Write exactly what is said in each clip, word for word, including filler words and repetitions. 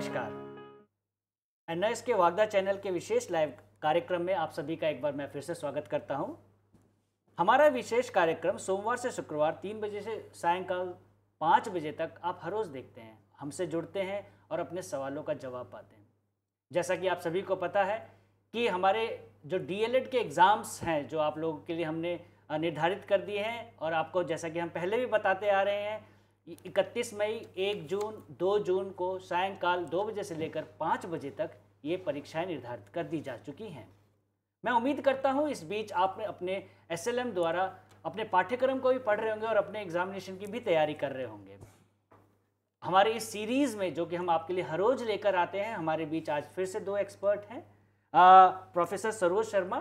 नमस्कार। एनएस के वागदा चैनल के विशेष लाइव कार्यक्रम में आप सभी का एक बार मैं फिर से स्वागत करता हूं। हमारा विशेष कार्यक्रम सोमवार से शुक्रवार तीन बजे से सायंकाल पाँच बजे तक आप हर रोज़ देखते हैं, हमसे जुड़ते हैं और अपने सवालों का जवाब पाते हैं। जैसा कि आप सभी को पता है कि हमारे जो डीएलएड के एग्ज़ाम्स हैं जो आप लोगों के लिए हमने निर्धारित कर दिए हैं, और आपको जैसा कि हम पहले भी बताते आ रहे हैं, इकतीस मई, एक जून, दो जून को सायंकाल दो बजे से लेकर पाँच बजे तक ये परीक्षाएं निर्धारित कर दी जा चुकी हैं। मैं उम्मीद करता हूँ इस बीच आप अपने एसएलएम द्वारा अपने पाठ्यक्रम को भी पढ़ रहे होंगे और अपने एग्जामिनेशन की भी तैयारी कर रहे होंगे। हमारे इस सीरीज़ में जो कि हम आपके लिए हर रोज़ लेकर आते हैं, हमारे बीच आज फिर से दो एक्सपर्ट हैं। प्रोफेसर सरोज शर्मा,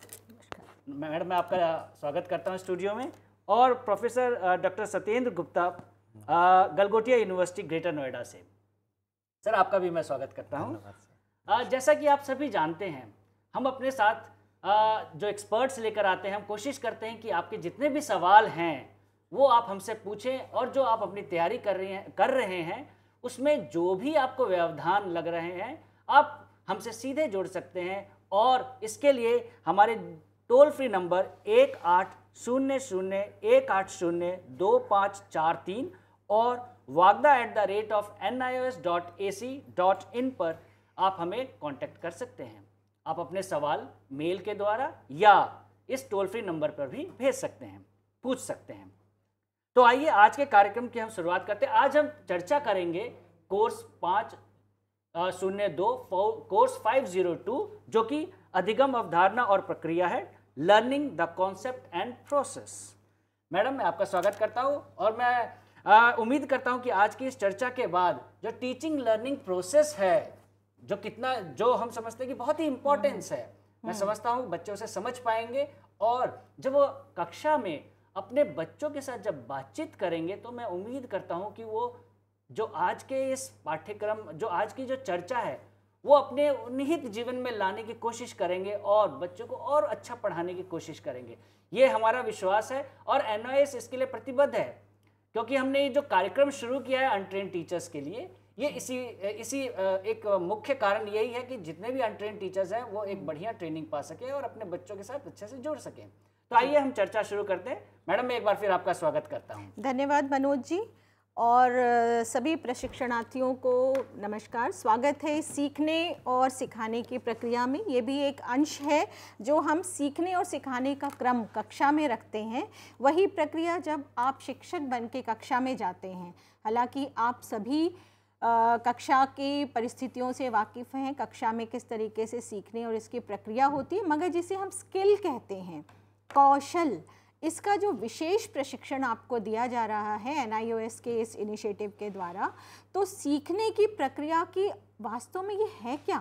मैडम मैं आपका स्वागत करता हूँ स्टूडियो में, और professor doctor Satyendra Gupta, Galgotia university Greater Noida से। सर आपका भी मैं स्वागत करता हूँ। जैसा कि आप सभी जानते हैं, हम अपने साथ आ, जो एक्सपर्ट्स लेकर आते हैं, हम कोशिश करते हैं कि आपके जितने भी सवाल हैं वो आप हमसे पूछें, और जो आप अपनी तैयारी कर रहे हैं कर रहे हैं उसमें जो भी आपको व्यवधान लग रहे हैं आप हमसे सीधे जुड़ सकते हैं। और इसके लिए हमारे टोल फ्री नंबर एक आठ शून्य शून्य एक आठ शून्य दो पाँच चार तीन और Vagda at the rate of N I O S dot A C dot in पर आप हमें कांटेक्ट कर सकते हैं। आप अपने सवाल मेल के द्वारा या इस टोल फ्री नंबर पर भी भेज सकते हैं, पूछ सकते हैं। तो आइए आज के कार्यक्रम की हम शुरुआत करते हैं। आज हम चर्चा करेंगे कोर्स पाँच शून्य दो कोर्स फाइव जीरो टू, जो कि अधिगम, अवधारणा और प्रक्रिया है, learning the concept and process. Madam मैं आपका स्वागत करता हूँ, और मैं उम्मीद करता हूँ कि आज की इस चर्चा के बाद जो टीचिंग लर्निंग प्रोसेस है, जो कितना जो हम समझते हैं कि बहुत ही इम्पोर्टेंस है, मैं समझता हूँ बच्चे उसे समझ पाएंगे, और जब वो कक्षा में अपने बच्चों के साथ जब बातचीत करेंगे तो मैं उम्मीद करता हूँ कि वो जो आज के इस पाठ्यक्रम, जो आज की जो चर्चा है, वो अपने निहित जीवन में लाने की कोशिश करेंगे और बच्चों को और अच्छा पढ़ाने की कोशिश करेंगे। ये हमारा विश्वास है, और एन ओ एस इसके लिए प्रतिबद्ध है, क्योंकि हमने ये जो कार्यक्रम शुरू किया है अनट्रेन टीचर्स के लिए, ये इसी इसी एक मुख्य कारण यही है कि जितने भी अनट्रेन टीचर्स हैं वो एक बढ़िया ट्रेनिंग पा सके और अपने बच्चों के साथ अच्छे से जुड़ सकें। तो आइए हम चर्चा शुरू करते हैं। मैडम मैं एक बार फिर आपका स्वागत करता हूँ। धन्यवाद मनोज जी, और सभी प्रशिक्षणार्थियों को नमस्कार। स्वागत है सीखने और सिखाने की प्रक्रिया में। ये भी एक अंश है जो हम सीखने और सिखाने का क्रम कक्षा में रखते हैं, वही प्रक्रिया जब आप शिक्षक बन के कक्षा में जाते हैं। हालांकि आप सभी आ, कक्षा की परिस्थितियों से वाकिफ़ हैं, कक्षा में किस तरीके से सीखने और इसकी प्रक्रिया होती है, मगर जिसे हम स्किल कहते हैं, कौशल, इसका जो विशेष प्रशिक्षण आपको दिया जा रहा है एन आई ओ एस के इस इनिशिएटिव के द्वारा, तो सीखने की प्रक्रिया की वास्तव में ये है क्या?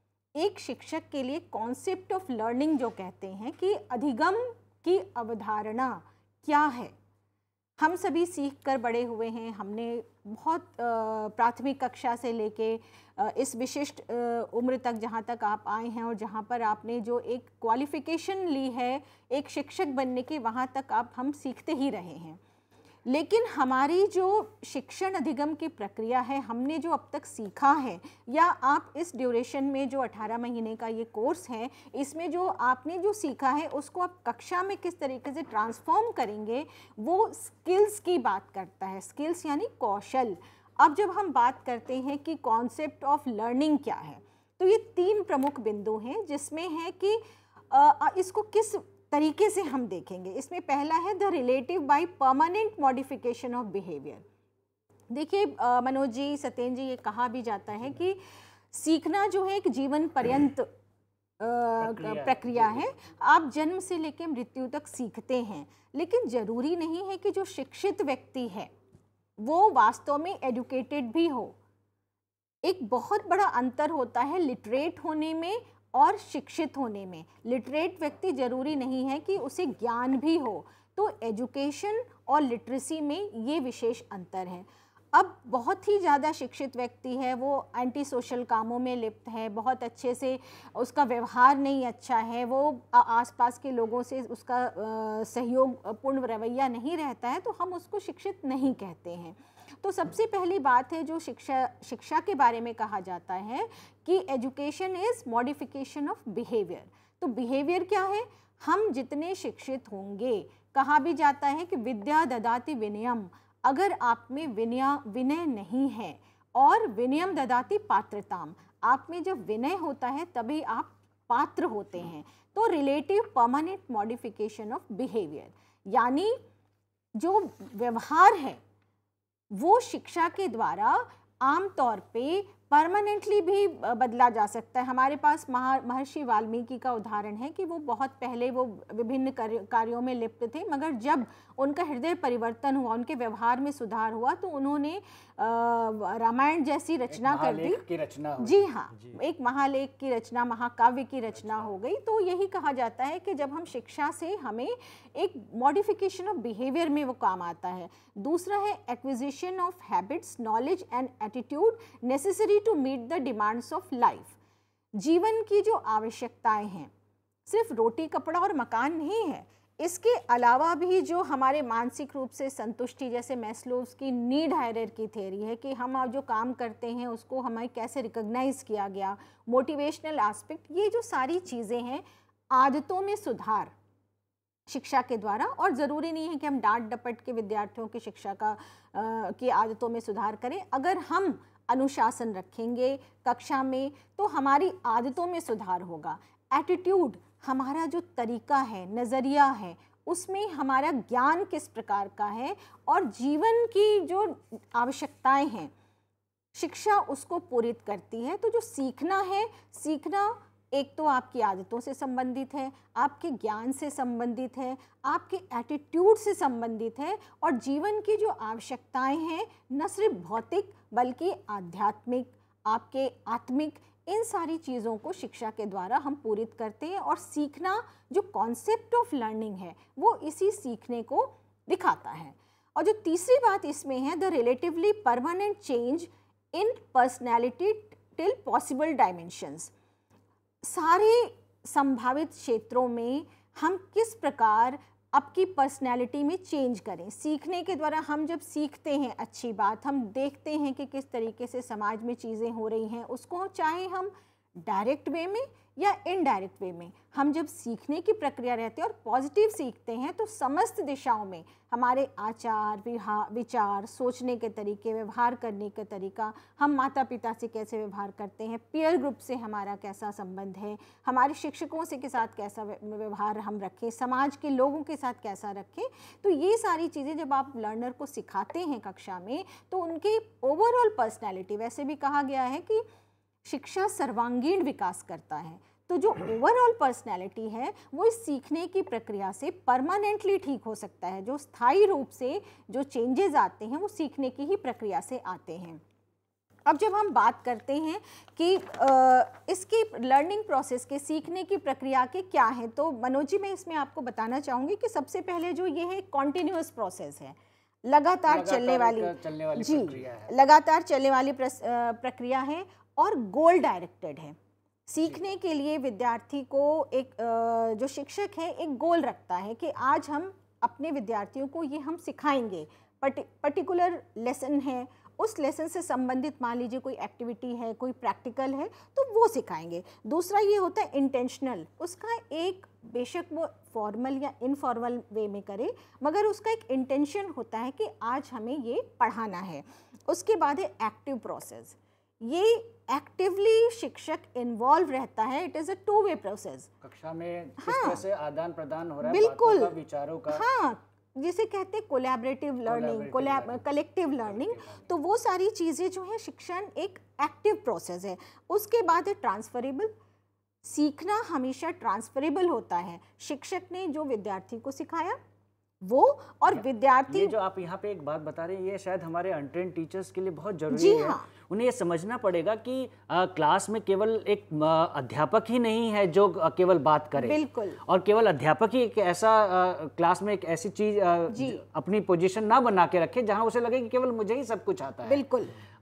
एक शिक्षक के लिए कॉन्सेप्ट ऑफ लर्निंग जो कहते हैं कि अधिगम की अवधारणा क्या है। हम सभी सीख कर बड़े हुए हैं, हमने बहुत प्राथमिक कक्षा से लेके इस विशिष्ट उम्र तक जहाँ तक आप आए हैं, और जहाँ पर आपने जो एक क्वालिफ़िकेशन ली है एक शिक्षक बनने की, वहाँ तक आप हम सीखते ही रहे हैं। लेकिन हमारी जो शिक्षण अधिगम की प्रक्रिया है, हमने जो अब तक सीखा है, या आप इस ड्यूरेशन में जो अठारह महीने का ये कोर्स है, इसमें जो आपने जो सीखा है उसको आप कक्षा में किस तरीके से ट्रांसफॉर्म करेंगे, वो स्किल्स की बात करता है। स्किल्स यानी कौशल। अब जब हम बात करते हैं कि कॉन्सेप्ट ऑफ लर्निंग क्या है, तो ये तीन प्रमुख बिंदु हैं जिसमें है कि आ, इसको किस तरीके से हम देखेंगे। इसमें पहला है the relative by permanent modification of behaviour. देखिए मनोज जी, सत्येंद्र जी, ये कहा भी जाता है कि सीखना जो है एक जीवन पर्यंत प्रक्रिया, प्रक्रिया है। आप जन्म से लेकर मृत्यु तक सीखते हैं, लेकिन ज़रूरी नहीं है कि जो शिक्षित व्यक्ति है वो वास्तव में एजुकेटेड भी हो। एक बहुत बड़ा अंतर होता है लिटरेट होने में और शिक्षित होने में। लिटरेट व्यक्ति जरूरी नहीं है कि उसे ज्ञान भी हो, तो एजुकेशन और लिटरेसी में ये विशेष अंतर है। अब बहुत ही ज़्यादा शिक्षित व्यक्ति है, वो एंटी सोशल कामों में लिप्त है, बहुत अच्छे से उसका व्यवहार नहीं अच्छा है, वो आसपास के लोगों से उसका सहयोग पूर्ण रवैया नहीं रहता है, तो हम उसको शिक्षित नहीं कहते हैं। तो सबसे पहली बात है जो शिक्षा शिक्षा के बारे में कहा जाता है कि education is modification of behaviour. तो बिहेवियर क्या है? हम जितने शिक्षित होंगे, कहा भी जाता है कि विद्या ददाति विनयम, अगर आप में विनय विनय नहीं है, और विनयम ददाति पात्रताम, आप में जब विनय होता है तभी आप पात्र होते हैं। तो relative permanent modification of behaviour, यानी जो व्यवहार है वो शिक्षा के द्वारा आमतौर पे परमानेंटली भी बदला जा सकता है। हमारे पास महा महर्षि वाल्मीकि का उदाहरण है कि वो बहुत पहले वो विभिन्न कार्यों में लिप्त थे, मगर जब उनका हृदय परिवर्तन हुआ, उनके व्यवहार में सुधार हुआ, तो उन्होंने रामायण जैसी रचना कर दी की रचना जी हाँ जी। एक महालेख की रचना, महाकाव्य की रचना हो गई। तो यही कहा जाता है कि जब हम शिक्षा से हमें एक मॉडिफिकेशन ऑफ बिहेवियर में वो काम आता है। दूसरा है acquisition of habits, knowledge and attitude necessary to meet the demands of life. जीवन की जो आवश्यकताएं हैं, सिर्फ रोटी कपड़ा और मकान नहीं है, इसके अलावा भी जो हमारे मानसिक रूप से संतुष्टि, जैसे मैस्लोव्स की नीड हायरार्की थ्योरी है कि हम अब जो काम करते हैं उसको हमें कैसे रिकॉग्नाइज किया गया, मोटिवेशनल एस्पेक्ट, ये जो सारी चीज़ें हैं, आदतों में सुधार शिक्षा के द्वारा। और ज़रूरी नहीं है कि हम डांट डपट के विद्यार्थियों की शिक्षा का आ, की आदतों में सुधार करें। अगर हम अनुशासन रखेंगे कक्षा में तो हमारी आदतों में सुधार होगा। एटीट्यूड, हमारा जो तरीका है, नज़रिया है, उसमें हमारा ज्ञान किस प्रकार का है, और जीवन की जो आवश्यकताएं हैं शिक्षा उसको पूरित करती है। तो जो सीखना है, सीखना एक तो आपकी आदतों से संबंधित है, आपके ज्ञान से संबंधित है, आपके एटीट्यूड से संबंधित है, और जीवन की जो आवश्यकताएं हैं न सिर्फ भौतिक बल्कि आध्यात्मिक, आपके आत्मिक, इन सारी चीज़ों को शिक्षा के द्वारा हम पूरित करते हैं। और सीखना, जो कॉन्सेप्ट ऑफ लर्निंग है, वो इसी सीखने को दिखाता है। और जो तीसरी बात इसमें है, the relatively permanent change in personality till possible dimensions. सारे संभावित क्षेत्रों में हम किस प्रकार आपकी पर्सनैलिटी में चेंज करें। सीखने के द्वारा हम जब सीखते हैं, अच्छी बात, हम देखते हैं कि किस तरीके से समाज में चीज़ें हो रही हैं, उसको चाहे हम डायरेक्ट वे में या इनडायरेक्ट वे में, हम जब सीखने की प्रक्रिया रहते हैं और पॉजिटिव सीखते हैं तो समस्त दिशाओं में हमारे आचार विचार, सोचने के तरीके, व्यवहार करने का तरीका, हम माता पिता से कैसे व्यवहार करते हैं, पीयर ग्रुप से हमारा कैसा संबंध है, हमारे शिक्षकों से के साथ कैसा व्यवहार हम रखें, समाज के लोगों के साथ कैसा रखें, तो ये सारी चीज़ें जब आप लर्नर को सिखाते हैं कक्षा में तो उनके ओवरऑल पर्सनैलिटी, वैसे भी कहा गया है कि शिक्षा सर्वांगीण विकास करता है, तो जो ओवरऑल पर्सनैलिटी है वो इस सीखने की प्रक्रिया से परमानेंटली ठीक हो सकता है। जो स्थायी रूप से जो चेंजेस आते हैं वो सीखने की ही प्रक्रिया से आते हैं। अब जब हम बात करते हैं कि आ, इसकी लर्निंग प्रोसेस के, सीखने की प्रक्रिया के क्या हैं, तो मनोज जी, मैं इसमें आपको बताना चाहूँगी कि सबसे पहले जो ये है कॉन्टिन्यूअस प्रोसेस है, लगातार, लगातार चलने वाली चलने वाली जी प्रक्रिया है। लगातार चलने वाली प्रक्रिया है और गोल डायरेक्टेड है। सीखने के लिए विद्यार्थी को एक जो शिक्षक है एक गोल रखता है कि आज हम अपने विद्यार्थियों को ये हम सिखाएंगे, पर्टिकुलर लेसन है, उस लेसन से संबंधित मान लीजिए कोई एक्टिविटी है, कोई प्रैक्टिकल है, तो वो सिखाएंगे। दूसरा ये होता है इंटेंशनल, उसका एक, बेशक वो फॉर्मल या इनफॉर्मल वे में करे, मगर उसका एक इंटेंशन होता है कि आज हमें ये पढ़ाना है। उसके बाद है एक्टिव प्रोसेस, ये एक्टिवली शिक्षक इन्वॉल्व रहता है, it is a two way process. कक्षा में किस हाँ, तरह से आदान प्रदान हो रहा है, बिल्कुल, बातों का, विचारों का, हाँ, जिसे कहते हैं कोलैबोरेटिव लर्निंग, कलेक्टिव लर्निंग, तो वो सारी चीज़ें जो है शिक्षण एक एक्टिव प्रोसेस है। उसके बाद है ट्रांसफरेबल, सीखना हमेशा ट्रांसफरेबल होता है। शिक्षक ने जो विद्यार्थी को सिखाया वो, और विद्यार्थी, ये जो आप यहाँ पे एक बात बता रहे हैं ये शायद हमारे अनट्रेन टीचर्स के लिए बहुत जरूरी है। हाँ। उन्हें ये समझना पड़ेगा कि आ, क्लास में केवल एक आ, अध्यापक ही नहीं है जो आ, केवल बात करे, बिल्कुल, और केवल अध्यापक ही एक ऐसा आ, क्लास में एक ऐसी चीज आ, अपनी पोजीशन ना बना के रखे जहाँ उसे लगे कि केवल मुझे ही सब कुछ आता है। बिल्कुल,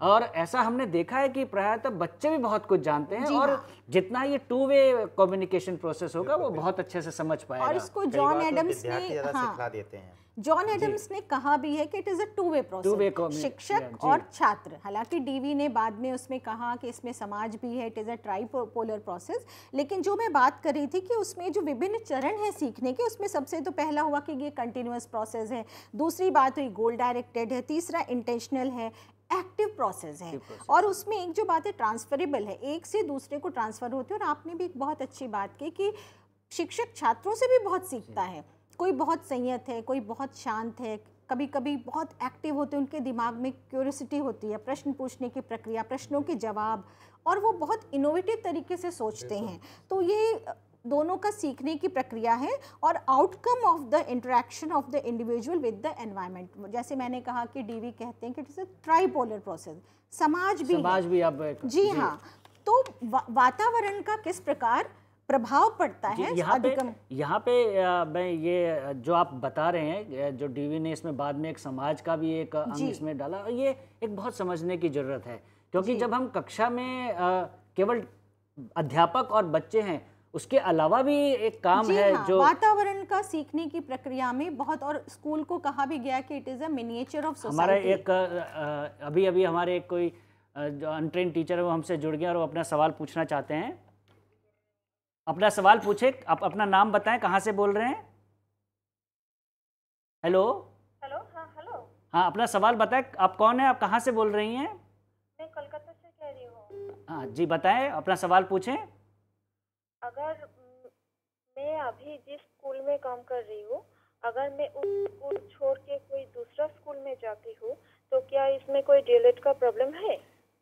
और ऐसा हमने देखा है कि प्रायतः बच्चे भी बहुत कुछ जानते हैं, जी और हाँ। जितना ये टू वे कम्युनिकेशन प्रोसेस होगा वो बहुत अच्छे से समझ और पाएगा। इसको कई जॉन बार तो एडम्स विद्यार्थी ने ज्यादा हाँ सिखला देते हैं। जॉन एडम्स ने कहा भी है कि it is a two way Two way process, commu- शिक्षक yeah, जी। और छात्र। हालांकि डीवी ने बाद में उसमें कहा कि इसमें समाज भी है, it is a tripolar process. लेकिन जो मैं बात कर रही थी कि उसमें जो विभिन्न चरण हैं सीखने के, उसमें सबसे तो पहला हुआ कि ये कंटिन्यूअस प्रोसेस है, दूसरी बात हुई गोल डायरेक्टेड है, तीसरा इंटेंशनल है, एक्टिव प्रोसेस है, और उसमें एक जो बात है ट्रांसफरेबल है, एक से दूसरे को ट्रांसफ़र होते हैं। और आपने भी एक बहुत अच्छी बात की कि शिक्षक छात्रों से भी बहुत सीखता है। कोई बहुत संयत है, कोई बहुत शांत है, कभी कभी बहुत एक्टिव होते हैं, उनके दिमाग में क्यूरियोसिटी होती है, प्रश्न पूछने की प्रक्रिया, प्रश्नों के जवाब, और वो बहुत इनोवेटिव तरीके से सोचते हैं। तो ये दोनों का सीखने की प्रक्रिया है और outcome of the interaction of the individual with the environment. जैसे मैंने कहा कि डीवी कहते हैं कि it is a tripolar process, समाज भी समाज है। भी अब एक- जी हाँ। तो वा, वातावरण का किस प्रकार प्रभाव पड़ता जी, है यहाँ पे अधिगम। यहाँ पे अ, मैं ये जो आप बता रहे हैं, अ, जो डीवी ने इसमें बाद में एक समाज का भी एक अंग जी। इसमें डाला, और ये एक बहुत समझने की जरूरत है, क्योंकि जी। जब हम कक्षा में अ, केवल अध्यापक और बच्चे हैं, उसके अलावा भी एक काम जी है हाँ, जो वातावरण का सीखने की प्रक्रिया में बहुत, और स्कूल को कहा भी गया कि it is a miniature of हमारा सोसाइटी। एक अ, अभी अभी हमारे एक कोई अ, जो अनट्रेन टीचर है वो हमसे जुड़ गया और वो अपना सवाल पूछना चाहते हैं। अपना सवाल पूछे, आप अपना नाम बताएं, कहाँ से बोल रहे हैं? हेलो। हेलो। हाँ हेलो। हाँ, अपना सवाल बताएं, आप कौन है, आप कहाँ से बोल रही हैं? मैं कोलकाता से कह रही हूँ। हाँ जी, बताएं, अपना सवाल पूछें। अगर म, मैं अभी जिस स्कूल में काम कर रही हूँ, अगर मैं उस स्कूल छोड़ के कोई दूसरा स्कूल में जाती हूँ तो क्या इसमें कोई डीएलएड का प्रॉब्लम है?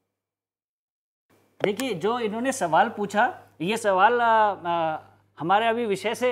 देखिए, जो इन्होंने सवाल पूछा, ये सवाल आ, आ, हमारे अभी विषय से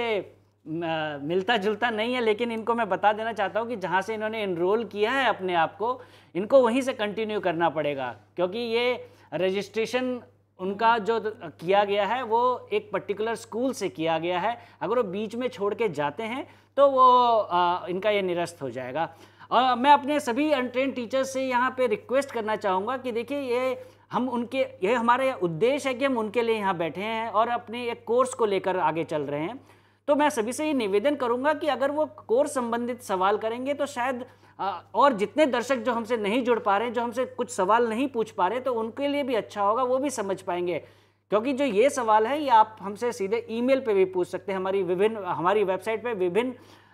आ, मिलता जुलता नहीं है, लेकिन इनको मैं बता देना चाहता हूँ कि जहाँ से इन्होंने इनरोल किया है अपने आप को, इनको वहीं से कंटिन्यू करना पड़ेगा, क्योंकि ये रजिस्ट्रेशन उनका जो किया गया है वो एक पर्टिकुलर स्कूल से किया गया है। अगर वो बीच में छोड़ के जाते हैं तो वो आ, इनका ये निरस्त हो जाएगा। और मैं अपने सभी अनट्रेन टीचर्स से यहाँ पे रिक्वेस्ट करना चाहूँगा कि देखिए, ये हम उनके ये हमारा उद्देश्य है कि हम उनके लिए यहाँ बैठे हैं और अपने एक कोर्स को लेकर आगे चल रहे हैं। तो मैं सभी से ये निवेदन करूँगा कि अगर वो कोर्स संबंधित सवाल करेंगे तो शायद आ, और जितने दर्शक जो हमसे नहीं जुड़ पा रहे हैं, जो हमसे कुछ सवाल नहीं पूछ पा रहे, तो उनके लिए भी अच्छा होगा, वो भी समझ पाएंगे। क्योंकि जो ये सवाल है ये आप हमसे सीधे ईमेल पे भी पूछ सकते हैं। हमारी विभिन्न हमारी वेबसाइट पे विभिन्न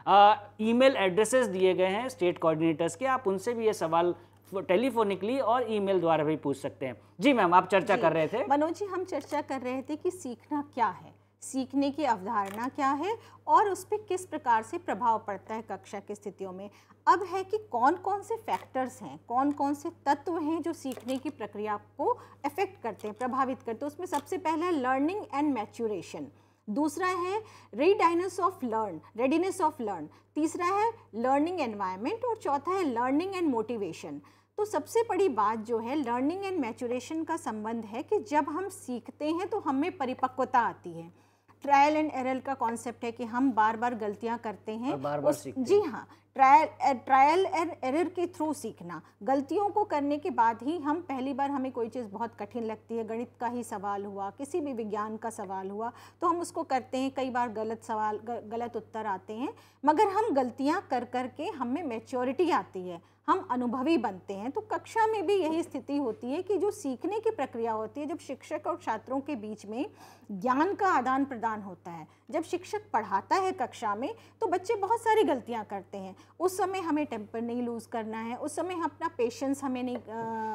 ईमेल एड्रेसेस दिए गए हैं स्टेट कोऑर्डिनेटर्स के, आप उनसे भी ये सवाल टेलीफोनिकली और ईमेल द्वारा भी पूछ सकते हैं। जी मैम, आप चर्चा कर रहे थे। मनोज जी, हम चर्चा कर रहे थे कि सीखना क्या है, सीखने की अवधारणा क्या है और उस पर किस प्रकार से प्रभाव पड़ता है कक्षा की स्थितियों में। अब है कि कौन कौन से फैक्टर्स हैं, कौन कौन से तत्व हैं जो सीखने की प्रक्रिया को अफेक्ट करते हैं, प्रभावित करते हैं। उसमें सबसे पहला है लर्निंग एंड मैच्योरेशन, दूसरा है readiness of learn readiness of learn तीसरा है लर्निंग एनवायरनमेंट, और चौथा है लर्निंग एंड मोटिवेशन। तो सबसे बड़ी बात जो है लर्निंग एंड मैच्योरेशन का संबंध है कि जब हम सीखते हैं तो हमें परिपक्वता आती है। ट्रायल एंड एरर का कॉन्सेप्ट है कि हम बार बार गलतियां करते हैं, बार बार उस, सीखते जी हाँ, ट्रायल ट्रायल एंड एरर के थ्रू सीखना। गलतियों को करने के बाद ही हम, पहली बार हमें कोई चीज़ बहुत कठिन लगती है, गणित का ही सवाल हुआ, किसी भी विज्ञान का सवाल हुआ, तो हम उसको करते हैं, कई बार गलत सवाल गलत उत्तर आते हैं, मगर हम गलतियां कर कर के हमें मैच्योरिटी आती है, हम अनुभवी बनते हैं। तो कक्षा में भी यही स्थिति होती है कि जो सीखने की प्रक्रिया होती है, जब शिक्षक और छात्रों के बीच में ज्ञान का आदान प्रदान होता है, जब शिक्षक पढ़ाता है कक्षा में तो बच्चे बहुत सारी गलतियां करते हैं। उस समय हमें टेम्पर नहीं लूज़ करना है, उस समय अपना पेशेंस हमें नहीं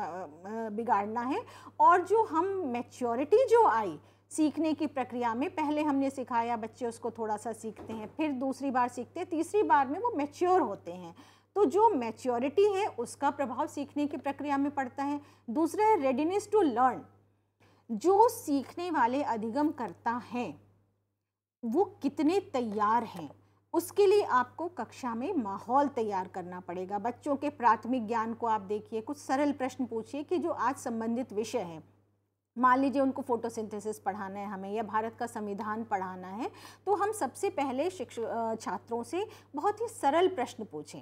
बिगाड़ना है, और जो हम मैच्योरिटी जो आई सीखने की प्रक्रिया में, पहले हमने सिखाया, बच्चे उसको थोड़ा सा सीखते हैं, फिर दूसरी बार सीखते हैं, तीसरी बार में वो मैच्योर होते हैं। तो जो मैच्योरिटी है उसका प्रभाव सीखने की प्रक्रिया में पड़ता है। दूसरा है रेडीनेस टू लर्न, जो सीखने वाले अधिगम करता है वो कितने तैयार हैं, उसके लिए आपको कक्षा में माहौल तैयार करना पड़ेगा। बच्चों के प्राथमिक ज्ञान को आप देखिए, कुछ सरल प्रश्न पूछिए कि जो आज संबंधित विषय है, मान लीजिए उनको फोटोसिंथेसिस पढ़ाना है हमें, या भारत का संविधान पढ़ाना है, तो हम सबसे पहले शिक्षक छात्रों से बहुत ही सरल प्रश्न पूछें।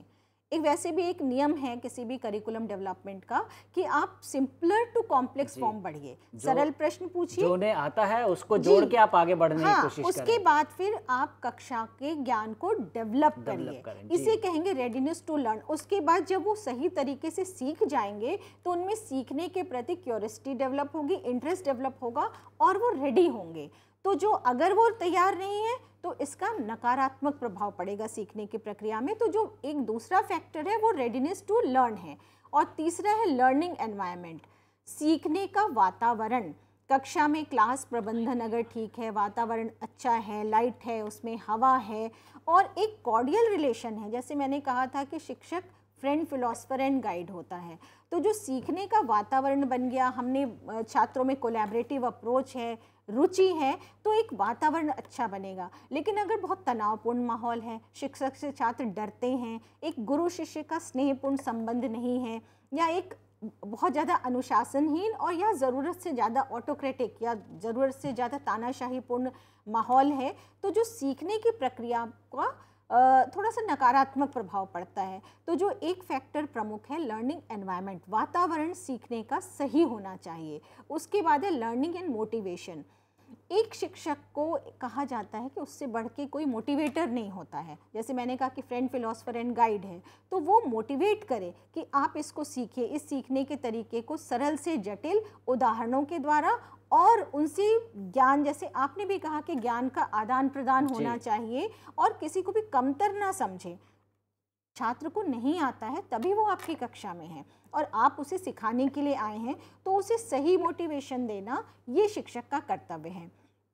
एक वैसे भी एक नियम है किसी भी करिकुलम डेवलपमेंट का कि आप सिंपलर टू कॉम्प्लेक्स फॉर्म बढ़िए, सरल प्रश्न पूछिए, जो उन्हें आता है उसको जोड़ के आप आगे बढ़ने हाँ, की कोशिश करें। उसके बाद फिर आप कक्षा के ज्ञान को डेवलप करिए, इसे कहेंगे रेडीनेस टू लर्न। उसके बाद जब वो सही तरीके से सीख जाएंगे तो उनमें सीखने के प्रति क्यूरियोसिटी डेवलप होगी, इंटरेस्ट डेवलप होगा और वो रेडी होंगे। तो जो अगर वो तैयार नहीं है तो इसका नकारात्मक प्रभाव पड़ेगा सीखने की प्रक्रिया में। तो जो एक दूसरा फैक्टर है वो रेडीनेस टू लर्न है। और तीसरा है लर्निंग एनवायरनमेंट, सीखने का वातावरण। कक्षा में क्लास प्रबंधन अगर ठीक है, वातावरण अच्छा है, लाइट है, उसमें हवा है और एक कॉर्डियल रिलेशन है, जैसे मैंने कहा था कि शिक्षक फ्रेंड, फिलोसफर एंड गाइड होता है। तो जो सीखने का वातावरण बन गया, हमने छात्रों में कोलैबोरेटिव अप्रोच है, रुचि है, तो एक वातावरण अच्छा बनेगा। लेकिन अगर बहुत तनावपूर्ण माहौल है, शिक्षक से छात्र डरते हैं, एक गुरु शिष्य का स्नेहपूर्ण संबंध नहीं है, या एक बहुत ज़्यादा अनुशासनहीन और या ज़रूरत से ज़्यादा ऑटोक्रेटिक या ज़रूरत से ज़्यादा तानाशाहीपूर्ण माहौल है, तो जो सीखने की प्रक्रिया का थोड़ा सा नकारात्मक प्रभाव पड़ता है। तो जो एक फैक्टर प्रमुख है लर्निंग एनवायरनमेंट, वातावरण सीखने का सही होना चाहिए। उसके बाद है लर्निंग एंड मोटिवेशन। एक शिक्षक को कहा जाता है कि उससे बढ़ के कोई मोटिवेटर नहीं होता है। जैसे मैंने कहा कि फ्रेंड, फिलोसफर एंड गाइड है, तो वो मोटिवेट करे कि आप इसको सीखिए, इस सीखने के तरीके को सरल से जटिल उदाहरणों के द्वारा और उनसे ज्ञान, जैसे आपने भी कहा कि ज्ञान का आदान प्रदान होना चाहिए और किसी को भी कमतर ना समझे। छात्र को नहीं आता है तभी वो आपकी कक्षा में है और आप उसे सिखाने के लिए आए हैं, तो उसे सही मोटिवेशन देना ये शिक्षक का कर्तव्य है।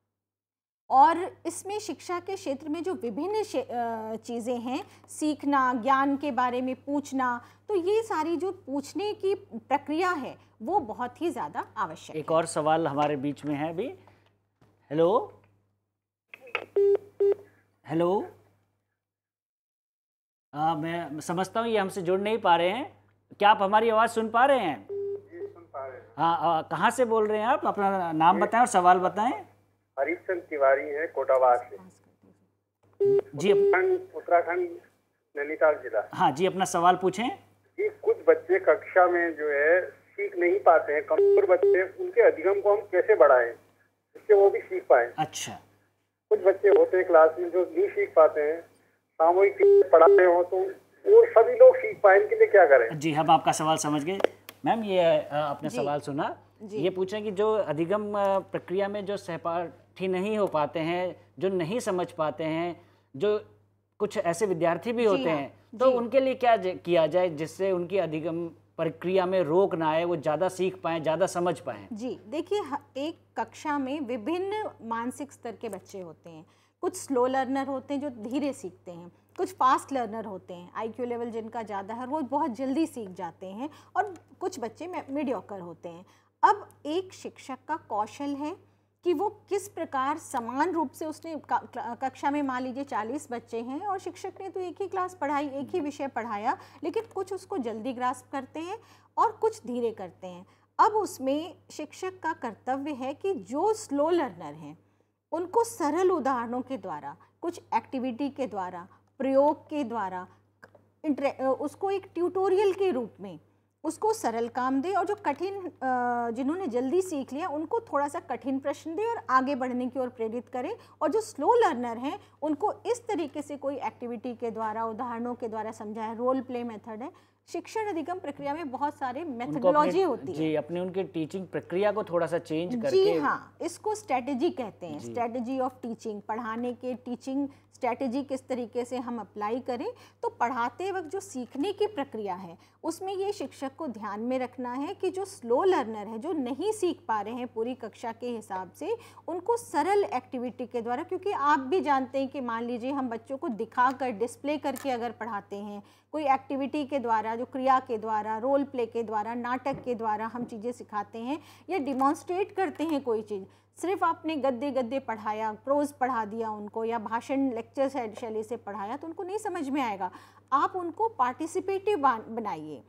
और इसमें शिक्षा के क्षेत्र में जो विभिन्न चीज़ें हैं, सीखना, ज्ञान के बारे में पूछना, तो ये सारी जो पूछने की प्रक्रिया है वो बहुत ही ज़्यादा आवश्यक है। एक और सवाल हमारे बीच में है अभी। हेलो हेलो आ, मैं समझता हूँ ये हमसे जुड़ नहीं पा रहे हैं, क्या आप हमारी आवाज़ सुन पा रहे हैं? जी सुन पा रहे हैं। हाँ, कहाँ से बोल रहे हैं आप? अपना नाम बताएं और सवाल बताएं। हरीशचंद तिवारी है कोटाबाग से। जी उत्तराखंड उत्तराखंड नैनीताल जिला। हाँ जी, अपना सवाल पूछें। जी, कुछ बच्चे कक्षा में जो है सीख नहीं पाते हैं, कमजोर बच्चे, उनके अधिगम को हम कैसे बढ़ाएं जिससे वो भी सीख पाए? अच्छा, कुछ बच्चे होते हैं क्लास में जो नहीं सीख पाते हैं, सामूहिक पढ़ा रहे हो तो वो सभी लोग सीख पाए, इनके लिए क्या करें? जी, हम आपका सवाल समझ गए। मैम, ये आपने सवाल सुना, ये पूछें कि जो अधिगम प्रक्रिया में जो सहपाठी नहीं हो पाते हैं, जो नहीं समझ पाते हैं, जो कुछ ऐसे विद्यार्थी भी होते हैं, तो उनके लिए क्या किया जाए जिससे उनकी अधिगम प्रक्रिया में रोक ना आए, वो ज़्यादा सीख पाएँ, ज़्यादा समझ पाएँ? जी देखिए, एक कक्षा में विभिन्न मानसिक स्तर के बच्चे होते हैं। कुछ स्लो लर्नर होते हैं जो धीरे सीखते हैं, कुछ फास्ट लर्नर होते हैं, आईक्यू लेवल जिनका ज़्यादा है वो बहुत जल्दी सीख जाते हैं, और कुछ बच्चे मीडियोकर होते हैं। अब एक शिक्षक का कौशल है कि वो किस प्रकार समान रूप से उसने कक्षा में मान लीजिए चालीस बच्चे हैं और शिक्षक ने तो एक ही क्लास पढ़ाई, एक ही विषय पढ़ाया, लेकिन कुछ उसको जल्दी ग्रास्प करते हैं और कुछ धीरे करते हैं। अब उसमें शिक्षक का कर्तव्य है कि जो स्लो लर्नर हैं उनको सरल उदाहरणों के द्वारा, कुछ एक्टिविटी के द्वारा, प्रयोग के द्वारा, उसको एक ट्यूटोरियल के रूप में उसको सरल काम दे, और जो कठिन जिन्होंने जल्दी सीख लिया उनको थोड़ा सा कठिन प्रश्न दे और आगे बढ़ने की ओर प्रेरित करें। और जो स्लो लर्नर हैं उनको इस तरीके से कोई एक्टिविटी के द्वारा, उदाहरणों के द्वारा समझाएं। रोल प्ले मेथड है। शिक्षण अधिगम प्रक्रिया में बहुत सारे मेथोडोलॉजी होती है जी, अपने उनके टीचिंग प्रक्रिया को थोड़ा सा चेंज करके, जी हाँ, इसको स्ट्रेटेजी कहते हैं, स्ट्रेटेजी ऑफ टीचिंग। पढ़ाने के टीचिंग स्ट्रेटेजी किस तरीके से हम अप्लाई करें, तो पढ़ाते वक्त जो सीखने की प्रक्रिया है उसमें ये शिक्षक को ध्यान में रखना है कि जो स्लो लर्नर है, जो नहीं सीख पा रहे हैं पूरी कक्षा के हिसाब से, उनको सरल एक्टिविटी के द्वारा, क्योंकि आप भी जानते हैं कि मान लीजिए हम बच्चों को दिखाकर, डिस्प्ले करके अगर पढ़ाते हैं, कोई एक्टिविटी के द्वारा, जो क्रिया के द्वारा, रोल प्ले के द्वारा, नाटक के द्वारा हम चीज़ें सिखाते हैं या डिमॉन्स्ट्रेट करते हैं कोई चीज़, सिर्फ आपने गद्दे गद्दे पढ़ाया, प्रोज पढ़ा दिया उनको, या भाषण लेक्चर शैली से पढ़ाया, तो उनको नहीं समझ में आएगा। आप उनको पार्टिसिपेटिव बनाइए,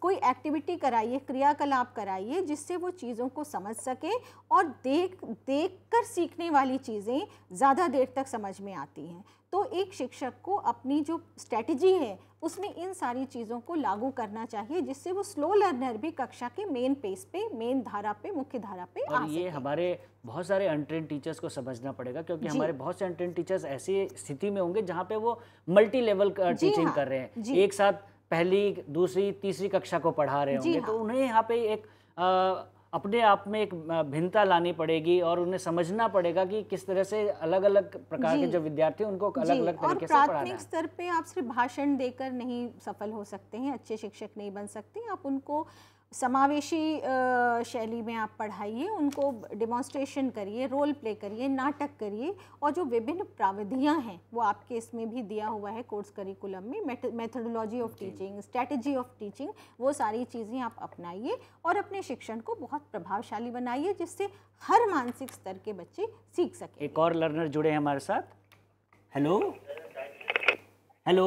कोई एक्टिविटी कराइए, क्रियाकलाप कराइए जिससे वो चीज़ों को समझ सके, और देख देख कर सीखने वाली चीज़ें ज़्यादा देर तक समझ में आती हैं। तो एक शिक्षक को अपनी जो स्ट्रेटजी है उसमें इन सारी चीज़ों को लागू करना चाहिए, जिससे वो स्लो लर्नर भी कक्षा के मेन पेस पे, मेन धारा पे, मुख्य धारा पे आ और ये सके। हमारे बहुत सारे अनट्रेन टीचर्स को समझना पड़ेगा, क्योंकि हमारे बहुत से अनट्रेन टीचर्स ऐसी स्थिति में होंगे जहाँ पे वो मल्टी लेवल टीचिंग हाँ, कर रहे हैं, जी। एक साथ पहली, दूसरी, तीसरी कक्षा को पढ़ा रहे होंगे, हाँ। तो उन्हें यहाँ पे एक आ, अपने आप में एक भिन्नता लानी पड़ेगी और उन्हें समझना पड़ेगा कि किस तरह से अलग अलग प्रकार के जी। जो विद्यार्थी हैं उनको अलग जी, अलग और तरीके से पढ़ाना प्राथमिक है। स्तर पे आप सिर्फ भाषण देकर नहीं सफल हो सकते हैं, अच्छे शिक्षक नहीं बन सकते। आप उनको समावेशी अ, शैली में आप पढ़ाइए, उनको डिमॉन्स्ट्रेशन करिए, रोल प्ले करिए, नाटक करिए, और जो विभिन्न प्राविधियां हैं वो आपके इसमें भी दिया हुआ है कोर्स करिकुलम में, methodology of teaching, strategy of teaching, वो सारी चीज़ें आप अपनाइए और अपने शिक्षण को बहुत प्रभावशाली बनाइए, जिससे हर मानसिक स्तर के बच्चे सीख सकें। एक और लर्नर जुड़े हैं हमारे साथ। हेलो हेलो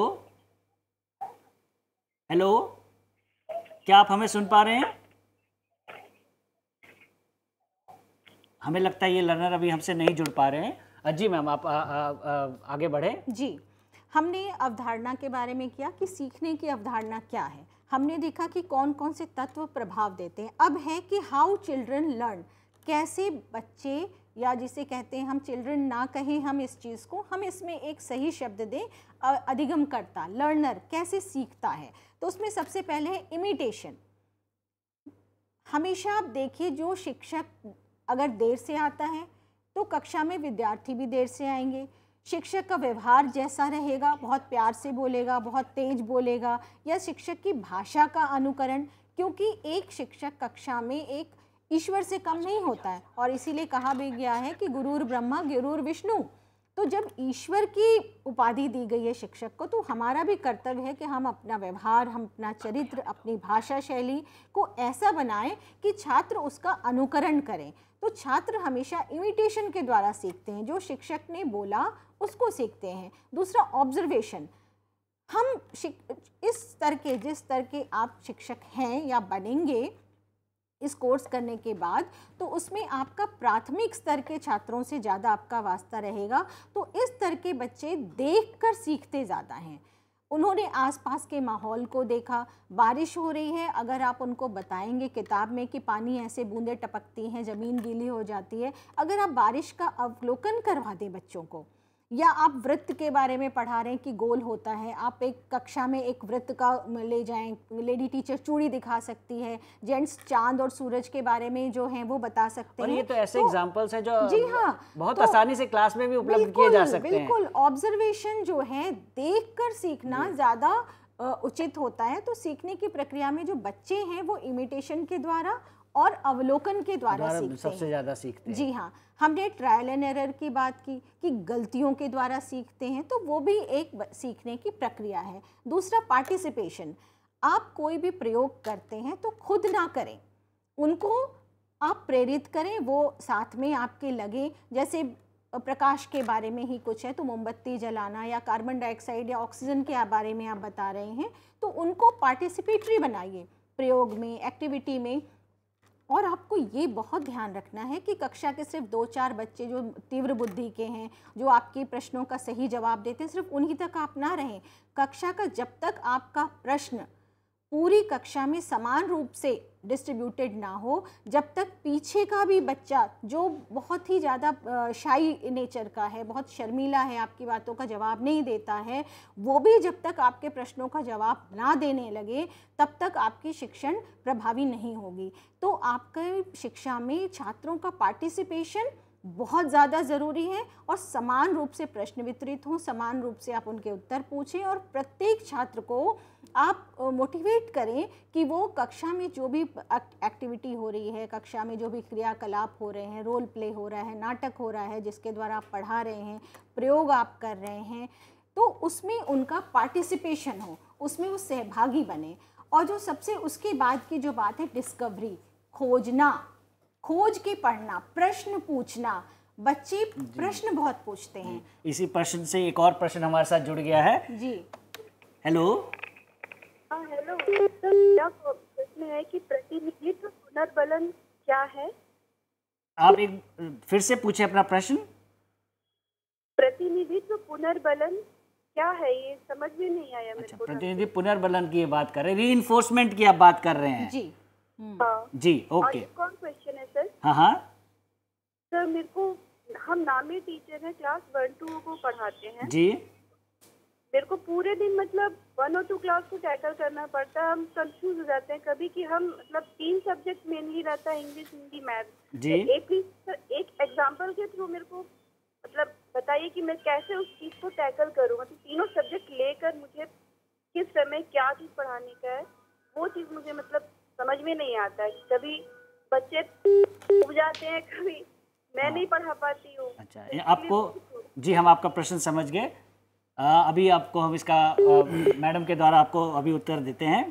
हेलो, क्या आप हमें सुन पा रहे हैं? हमें लगता है ये लर्नर अभी हमसे नहीं जुड़ पा रहे हैं। जी मैम, आप आ, आ, आ, आगे बढ़े। जी, हमने अवधारणा के बारे में किया कि सीखने की अवधारणा क्या है। हमने देखा कि कौन कौन से तत्व प्रभाव देते हैं। अब है कि हाउ चिल्ड्रन लर्न, कैसे बच्चे, या जिसे कहते हैं हम चिल्ड्रन ना कहें हम इस चीज़ को, हम इसमें एक सही शब्द दें, अधिगमकर्ता, लर्नर कैसे सीखता है। तो उसमें सबसे पहले है इमिटेशन। हमेशा आप देखिए, जो शिक्षक अगर देर से आता है तो कक्षा में विद्यार्थी भी देर से आएंगे। शिक्षक का व्यवहार जैसा रहेगा, बहुत प्यार से बोलेगा, बहुत तेज बोलेगा, या शिक्षक की भाषा का अनुकरण, क्योंकि एक शिक्षक कक्षा में एक ईश्वर से कम नहीं होता है, और इसीलिए कहा भी गया है कि गुरुर ब्रह्मा गुरुर विष्णु। तो जब ईश्वर की उपाधि दी गई है शिक्षक को, तो हमारा भी कर्तव्य है कि हम अपना व्यवहार, हम अपना चरित्र, अपनी भाषा शैली को ऐसा बनाएं कि छात्र उसका अनुकरण करें। तो छात्र हमेशा इमिटेशन के द्वारा सीखते हैं, जो शिक्षक ने बोला उसको सीखते हैं। दूसरा, ऑब्जर्वेशन। हम इस स्तर के, जिस स्तर के आप शिक्षक हैं या बनेंगे इस कोर्स करने के बाद, तो उसमें आपका प्राथमिक स्तर के छात्रों से ज़्यादा आपका वास्ता रहेगा। तो इस स्तर के बच्चे देखकर सीखते ज़्यादा हैं। उन्होंने आसपास के माहौल को देखा, बारिश हो रही है, अगर आप उनको बताएंगे किताब में कि पानी ऐसे बूंदें टपकती हैं, ज़मीन गीली हो जाती है, अगर आप बारिश का अवलोकन करवा दें बच्चों को, या आप वृत्त के बारे में पढ़ा रहे हैं कि गोल होता है, आप एक कक्षा में एक वृत्त का ले जाएं, लेडी टीचर चूड़ी दिखा सकती है, जेंट्स चांद और सूरज के बारे में जो हैं वो बता सकते हैं। और ये तो ऐसे एग्जांपल्स हैं जो जी हाँ, बहुत तो आसानी से क्लास में भी उपलब्ध किए जा सकते हैं। बिल्कुल, ऑब्जर्वेशन जो है, देखकर सीखना ज़्यादा उचित होता है। तो सीखने की प्रक्रिया में जो बच्चे हैं वो इमिटेशन के द्वारा और अवलोकन के द्वारा सीखते सबसे हैं। ज़्यादा सीखते हैं। जी हाँ, हमने ट्रायल एंड एरर की बात की कि गलतियों के द्वारा सीखते हैं, तो वो भी एक सीखने की प्रक्रिया है। दूसरा, पार्टिसिपेशन। आप कोई भी प्रयोग करते हैं तो खुद ना करें, उनको आप प्रेरित करें, वो साथ में आपके लगे। जैसे प्रकाश के बारे में ही कुछ है तो मोमबत्ती जलाना, या कार्बन डाइऑक्साइड या ऑक्सीजन के बारे में आप बता रहे हैं, तो उनको पार्टिसिपेटरी बनाइए प्रयोग में, एक्टिविटी में। और आपको ये बहुत ध्यान रखना है कि कक्षा के सिर्फ दो चार बच्चे जो तीव्र बुद्धि के हैं, जो आपके प्रश्नों का सही जवाब देते हैं, सिर्फ उन्हीं तक आप ना रहें। कक्षा का जब तक आपका प्रश्न पूरी कक्षा में समान रूप से डिस्ट्रीब्यूटेड ना हो, जब तक पीछे का भी बच्चा जो बहुत ही ज़्यादा शाई नेचर का है, बहुत शर्मीला है, आपकी बातों का जवाब नहीं देता है, वो भी जब तक आपके प्रश्नों का जवाब ना देने लगे, तब तक आपकी शिक्षण प्रभावी नहीं होगी। तो आपके शिक्षा में छात्रों का पार्टिसिपेशन बहुत ज़्यादा ज़रूरी है, और समान रूप से प्रश्न वितरित हों, समान रूप से आप उनके उत्तर पूछें, और प्रत्येक छात्र को आप मोटिवेट करें कि वो कक्षा में जो भी एक्टिविटी हो रही है, कक्षा में जो भी क्रियाकलाप हो रहे हैं, रोल प्ले हो रहा है, नाटक हो रहा है, जिसके द्वारा आप पढ़ा रहे हैं, प्रयोग आप कर रहे हैं, तो उसमें उनका पार्टिसिपेशन हो, उसमें वो सहभागी बने। और जो सबसे उसके बाद की जो बात है, डिस्कवरी, खोजना, खोज के पढ़ना, प्रश्न पूछना। बच्चे प्रश्न बहुत पूछते हैं। इसी प्रश्न से एक और प्रश्न हमारे साथ जुड़ गया है। जी, हेलो। हाँ हेलो सर, क्या प्रश्न है कि प्रतिनिधित्व पुनर्बलन क्या है? आप एक फिर से पूछे अपना प्रश्न। प्रतिनिधित्व पुनर्बलन क्या है, ये समझ में नहीं आया मेरे अच्छा, को। प्रतिनिधि पुनर्बलन की ये बात कर रहे हैं, रीइंफोर्समेंट की आप बात कर रहे हैं। जी हाँ। जी और ओके। एक और क्वेश्चन है सर। हाँ हाँ सर मेरे को, हम नामी टीचर हैं, क्लास वन टू को पढ़ाते हैं। जी मेरे को पूरे दिन मतलब वन और टू क्लास को टैकल करना पड़ता है। हम कंफ्यूज हो जाते हैं कभी कि हम मतलब तीन सब्जेक्ट मेनली रहता है, इंग्लिश, हिंदी, मैथ। जी। एक प्लीज सर एक एग्जांपल के थ्रू मेरे को मतलब बताइए कि मैं कैसे उस चीज को टैकल करूँ। मतलब तीनों सब्जेक्ट लेकर मुझे किस समय क्या चीज पढ़ाने का है, वो चीज मुझे मतलब समझ में नहीं आता है। कभी बच्चे डूब जाते हैं, कभी मैं नहीं पढ़ा पाती हूँ। अच्छा, ये आपको, जी हम आपका प्रश्न समझ गए। अ, अभी आपको हम इसका अ, मैडम के द्वारा आपको अभी उत्तर देते हैं।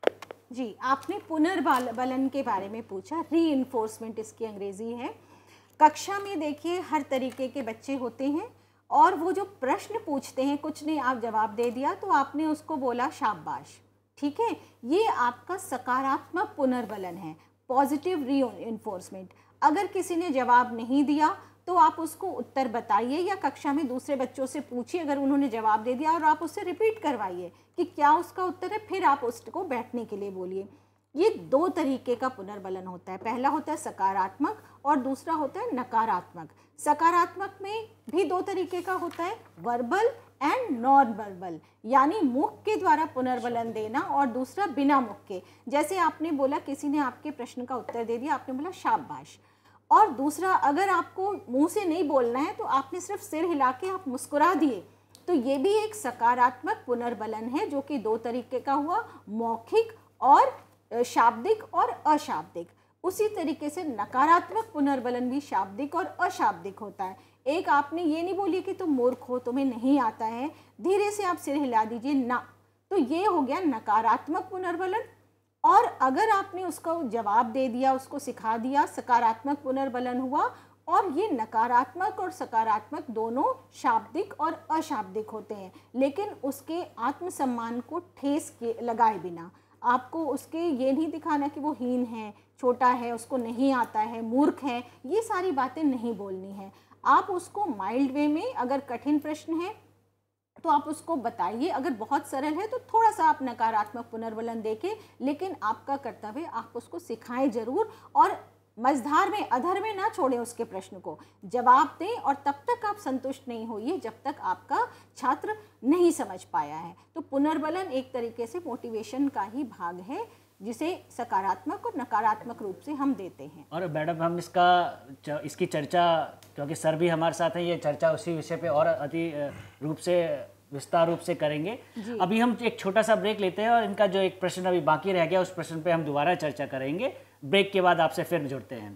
जी, आपने पुनर्बलन के बारे में पूछा, रीइंफोर्समेंट इसकी अंग्रेजी है। कक्षा में देखिए हर तरीके के बच्चे होते हैं और वो जो प्रश्न पूछते हैं, कुछ ने आप जवाब दे दिया तो आपने उसको बोला शाबाश, ठीक है, ये आपका सकारात्मक पुनर्बलन है, पॉजिटिव रीइंफोर्समेंट। अगर किसी ने जवाब नहीं दिया तो आप उसको उत्तर बताइए या कक्षा में दूसरे बच्चों से पूछिए, अगर उन्होंने जवाब दे दिया और आप उससे रिपीट करवाइए कि क्या उसका उत्तर है, फिर आप उसको बैठने के लिए बोलिए। ये दो तरीके का पुनर्बलन होता है, पहला होता है सकारात्मक और दूसरा होता है नकारात्मक। सकारात्मक में भी दो तरीके का होता है, वर्बल एंड नॉन वर्बल, यानी मुख के द्वारा पुनर्बलन देना और दूसरा बिना मुख के। जैसे आपने बोला किसी ने आपके प्रश्न का उत्तर दे दिया, आपने बोला शाबाश। और दूसरा, अगर आपको मुंह से नहीं बोलना है तो आपने सिर्फ सिर हिला के आप मुस्कुरा दिए, तो ये भी एक सकारात्मक पुनर्बलन है, जो कि दो तरीके का हुआ, मौखिक और शाब्दिक और अशाब्दिक। उसी तरीके से नकारात्मक पुनर्बलन भी शाब्दिक और अशाब्दिक होता है। एक, आपने ये नहीं बोली कि तुम मूर्ख हो, तुम्हें नहीं आता है, धीरे से आप सिर हिला दीजिए ना, तो ये हो गया नकारात्मक पुनर्बलन। और अगर आपने उसको जवाब दे दिया, उसको सिखा दिया, सकारात्मक पुनर्बलन हुआ। और ये नकारात्मक और सकारात्मक दोनों शाब्दिक और अशाब्दिक होते हैं, लेकिन उसके आत्मसम्मान को ठेस के लगाए बिना। आपको उसके ये नहीं दिखाना कि वो हीन है, छोटा है, उसको नहीं आता है, मूर्ख है, ये सारी बातें नहीं बोलनी है। आप उसको माइल्ड वे में, अगर कठिन प्रश्न है तो आप उसको बताइए, अगर बहुत सरल है तो थोड़ा सा आप नकारात्मक पुनर्बलन देके, लेकिन आपका कर्तव्य आप उसको सिखाएं जरूर और मझधार में, अधर में ना छोड़ें उसके प्रश्न को, जवाब दें। और तब तक आप संतुष्ट नहीं होइए जब तक आपका छात्र नहीं समझ पाया है। तो पुनर्बलन एक तरीके से मोटिवेशन का ही भाग है, जिसे सकारात्मक और नकारात्मक रूप से हम देते हैं। और मैडम हम इसका इसकी चर्चा, क्योंकि सर भी हमारे साथ हैं, ये चर्चा उसी विषय पे और अति रूप से विस्तार रूप से करेंगे। अभी हम एक छोटा सा ब्रेक लेते हैं और इनका जो एक प्रश्न अभी बाकी रह गया उस प्रश्न पे हम दोबारा चर्चा करेंगे। ब्रेक के बाद आपसे फिर जुड़ते हैं।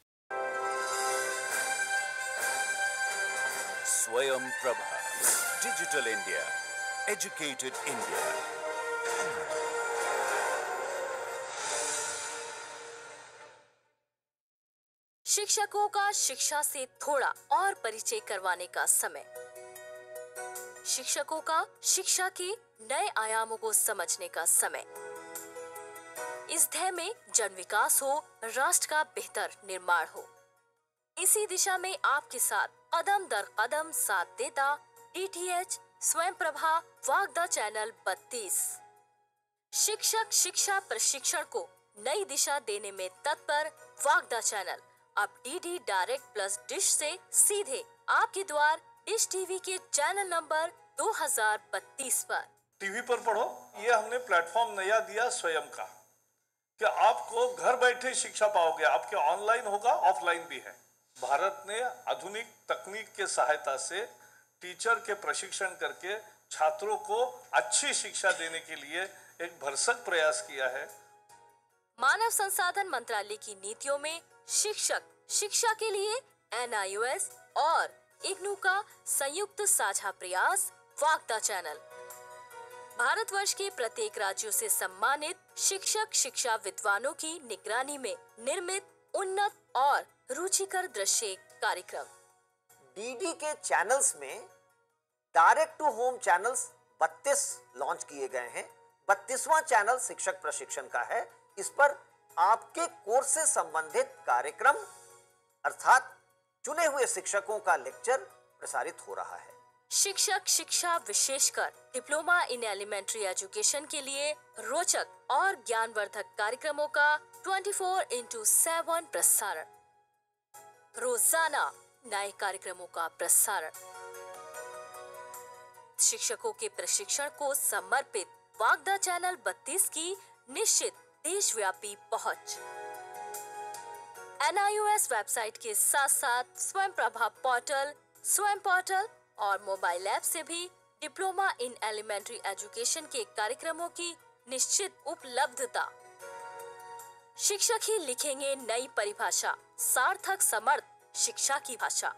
Swayam Prabha, digital India, educated India. शिक्षकों का शिक्षा से थोड़ा और परिचय करवाने का समय। शिक्षकों का शिक्षा के नए आयामों को समझने का समय। इस ध्येय में जन विकास हो, राष्ट्र का बेहतर निर्माण हो, इसी दिशा में आपके साथ कदम दर कदम साथ देता डीटीएच स्वयं प्रभा वागदा चैनल बत्तीस। शिक्षक शिक्षा प्रशिक्षण को नई दिशा देने में तत्पर वागदा चैनल अब डीडी डायरेक्ट प्लस डिश से सीधे आपके द्वार डिश टीवी के चैनल नंबर दो हजार बत्तीस पर। टीवी पर पढ़ो, ये हमने प्लेटफॉर्म नया दिया स्वयं का, कि आपको घर बैठे शिक्षा पाओगे। आपके ऑनलाइन होगा, ऑफलाइन भी है। भारत ने आधुनिक तकनीक के सहायता से टीचर के प्रशिक्षण करके छात्रों को अच्छी शिक्षा देने के लिए एक भरसक प्रयास किया है। मानव संसाधन मंत्रालय की नीतियों में शिक्षक शिक्षा के लिए एन आई ओ एस और इग्नू का संयुक्त साझा प्रयास वागदा चैनल भारतवर्ष के प्रत्येक राज्यों से सम्मानित शिक्षक शिक्षा विद्वानों की निगरानी में निर्मित उन्नत और रुचिकर दृश्य कार्यक्रम। डीडी के चैनल्स में डायरेक्ट टू होम चैनल्स बत्तीस लॉन्च किए गए हैं। बत्तीसवां चैनल शिक्षक प्रशिक्षण का है। इस पर आपके कोर्स से संबंधित कार्यक्रम अर्थात चुने हुए शिक्षकों का लेक्चर प्रसारित हो रहा है। शिक्षक शिक्षा विशेषकर डिप्लोमा इन एलिमेंट्री एजुकेशन के लिए रोचक और ज्ञानवर्धक कार्यक्रमों का चौबीस इंटू सात प्रसारण, रोजाना नए कार्यक्रमों का प्रसारण, शिक्षकों के प्रशिक्षण को समर्पित वागदा चैनल बत्तीस की निश्चित देशव्यापी पहुंच, N I O S website के साथ साथ स्वयं प्रभा पोर्टल, स्वयं पोर्टल और मोबाइल ऐप से भी डिप्लोमा इन एलिमेंट्री एजुकेशन के कार्यक्रमों की निश्चित उपलब्धता। शिक्षक ही लिखेंगे नई परिभाषा, सार्थक समर्थ शिक्षा की भाषा।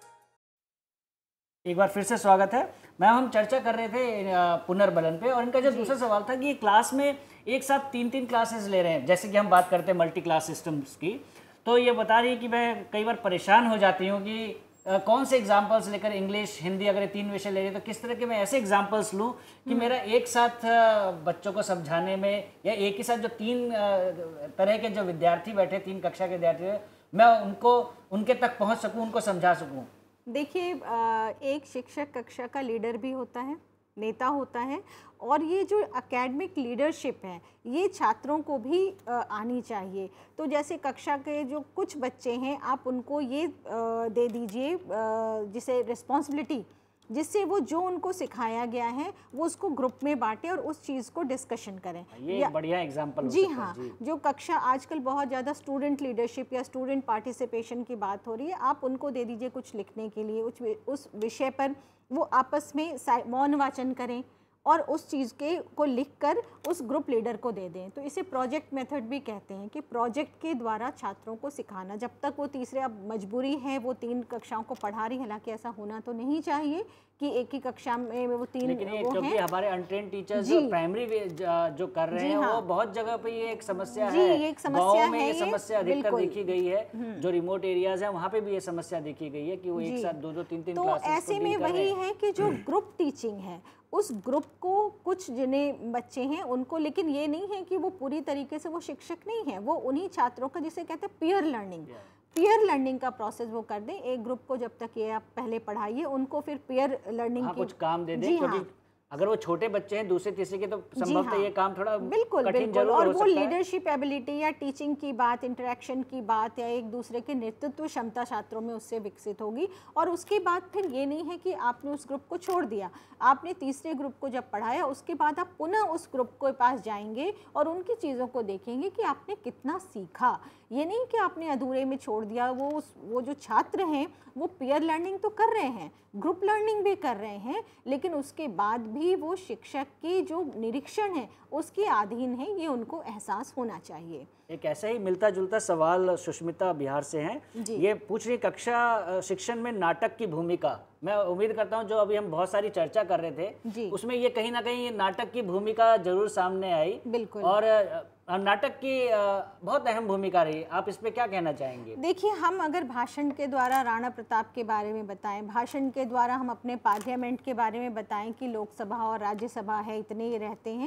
एक बार फिर से स्वागत है। मैम, हम चर्चा कर रहे थे पुनर्बलन पे और इनका जो दूसरा सवाल था कि ये क्लास में एक साथ तीन तीन क्लासेस ले रहे हैं, जैसे कि हम बात करते हैं मल्टी क्लास सिस्टम्स की, तो ये बता रही है कि मैं कई बार परेशान हो जाती हूँ कि Uh, कौन से एग्जाम्पल्स लेकर, इंग्लिश हिंदी अगर तीन विषय ले रही है तो किस तरह के मैं ऐसे एग्जाम्पल्स लूँ कि मेरा एक साथ uh, बच्चों को समझाने में, या एक ही साथ जो तीन uh, तरह के जो विद्यार्थी बैठे, तीन कक्षा के विद्यार्थी, मैं उनको उनके तक पहुँच सकूँ, उनको समझा सकूँ। देखिए, एक शिक्षक कक्षा का लीडर भी होता है, नेता होता है, और ये जो एकेडमिक लीडरशिप है ये छात्रों को भी आनी चाहिए। तो जैसे कक्षा के जो कुछ बच्चे हैं, आप उनको ये दे दीजिए जिसे रिस्पॉन्सिबिलिटी, जिससे वो जो उनको सिखाया गया है वो उसको ग्रुप में बांटे और उस चीज़ को डिस्कशन करें। ये एक बढ़िया एग्जाम्पल। जी हाँ, जो कक्षा आजकल बहुत ज़्यादा स्टूडेंट लीडरशिप या स्टूडेंट पार्टिसिपेशन की बात हो रही है, आप उनको दे दीजिए कुछ लिखने के लिए, उस उस विषय पर वो आपस में मौन वाचन करें और उस चीज़ के को लिखकर उस ग्रुप लीडर को दे दें। तो इसे प्रोजेक्ट मेथड भी कहते हैं कि प्रोजेक्ट के द्वारा छात्रों को सिखाना। जब तक वो तीसरे, अब मजबूरी है वो तीन कक्षाओं को पढ़ा रही, हालांकि ऐसा होना तो नहीं चाहिए कि एक ही कक्षा में वो तीन, लेकिन ये वो क्योंकि हमारे अनट्रेंड टीचर्स जो प्राइमरी जो कर रहे हैं हाँ, वो बहुत जगह पे ये एक समस्या जी, है। ये एक समस्या में है, ये समस्या अधिकतर देखी गई है। जो रिमोट एरियाज है वहाँ पे भी ये समस्या देखी गई है कि वो एक साथ दो दो तीन तीन तो ऐसे में वही है कि जो ग्रुप टीचिंग है उस ग्रुप को, कुछ जिन्हें बच्चे हैं उनको, लेकिन ये नहीं है कि वो पूरी तरीके से वो शिक्षक नहीं है, वो उन्हीं छात्रों का जिसे कहते हैं पीयर लर्निंग, पीयर लर्निंग का प्रोसेस वो कर दें। एक ग्रुप को जब तक ये आप पहले पढ़ाइए, उनको फिर पीयर लर्निंग हाँ, की कुछ काम दे दें, क्योंकि अगर वो छोटे बच्चे हैं दूसरे तीसरे के तो संभवतः हाँ, ये काम थोड़ा बिल्कुल कठिन बिल्कुल जरूर और हो वो सकता है। लीडरशिप एबिलिटी या टीचिंग की बात, इंटरेक्शन की बात या एक दूसरे के नेतृत्व क्षमता छात्रों में उससे विकसित होगी। और उसके बाद फिर ये नहीं है कि आपने उस ग्रुप को छोड़ दिया, आपने तीसरे ग्रुप को जब पढ़ाया उसके बाद आप पुनः उस ग्रुप के पास जाएंगे और उनकी चीज़ों को देखेंगे कि आपने कितना सीखा। ये नहीं कि आपने अधूरे में छोड़ दिया। वो उस वो जो छात्र हैं वो पीयर लर्निंग तो कर रहे हैं, ग्रुप लर्निंग भी कर रहे हैं, लेकिन उसके बाद भी वो शिक्षक की जो निरीक्षण है उसके अधीन है, ये उनको एहसास होना चाहिए। एक ऐसा ही मिलता जुलता सवाल सुष्मिता बिहार से हैं, ये पूछ रही कक्षा शिक्षण में नाटक की भूमिका। मैं उम्मीद करता हूं जो अभी हम बहुत सारी चर्चा कर रहे थे उसमें ये कहीं ना कहीं ये नाटक की भूमिका जरूर सामने आई। बिल्कुल। और नाटक की बहुत अहम भूमिका रही, आप इस पे क्या कहना चाहेंगे? देखिए, हम अगर भाषण के द्वारा राणा प्रताप के बारे में बताएं, भाषण के द्वारा हम अपने पार्लियामेंट के बारे में बताएं कि लोकसभा और राज्यसभा है, इतने ही रहते हैं,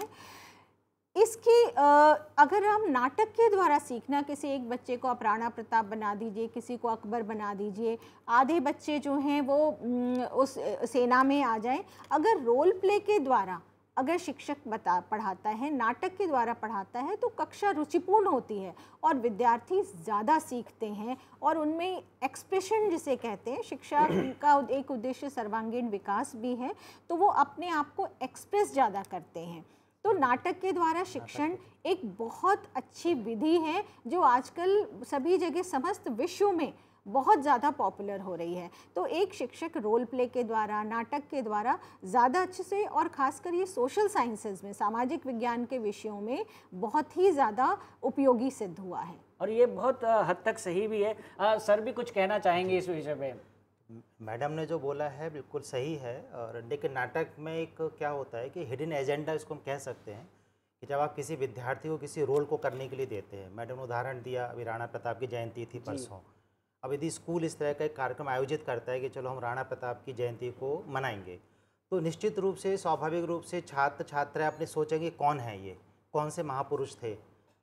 इसकी अगर हम नाटक के द्वारा सीखना, किसी एक बच्चे को आप राणा प्रताप बना दीजिए, किसी को अकबर बना दीजिए, आधे बच्चे जो हैं वो उस सेना में आ जाएं, अगर रोल प्ले के द्वारा अगर शिक्षक बता पढ़ाता है, नाटक के द्वारा पढ़ाता है, तो कक्षा रुचिपूर्ण होती है और विद्यार्थी ज़्यादा सीखते हैं और उनमें एक्सप्रेशन जिसे कहते हैं, शिक्षा का एक उद्देश्य सर्वांगीण विकास भी है, तो वो अपने आप को एक्सप्रेस ज़्यादा करते हैं। तो नाटक के द्वारा शिक्षण एक बहुत अच्छी विधि है जो आजकल सभी जगह समस्त विश्व में बहुत ज़्यादा पॉपुलर हो रही है। तो एक शिक्षक रोल प्ले के द्वारा, नाटक के द्वारा ज़्यादा अच्छे से, और ख़ासकर ये सोशल साइंसेज में, सामाजिक विज्ञान के विषयों में बहुत ही ज़्यादा उपयोगी सिद्ध हुआ है। और ये बहुत हद तक सही भी है। आ, सर भी कुछ कहना चाहेंगे इस विषय पे? मैडम ने जो बोला है बिल्कुल सही है। और लेकिन नाटक में एक क्या होता है कि हिडन एजेंडा इसको हम कह सकते हैं कि जब आप किसी विद्यार्थी को किसी रोल को करने के लिए देते हैं, मैडम ने उदाहरण दिया, अभी राणा प्रताप की जयंती थी परसों, अब यदि स्कूल इस तरह का एक कार्यक्रम आयोजित करता है कि चलो हम राणा प्रताप की जयंती को मनाएंगे, तो निश्चित रूप से, स्वाभाविक रूप से छात्र छात्राएं अपने सोचेंगे कौन है ये, कौन से महापुरुष थे,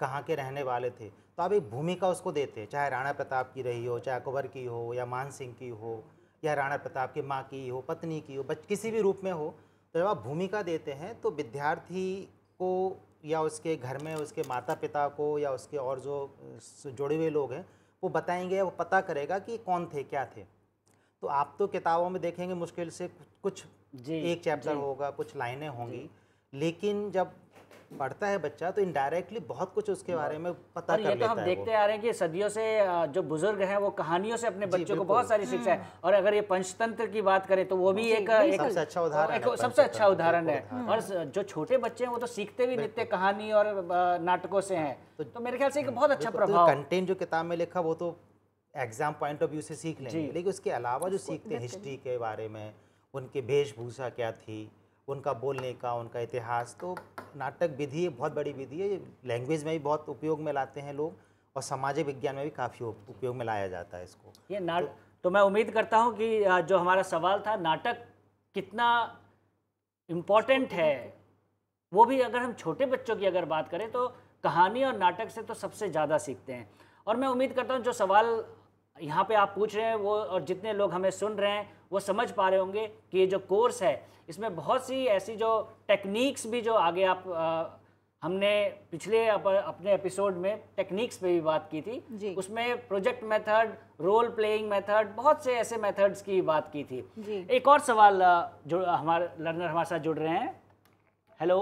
कहाँ के रहने वाले थे, तो आप एक भूमिका उसको देते, चाहे राणा प्रताप की रही हो, चाहे अकबर की हो, या मान सिंह की हो, या राणा प्रताप की माँ की हो, पत्नी की हो, बच किसी भी रूप में हो, तो जब आप भूमिका देते हैं तो विद्यार्थी को या उसके घर में उसके माता पिता को या उसके और जो जुड़े हुए लोग हैं वो बताएंगे, वो पता करेगा कि कौन थे, क्या थे। तो आप तो किताबों में देखेंगे मुश्किल से कुछ एक चैप्टर होगा, कुछ लाइनें होंगी, लेकिन जब पढ़ता है बच्चा तो इनडायरेक्टली बहुत कुछ उसके बारे में पता कर लेता है। ये तो हम देखते आ रहे हैं कि सदियों से जो बुजुर्ग हैं वो कहानियों से अपने बच्चों को बहुत सारी शिक्षा है। और अगर ये पंचतंत्र की बात करें तो वो भी एक सबसे अच्छा उदाहरण सबसे अच्छा उदाहरण है। और जो छोटे बच्चे हैं वो तो सीखते भी नित्य कहानी और नाटकों से हैं, तो मेरे ख्याल से एक बहुत अच्छा प्रभाव। कंटेंट जो किताब में लिखा वो तो एग्जाम पॉइंट ऑफ व्यू से सीख लेंगे, लेकिन उसके अलावा जो सीखते हैं हिस्ट्री के बारे में, उनके वेशभूषा क्या थी, उनका बोलने का, उनका इतिहास, तो नाटक विधि बहुत बड़ी विधि है। लैंग्वेज में भी बहुत उपयोग में लाते हैं लोग, और सामाजिक विज्ञान में भी काफ़ी उपयोग में लाया जाता है इसको। ये नाटक तो, तो मैं उम्मीद करता हूँ कि जो हमारा सवाल था, नाटक कितना इम्पोर्टेंट है, वो भी अगर हम छोटे बच्चों की अगर बात करें तो कहानी और नाटक से तो सबसे ज़्यादा सीखते हैं। और मैं उम्मीद करता हूँ जो सवाल यहाँ पे आप पूछ रहे हैं वो, और जितने लोग हमें सुन रहे हैं वो समझ पा रहे होंगे कि ये जो कोर्स है इसमें बहुत सी ऐसी जो टेक्निक्स भी जो आगे आप आ, हमने पिछले अप, अपने एपिसोड में टेक्निक्स पे भी बात की थी, उसमें project method, role playing method, बहुत से ऐसे मेथड्स की बात की थी। एक और सवाल जो हमारे लर्नर हमारे साथ जुड़ रहे हैं। हेलो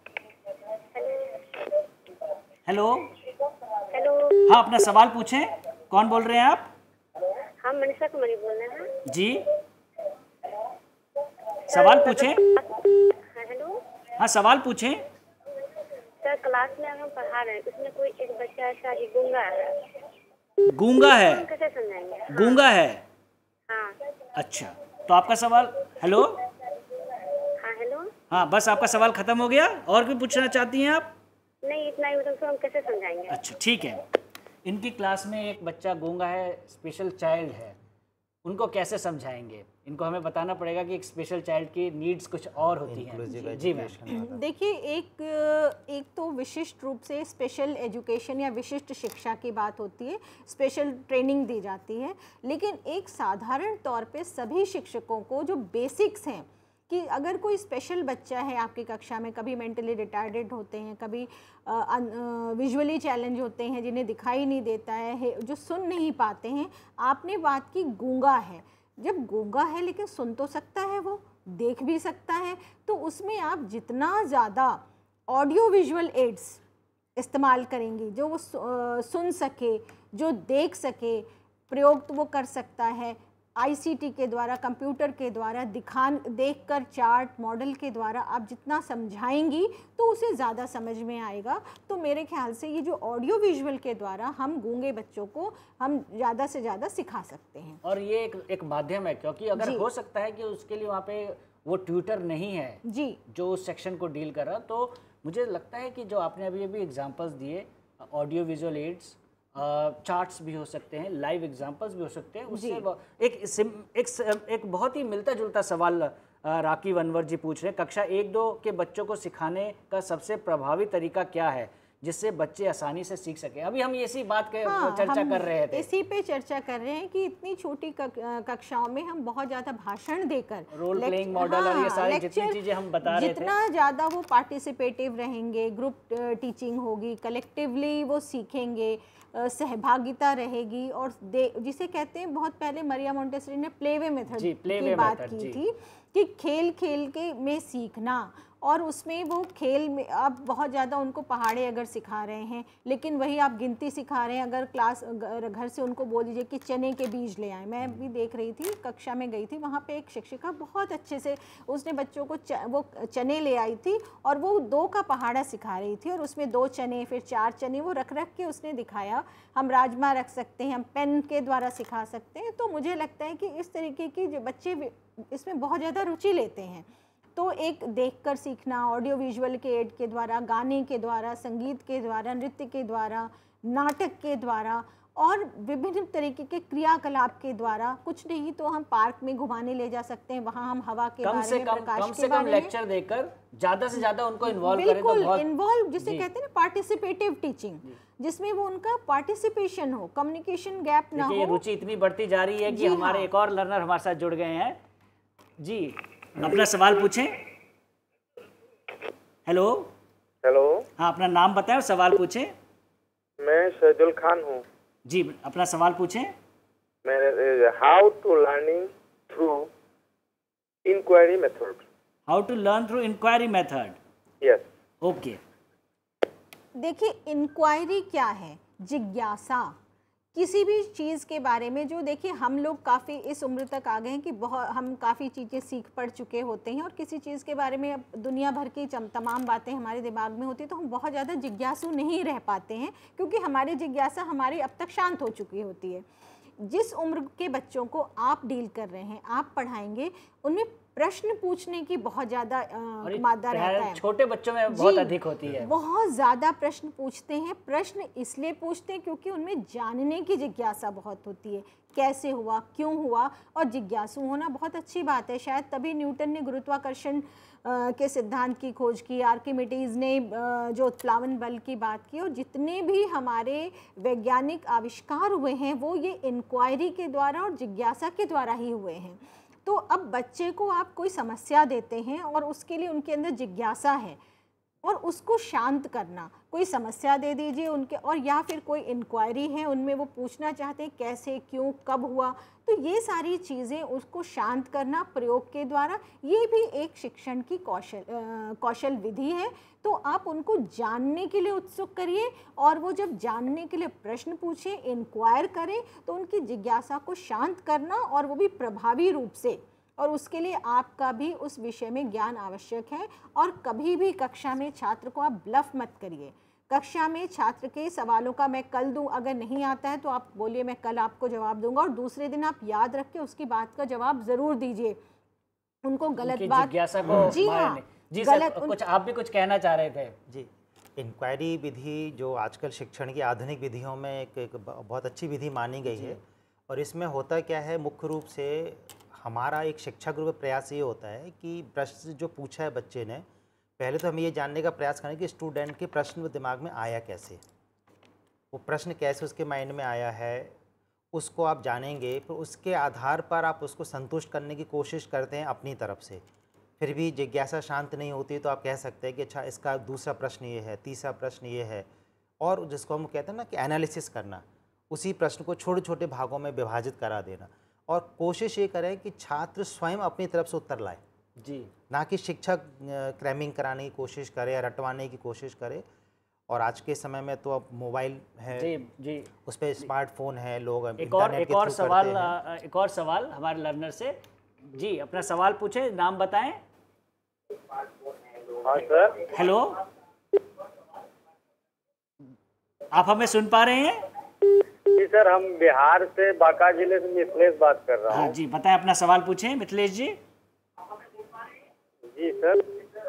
हेलो हेलो, हाँ अपना सवाल पूछें, कौन बोल रहे हैं आप? हम मनीषा कुमारी बोल रहे हैं जी, सवाल पूछें। हेलो, हाँ सवाल पूछें। सर क्लास में हम पढ़ा रहे हैं, उसमें कोई एक बच्चा ऐसा ही गूंगा है। गूंगा है? कैसे समझाएंगे? हाँ। गूंगा है? हाँ। अच्छा, तो आपका सवाल। हेलो हाँ हेलो, हाँ बस आपका सवाल खत्म हो गया, और भी पूछना चाहती हैं आप? नहीं इतना ही, मतलब हम कैसे समझाएंगे? अच्छा ठीक है। इनकी क्लास में एक बच्चा गूंगा है, स्पेशल चाइल्ड है, उनको कैसे समझाएंगे? इनको हमें बताना पड़ेगा कि एक स्पेशल चाइल्ड की नीड्स कुछ और होती हैं। जी मैम। देखिए, एक एक तो विशिष्ट रूप से स्पेशल एजुकेशन या विशिष्ट शिक्षा की बात होती है, स्पेशल ट्रेनिंग दी जाती है, लेकिन एक साधारण तौर पे सभी शिक्षकों को जो बेसिक्स हैं कि अगर कोई स्पेशल बच्चा है आपकी कक्षा में, कभी मेंटली रिटार्डेड होते हैं, कभी विजुअली चैलेंज होते हैं, जिन्हें दिखाई नहीं देता है, जो सुन नहीं पाते हैं। आपने बात की गूंगा है, जब गूंगा है लेकिन सुन तो सकता है, वो देख भी सकता है, तो उसमें आप जितना ज़्यादा ऑडियो विजुअल एड्स इस्तेमाल करेंगी, जो वो सुन सके, जो देख सके, प्रयोग तो वो कर सकता है आईसीटी के द्वारा, कंप्यूटर के द्वारा, दिखान देखकर, चार्ट मॉडल के द्वारा आप जितना समझाएंगी तो उसे ज़्यादा समझ में आएगा। तो मेरे ख्याल से ये जो ऑडियो विजुअल के द्वारा हम गूंगे बच्चों को हम ज़्यादा से ज़्यादा सिखा सकते हैं। और ये एक एक माध्यम है, क्योंकि अगर हो सकता है कि उसके लिए वहाँ पे वो ट्यूटर नहीं है जी जो उस सेक्शन को डील कर रहा, तो मुझे लगता है कि जो आपने अभी अभी एग्जाम्पल्स दिए, audio visual aids, charts uh, भी हो सकते हैं, लाइव एग्जांपल्स भी हो सकते हैं, उससे एक एक एक बहुत ही मिलता जुलता सवाल राकीब अनवर जी पूछ रहे हैं, कक्षा एक दो के बच्चों को सिखाने का सबसे प्रभावी तरीका क्या है जिससे बच्चे आसानी से सीख सकें? अभी हम इसी बात के हाँ, चर्चा कर रहे थे, इसी पे चर्चा कर रहे हैं कि इतनी छोटी कक्षाओं में हम बहुत ज़्यादा भाषण देकर, रोल प्लेइंग मॉडल और ये सारी जितनी चीज़ें हम बता रहे थे, जितना ज़्यादा वो पार्टिसिपेटिव रहेंगे, ग्रुप टीचिंग होगी, कलेक्टिवली वो सीखेंगे, सहभागिता रहेगी, और जिसे कहते हैं, बहुत पहले मरिया मोंटेसरी ने प्लेवे मेथड की बात की थी कि खेल खेल के में सीखना, और उसमें वो खेल में आप बहुत ज़्यादा उनको पहाड़े अगर सिखा रहे हैं, लेकिन वही आप गिनती सिखा रहे हैं, अगर क्लास घर से उनको बोल दीजिए कि चने के बीज ले आए। मैं भी देख रही थी, कक्षा में गई थी, वहाँ पे एक शिक्षिका बहुत अच्छे से उसने बच्चों को च, वो चने ले आई थी और वो दो का पहाड़ा सिखा रही थी, और उसमें दो चने, फिर चार चने, वो रख रख के उसने दिखाया। हम राजमा रख सकते हैं, हम पेन के द्वारा सिखा सकते हैं। तो मुझे लगता है कि इस तरीके की जो बच्चे इसमें बहुत ज़्यादा रुचि लेते हैं, तो एक देखकर सीखना, ऑडियो विजुअल के एड के द्वारा, गाने के द्वारा, संगीत के द्वारा, नृत्य के द्वारा, नाटक के द्वारा, और विभिन्न तरीके के क्रियाकलाप के द्वारा, कुछ नहीं तो हम पार्क में घुमाने ले जा सकते हैं, वहाँ हम हवा के कम बारे से में, कम प्रकाश कम के से कम बारे में लेक्चर देकर ज्यादा से ज्यादा उनको इन्वॉल्व करें तो बिल्कुल बहुत इन्वॉल्व, जिसे जी। कहते हैं ना पार्टिसिपेटिव टीचिंग, जिसमें वो उनका पार्टिसिपेशन हो, कम्युनिकेशन गैप ना देखिए ये हो। रुचि इतनी बढ़ती जा रही है कि जी हमारे हाँ। एक और लर्नर हमारे साथ जुड़ गए हैं। जी अपना सवाल पूछें। हेलो हेलो, हाँ अपना नाम बताएं और सवाल पूछें। मैं शहदुल खान हूँ। जी अपना सवाल पूछें। मैं how to learning through inquiry method. How to learn through inquiry method. Yes. Okay, देखिए इंक्वायरी क्या है? जिज्ञासा, किसी भी चीज़ के बारे में जो, देखिए हम लोग काफ़ी इस उम्र तक आ गए हैं कि बहुत हम काफ़ी चीज़ें सीख पढ़ चुके होते हैं और किसी चीज़ के बारे में अब दुनिया भर की तमाम बातें हमारे दिमाग में होती है, तो हम बहुत ज़्यादा जिज्ञासु नहीं रह पाते हैं क्योंकि हमारी जिज्ञासा हमारी अब तक शांत हो चुकी होती है। जिस उम्र के बच्चों को आप डील कर रहे हैं, आप पढ़ाएंगे, उनमें प्रश्न पूछने की बहुत ज़्यादा मादा रहता है। छोटे बच्चों में बहुत अधिक होती है, बहुत ज़्यादा प्रश्न पूछते हैं। प्रश्न इसलिए पूछते हैं क्योंकि उनमें जानने की जिज्ञासा बहुत होती है, कैसे हुआ, क्यों हुआ, और जिज्ञासु होना बहुत अच्छी बात है। शायद तभी न्यूटन ने गुरुत्वाकर्षण के सिद्धांत की खोज की, आर्किमिडीज़ ने जो उत्प्लावन बल की बात की, और जितने भी हमारे वैज्ञानिक आविष्कार हुए हैं वो ये इंक्वायरी के द्वारा और जिज्ञासा के द्वारा ही हुए हैं। तो अब बच्चे को आप कोई समस्या देते हैं और उसके लिए उनके अंदर जिज्ञासा है और उसको शांत करना, कोई समस्या दे दीजिए उनके, और या फिर कोई इंक्वायरी है उनमें, वो पूछना चाहते हैं कैसे, क्यों, कब हुआ, तो ये सारी चीज़ें उसको शांत करना प्रयोग के द्वारा, ये भी एक शिक्षण की कौशल कौशल विधि है। तो आप उनको जानने के लिए उत्सुक करिए और वो जब जानने के लिए प्रश्न पूछें, इंक्वायर करें, तो उनकी जिज्ञासा को शांत करना, और वो भी प्रभावी रूप से, और उसके लिए आपका भी उस विषय में ज्ञान आवश्यक है। और कभी भी कक्षा में छात्र को आप ब्लफ मत करिए। कक्षा में छात्र के सवालों का मैं कल दूं, अगर नहीं आता है तो आप बोलिए मैं कल आपको जवाब दूंगा, और दूसरे दिन आप याद रख के उसकी बात का जवाब ज़रूर दीजिए। उनको गलत बात, जिज्ञासा को जी हाँ, जी गलत सर, कुछ आप भी कुछ कहना चाह रहे थे। जी, इंक्वायरी विधि जो आजकल शिक्षण की आधुनिक विधियों में एक, एक बहुत अच्छी विधि मानी गई है, और इसमें होता क्या है, मुख्य रूप से हमारा एक शिक्षक रूप में प्रयास ये होता है कि प्रश्न जो पूछा है बच्चे ने, पहले तो हमें ये जानने का प्रयास करें कि स्टूडेंट के प्रश्न दिमाग में आया कैसे, वो प्रश्न कैसे उसके माइंड में आया है, उसको आप जानेंगे, फिर उसके आधार पर आप उसको संतुष्ट करने की कोशिश करते हैं अपनी तरफ से। फिर भी जिज्ञासा शांत नहीं होती तो आप कह सकते हैं कि अच्छा इसका दूसरा प्रश्न ये है, तीसरा प्रश्न ये है, और जिसको हम कहते हैं ना कि एनालिसिस करना, उसी प्रश्न को छोटे छोटे भागों में विभाजित करा देना, और कोशिश ये करें कि छात्र स्वयं अपनी तरफ से उत्तर लाए, जी, ना कि शिक्षक क्रैमिंग कराने की कोशिश करे या रटवाने की कोशिश करे। और आज के समय में तो अब मोबाइल है, जी जी, उस पर स्मार्टफोन है, लोग एक और एक और सवाल एक और सवाल हमारे लर्नर से। जी अपना सवाल पूछे, नाम बताएं। हाँ सर। हेलो, आप हमें सुन पा रहे हैं? जी सर, हम बिहार से, बांका जिले से मिथिलेश बात कर रहा हूँ। हाँ जी, बताएं अपना सवाल पूछें मिथिलेश जी। जी सर,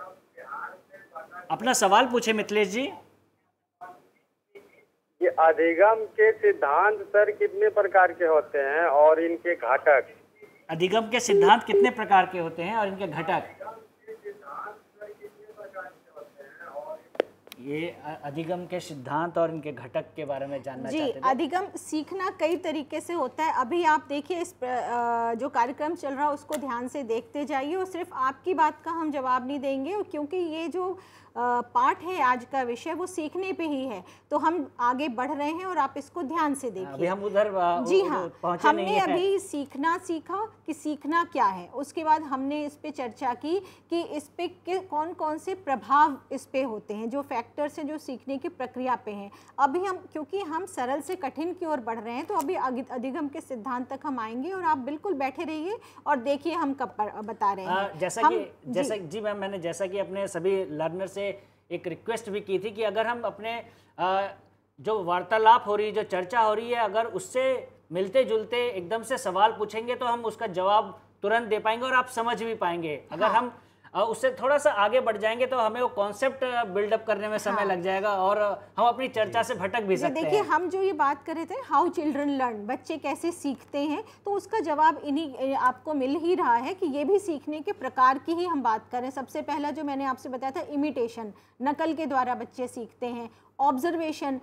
अपना सवाल पूछे मिथिलेश जी। ये अधिगम के सिद्धांत सर कितने प्रकार के होते हैं और इनके घटक? अधिगम के सिद्धांत कितने प्रकार के होते हैं और इनके घटक? ये अधिगम के सिद्धांत और इनके घटक के बारे में जानना जी, चाहते थे। अधिगम सीखना कई तरीके से होता है। अभी आप देखिए इस जो कार्यक्रम चल रहा है उसको ध्यान से देखते जाइए, और सिर्फ आपकी बात का हम जवाब नहीं देंगे, क्योंकि ये जो पाठ है आज का विषय वो सीखने पे ही है, तो हम आगे बढ़ रहे हैं और आप इसको ध्यान से देखिए। अभी हम उधर जी हाँ, हमने अभी सीखना सीखा कि सीखना क्या है, उसके बाद हमने इस पे चर्चा की कि इस पे कौन कौन से प्रभाव इस पे होते हैं, जो फैक्टर्स हैं जो सीखने की प्रक्रिया पे हैं। अभी हम, क्योंकि हम सरल से कठिन की ओर बढ़ रहे हैं, तो अभी अधिगम के सिद्धांत तक हम आएंगे, और आप बिल्कुल बैठे रहिए और देखिए हम कब बता रहे हैं। जैसा कि जैसा जी मैम, मैंने जैसा कि अपने सभी लर्नर से एक रिक्वेस्ट भी की थी कि अगर हम अपने आ, जो वार्तालाप हो रही है, जो चर्चा हो रही है, अगर उससे मिलते जुलते एकदम से सवाल पूछेंगे तो हम उसका जवाब तुरंत दे पाएंगे और आप समझ भी पाएंगे। अगर हाँ। हम और उससे थोड़ा सा आगे बढ़ जाएंगे तो हमें वो कॉन्सेप्ट बिल्डअप करने में समय हाँ। लग जाएगा और हम अपनी चर्चा से भटक भी सकते देखिए हैं। हम जो ये बात कर रहे थे हाउ चिल्ड्रन लर्न, बच्चे कैसे सीखते हैं, तो उसका जवाब इन्हीं आपको मिल ही रहा है कि ये भी सीखने के प्रकार की ही हम बात करें। सबसे पहला जो मैंने आपसे बताया था इमिटेशन, नकल के द्वारा बच्चे सीखते हैं। ऑब्जर्वेशन,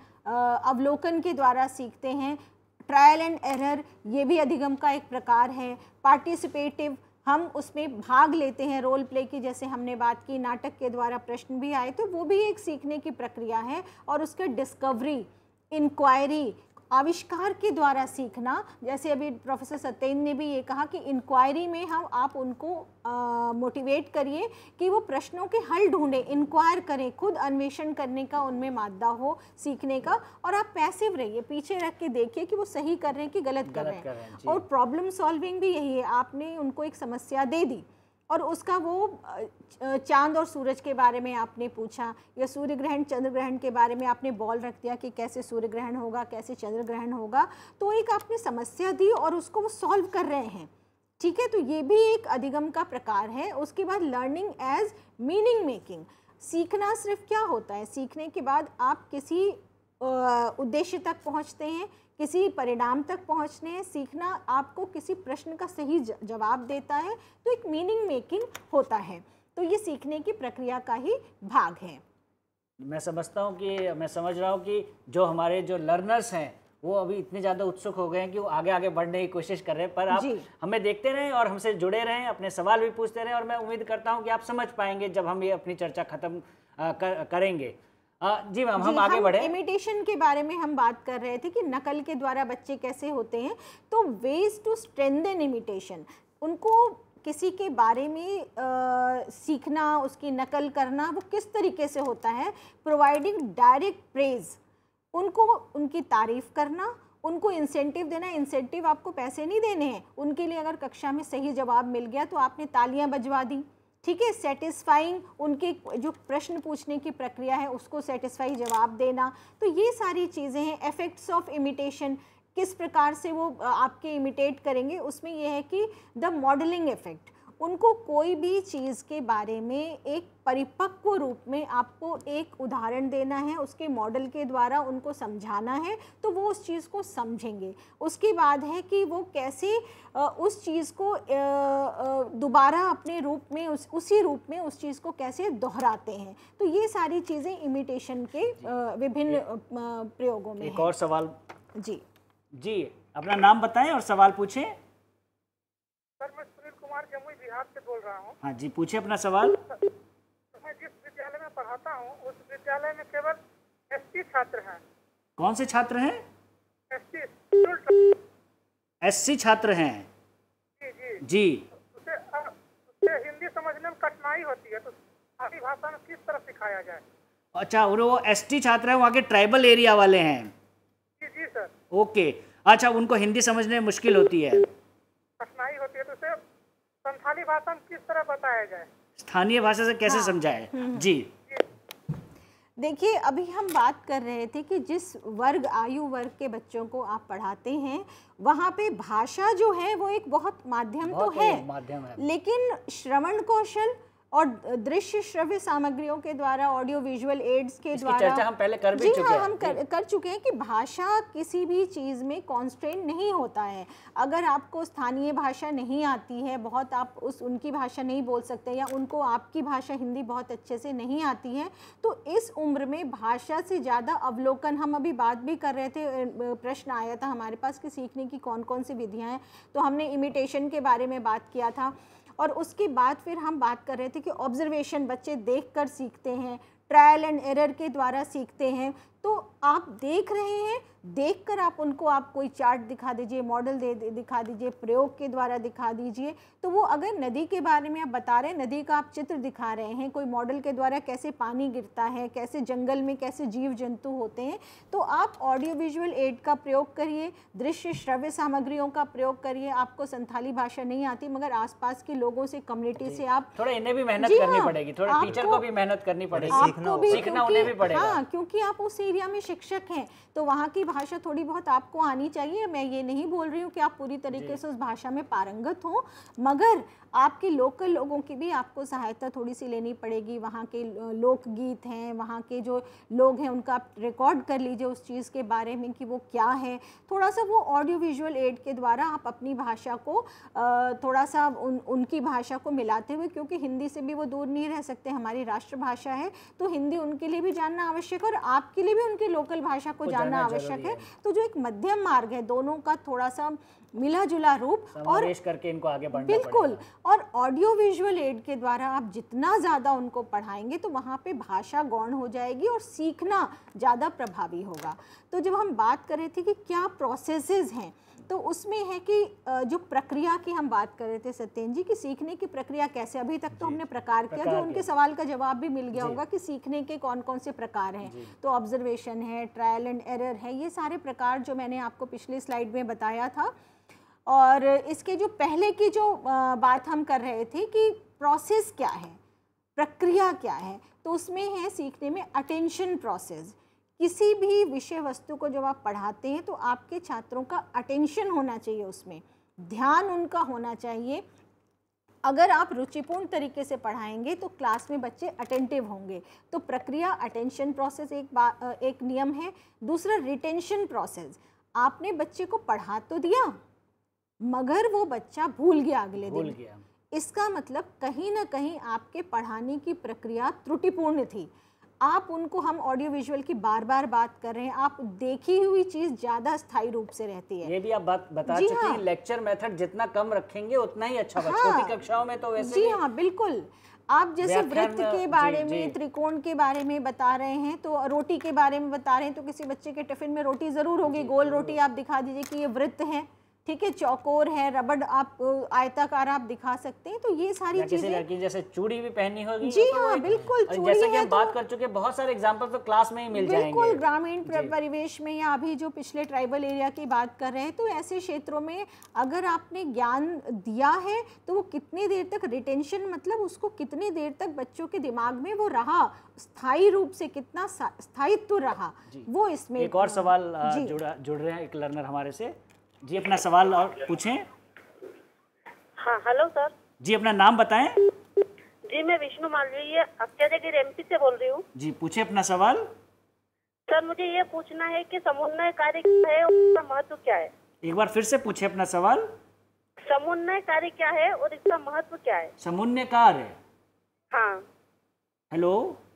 अवलोकन के द्वारा सीखते हैं। ट्रायल एंड एरर, ये भी अधिगम का एक प्रकार है। पार्टिसिपेटिव, हम उसमें भाग लेते हैं, रोल प्ले की जैसे हमने बात की, नाटक के द्वारा प्रश्न भी आए तो वो भी एक सीखने की प्रक्रिया है। और उसका डिस्कवरी, इंक्वायरी, आविष्कार के द्वारा सीखना, जैसे अभी प्रोफेसर सत्येंद्र ने भी ये कहा कि इंक्वायरी में हम आप उनको मोटिवेट करिए कि वो प्रश्नों के हल ढूंढें, इंक्वायर करें, खुद अन्वेषण करने का उनमें मादा हो सीखने का। और आप पैसिव रहिए, पीछे रख के देखिए कि वो सही कर रहे हैं कि गलत कर रहे हैं, कर रहे हैं। और प्रॉब्लम सॉल्विंग भी यही है, आपने उनको एक समस्या दे दी और उसका वो चांद और सूरज के बारे में आपने पूछा, या सूर्य ग्रहण चंद्र ग्रहण के बारे में आपने बॉल रख दिया कि कैसे सूर्य ग्रहण होगा, कैसे चंद्र ग्रहण होगा, तो एक आपने समस्या दी और उसको वो सॉल्व कर रहे हैं। ठीक है, तो ये भी एक अधिगम का प्रकार है। उसके बाद लर्निंग एज मीनिंग मेकिंग, सीखना सिर्फ क्या होता है, सीखने के बाद आप किसी उद्देश्य तक पहुंचते हैं, किसी परिणाम तक पहुंचने हैं। सीखना आपको किसी प्रश्न का सही जवाब देता है, तो एक मीनिंग मेकिंग होता है। तो ये सीखने की प्रक्रिया का ही भाग है। मैं समझता हूँ कि मैं समझ रहा हूँ कि जो हमारे जो लर्नर्स हैं वो अभी इतने ज़्यादा उत्सुक हो गए हैं कि वो आगे आगे बढ़ने की कोशिश कर रहे हैं। पर आप हमें देखते रहें और हमसे जुड़े रहें, अपने सवाल भी पूछते रहें, और मैं उम्मीद करता हूँ कि आप समझ पाएंगे जब हम ये अपनी चर्चा खत्म कर, करेंगे। आ, जी मैम, हम आगे बढ़े। इमिटेशन के बारे में हम बात कर रहे थे कि नकल के द्वारा बच्चे कैसे होते हैं। तो वेज टू स्ट्रेंथन इमिटेशन, उनको किसी के बारे में आ, सीखना, उसकी नकल करना, वो किस तरीके से होता है। प्रोवाइडिंग डायरेक्ट प्रेज, उनको उनकी तारीफ करना, उनको इंसेंटिव देना। इंसेंटिव आपको पैसे नहीं देने हैं, उनके लिए अगर कक्षा में सही जवाब मिल गया तो आपने तालियां बजवा दी। ठीक है, सेटिस्फाइंग, उनके जो प्रश्न पूछने की प्रक्रिया है उसको सेटिस्फाई जवाब देना। तो ये सारी चीज़ें हैं। इफेक्ट्स ऑफ इमिटेशन, किस प्रकार से वो आपके इमिटेट करेंगे, उसमें यह है कि द मॉडलिंग इफेक्ट, उनको कोई भी चीज़ के बारे में एक परिपक्व रूप में आपको एक उदाहरण देना है, उसके मॉडल के द्वारा उनको समझाना है, तो वो उस चीज़ को समझेंगे। उसके बाद है कि वो कैसे उस चीज़ को दोबारा अपने रूप में उस उसी रूप में उस चीज़ को कैसे दोहराते हैं। तो ये सारी चीज़ें इमिटेशन के विभिन्न प्रयोगों में। एक और सवाल जी जी, अपना नाम बताएं और सवाल पूछें। सर मैं सुनील कुमार जमुई बिहार से बोल रहा हूँ। हाँ जी, पूछिए अपना सवाल। मैं जिस विद्यालय में पढ़ाता हूँ उस विद्यालय में केवल एसटी छात्र हैं। कौन से छात्र हैं? एसटी एससी छात्र हैं। जी जी जी। उसे, उसे हिंदी समझने में कठिनाई होती है, तो स्थानीय भाषा में किस तरह सिखाया जाए? अच्छा, वो एसटी छात्र हैं, वहाँ के ट्राइबल एरिया वाले हैं। जी जी सर। ओके, अच्छा, उनको हिंदी समझने में मुश्किल होती है, कठिनाई होती है, तो उसे संथाली भाषा में किस तरह बताया जाए? स्थानीय भाषा से कैसे हाँ। समझाए? जी देखिए, अभी हम बात कर रहे थे कि जिस वर्ग आयु वर्ग के बच्चों को आप पढ़ाते हैं वहाँ पे भाषा जो है वो एक बहुत माध्यम बहुत तो है, माध्यम है, लेकिन श्रवण कौशल और दृश्य श्रव्य सामग्रियों के द्वारा, ऑडियो विजुअल एड्स के द्वारा चर्चा हम पहले कर भी जी चुके हाँ, हैं। हम कर, कर चुके हैं कि भाषा किसी भी चीज़ में कॉन्स्ट्रेंट नहीं होता है। अगर आपको स्थानीय भाषा नहीं आती है, बहुत आप उस उनकी भाषा नहीं बोल सकते, या उनको आपकी भाषा हिंदी बहुत अच्छे से नहीं आती है, तो इस उम्र में भाषा से ज़्यादा अवलोकन, हम अभी बात भी कर रहे थे, प्रश्न आया था हमारे पास कि सीखने की कौन कौन सी विधियाँ हैं, तो हमने इमिटेशन के बारे में बात किया था। और उसके बाद फिर हम बात कर रहे थे कि ऑब्जर्वेशन, बच्चे देखकर सीखते हैं, ट्रायल एंड एरर के द्वारा सीखते हैं। तो आप देख रहे हैं, देखकर आप उनको आप कोई चार्ट दिखा दीजिए, मॉडल दे दिखा दीजिए, प्रयोग के द्वारा दिखा दीजिए। तो वो अगर नदी के बारे में आप बता रहे हैं, नदी का आप चित्र दिखा रहे हैं, कोई मॉडल के द्वारा कैसे पानी गिरता है, कैसे जंगल में कैसे जीव जंतु होते हैं, तो आप ऑडियो विजुअल एड का प्रयोग करिए, दृश्य श्रव्य सामग्रियों का प्रयोग करिए। आपको संथाली भाषा नहीं आती, मगर आसपास के लोगों से, कम्युनिटी से आप थोड़ा इन्हें भी मेहनत करनी पड़ेगी, थोड़ा टीचर को भी मेहनत करनी पड़ेगी, सीखना सीखना उन्हें भी पड़ेगा। हाँ, क्योंकि आप उसे एरिया में शिक्षक हैं तो वहाँ की भाषा थोड़ी बहुत आपको आनी चाहिए। मैं ये नहीं बोल रही हूँ कि आप पूरी तरीके से उस भाषा में पारंगत हों, मगर आपके लोकल लोगों की भी आपको सहायता थोड़ी सी लेनी पड़ेगी। वहाँ के लोकगीत हैं, वहाँ के जो लोग हैं उनका आप रिकॉर्ड कर लीजिए उस चीज़ के बारे में कि वो क्या है। थोड़ा सा वो ऑडियो विजुअल एड के द्वारा आप अपनी भाषा को थोड़ा सा उन उनकी भाषा को मिलाते हुए, क्योंकि हिंदी से भी वो दूर नहीं रह सकते, हमारी राष्ट्रभाषा है, तो हिंदी उनके लिए भी जानना आवश्यक है और आपके लिए भी उनकी लोकल भाषा को जानना आवश्यक है। तो जो एक मध्यम मार्ग है, दोनों का थोड़ा सा मिला जुला रूप और करके इनको आगे बढ़ना बिल्कुल, और ऑडियो विजुअल एड के द्वारा आप जितना ज़्यादा उनको पढ़ाएंगे तो वहाँ पे भाषा गौण हो जाएगी और सीखना ज़्यादा प्रभावी होगा। तो जब हम बात कर रहे थे कि क्या प्रोसेसेस हैं, तो उसमें है कि जो प्रक्रिया की हम बात कर रहे थे सत्येंद्र जी, कि सीखने की प्रक्रिया कैसे, अभी तक तो हमने प्रकार किया, जो उनके सवाल का जवाब भी मिल गया होगा कि सीखने के कौन कौन से प्रकार हैं। तो ऑब्जर्वेशन है, ट्रायल एंड एरर है, ये सारे प्रकार जो मैंने आपको पिछली स्लाइड में बताया था। और इसके जो पहले की जो बात हम कर रहे थे कि प्रोसेस क्या है, प्रक्रिया क्या है, तो उसमें है सीखने में अटेंशन प्रोसेस। किसी भी विषय वस्तु को जब आप पढ़ाते हैं तो आपके छात्रों का अटेंशन होना चाहिए, उसमें ध्यान उनका होना चाहिए। अगर आप रुचिपूर्ण तरीके से पढ़ाएंगे तो क्लास में बच्चे अटेंटिव होंगे। तो प्रक्रिया अटेंशन प्रोसेस एक बा, एक नियम है। दूसरा रिटेंशन प्रोसेस, आपने बच्चे को पढ़ा तो दिया मगर वो बच्चा भूल गया अगले भूल दिन गया। इसका मतलब कहीं ना कहीं आपके पढ़ाने की प्रक्रिया त्रुटिपूर्ण थी। आप उनको, हम ऑडियो विजुअल की बार बार बात कर रहे हैं, आप देखी हुई चीज़ ज़्यादा स्थायी रूप से रहती है। ये भी आप बात बता चुके हैं, लेक्चर मेथड जितना कम रखेंगे उतना ही अच्छा। हाँ, छोटी कक्षाओं में तो वैसे जी हाँ बिल्कुल। आप जैसे वृत्त के बारे में, त्रिकोण के बारे में बता रहे हैं, तो रोटी के बारे में बता रहे हैं, तो किसी बच्चे के टिफिन में रोटी ज़रूर होगी। गोल रोटी आप दिखा दीजिए कि ये वृत्त है, ठीक है, चौकोर है, रबड़ आप आयताकार आप दिखा सकते हैं। तो ये सारी चीजें, लड़की जैसे चूड़ी भी पहनी होगी। जी हाँ बिल्कुल, चूड़ी जैसे कि हम तो बात कर चुके, बहुत सारे एग्जांपल तो क्लास में ही मिल जाएंगे। बिल्कुल, ग्रामीण परिवेश में या अभी जो पिछले ट्राइबल एरिया की बात कर रहे हैं, तो ऐसे क्षेत्रों में अगर आपने ज्ञान दिया है तो वो कितनी देर तक रिटेंशन, मतलब उसको कितनी देर तक बच्चों के दिमाग में वो रहा, स्थायी रूप से कितना स्थायित्व रहा, वो इसमें। एक और सवाल जुड़ा जुड़ रहे हैं एक लर्नर हमारे से। जी अपना सवाल और पूछें। हाँ हेलो सर। जी अपना नाम बताएं। जी मैं विष्णु मालवीय अत्यादेगिर एमपी से बोल रही हूँ। जी पूछे अपना सवाल। सर मुझे ये पूछना है कि समन्वय कार्य क्या है और इसका महत्व क्या है। एक बार फिर से पूछे अपना सवाल। समन्वय कार्य क्या है और इसका महत्व क्या है। समन्वय कार्य। हाँ हेलो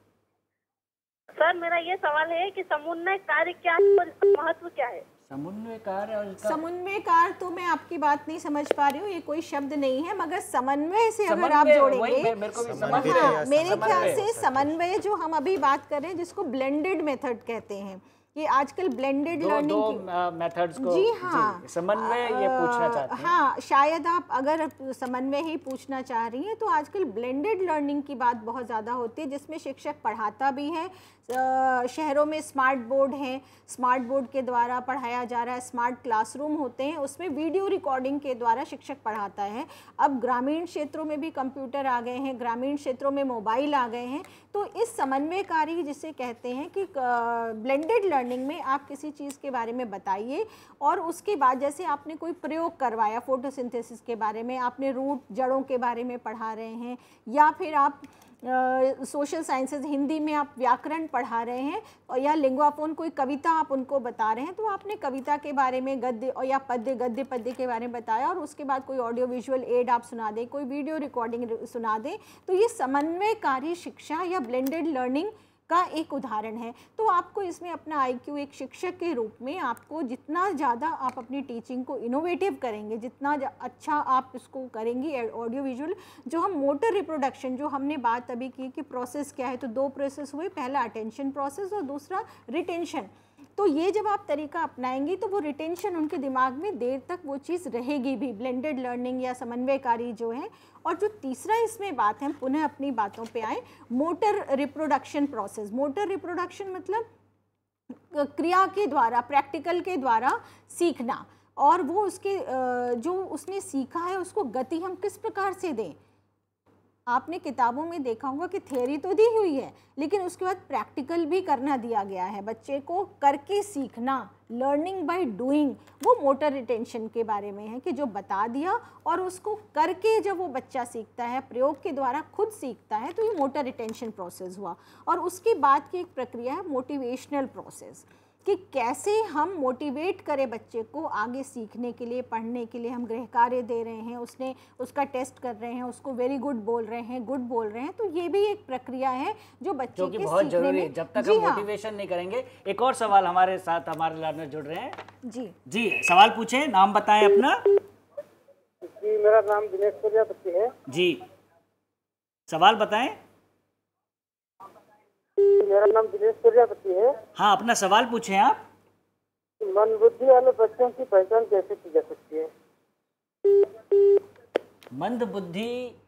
सर, मेरा ये सवाल है कि समन्वय कार्य क्या है और इसका महत्व क्या है। समन्वय कार्य और इसका समन्वय कार्य, तो मैं आपकी बात नहीं समझ पा रही हूँ, ये कोई शब्द नहीं है, मगर समन्वय से अगर आप जोड़ेंगे, हाँ मेरे ख्याल से समन्वय जो हम अभी बात कर रहे हैं जिसको ब्लेंडेड मेथड कहते हैं, ये आजकल ब्लेंडेड लर्निंग की मेथड्स को जी हाँ समन्वय ये पूछना चाहते हैं। हाँ शायद आप अगर समन्वय ही पूछना चाह रही हैं तो आजकल ब्लेंडेड लर्निंग की बात बहुत ज़्यादा होती है, जिसमें शिक्षक पढ़ाता भी है। शहरों में स्मार्ट बोर्ड हैं, स्मार्ट बोर्ड के द्वारा पढ़ाया जा रहा है, स्मार्ट क्लासरूम होते हैं, उसमें वीडियो रिकॉर्डिंग के द्वारा शिक्षक पढ़ाता है। अब ग्रामीण क्षेत्रों में भी कंप्यूटर आ गए हैं, ग्रामीण क्षेत्रों में मोबाइल आ गए हैं, तो इस समन्वयकारी जिसे कहते हैं कि ब्लेंडेड लर्निंग में आप किसी चीज़ के बारे में बताइए और उसके बाद जैसे आपने कोई प्रयोग करवाया फोटोसिंथेसिस के बारे में, आपने रूट जड़ों के बारे में पढ़ा रहे हैं, या फिर आप सोशल uh, साइंसेज हिंदी में आप व्याकरण पढ़ा रहे हैं, और या लिंग्वाफोन कोई कविता आप उनको बता रहे हैं, तो आपने कविता के बारे में गद्य और या पद्य गद्य पद्य के बारे में बताया और उसके बाद कोई ऑडियो विजुअल एड आप सुना दें, कोई वीडियो रिकॉर्डिंग सुना दें, तो ये समन्वयकारी शिक्षा या ब्लेंडेड लर्निंग का एक उदाहरण है। तो आपको इसमें अपना आईक्यू एक शिक्षक के रूप में, आपको जितना ज़्यादा आप अपनी टीचिंग को इनोवेटिव करेंगे, जितना अच्छा आप इसको करेंगी ऑडियो विजुअल, जो हम मोटर रिप्रोडक्शन जो हमने बात अभी की कि प्रोसेस क्या है, तो दो प्रोसेस हुए, पहला अटेंशन प्रोसेस और दूसरा रिटेंशन। तो ये जब आप तरीका अपनाएंगी तो वो रिटेंशन उनके दिमाग में देर तक वो चीज़ रहेगी भी, ब्लेंडेड लर्निंग या समन्वयकारी जो है। और जो तीसरा इसमें बात है, हम पुनः अपनी बातों पे आए, motor reproduction process. Motor reproduction मतलब क्रिया के द्वारा, प्रैक्टिकल के द्वारा सीखना, और वो उसके जो उसने सीखा है उसको गति हम किस प्रकार से दें, आपने किताबों में देखा होगा कि थ्योरी तो दी हुई है, लेकिन उसके बाद प्रैक्टिकल भी करना दिया गया है। बच्चे को करके सीखना, लर्निंग बाय डूइंग, वो मोटर रिटेंशन के बारे में है कि जो बता दिया और उसको करके जब वो बच्चा सीखता है, प्रयोग के द्वारा खुद सीखता है, तो ये मोटर रिटेंशन प्रोसेस हुआ। और उसके बाद की एक प्रक्रिया है मोटिवेशनल प्रोसेस, कि कैसे हम मोटिवेट करें बच्चे को आगे सीखने के लिए, पढ़ने के लिए। हम गृह कार्य दे रहे हैं, उसने उसका टेस्ट कर रहे हैं, उसको वेरी गुड बोल रहे हैं, गुड बोल रहे हैं, तो ये भी एक प्रक्रिया है जो बच्चे जो कि के बहुत सीखने जरूरी में। है। जब तक जी हम हाँ। मोटिवेशन नहीं करेंगे। एक और सवाल हमारे साथ हमारे लर्नर जुड़ रहे हैं। जी जी, सवाल पूछें, नाम बताएं अपना। जी, मेरा नाम दिनेश प्रजापति है। जी, सवाल बताएं। मेरा नाम दिनेश प्रजापति है। हाँ, अपना सवाल पूछें आप। मन बुद्धि वाले बच्चों की पहचान कैसे की जा सकती है? मंद बुद्धि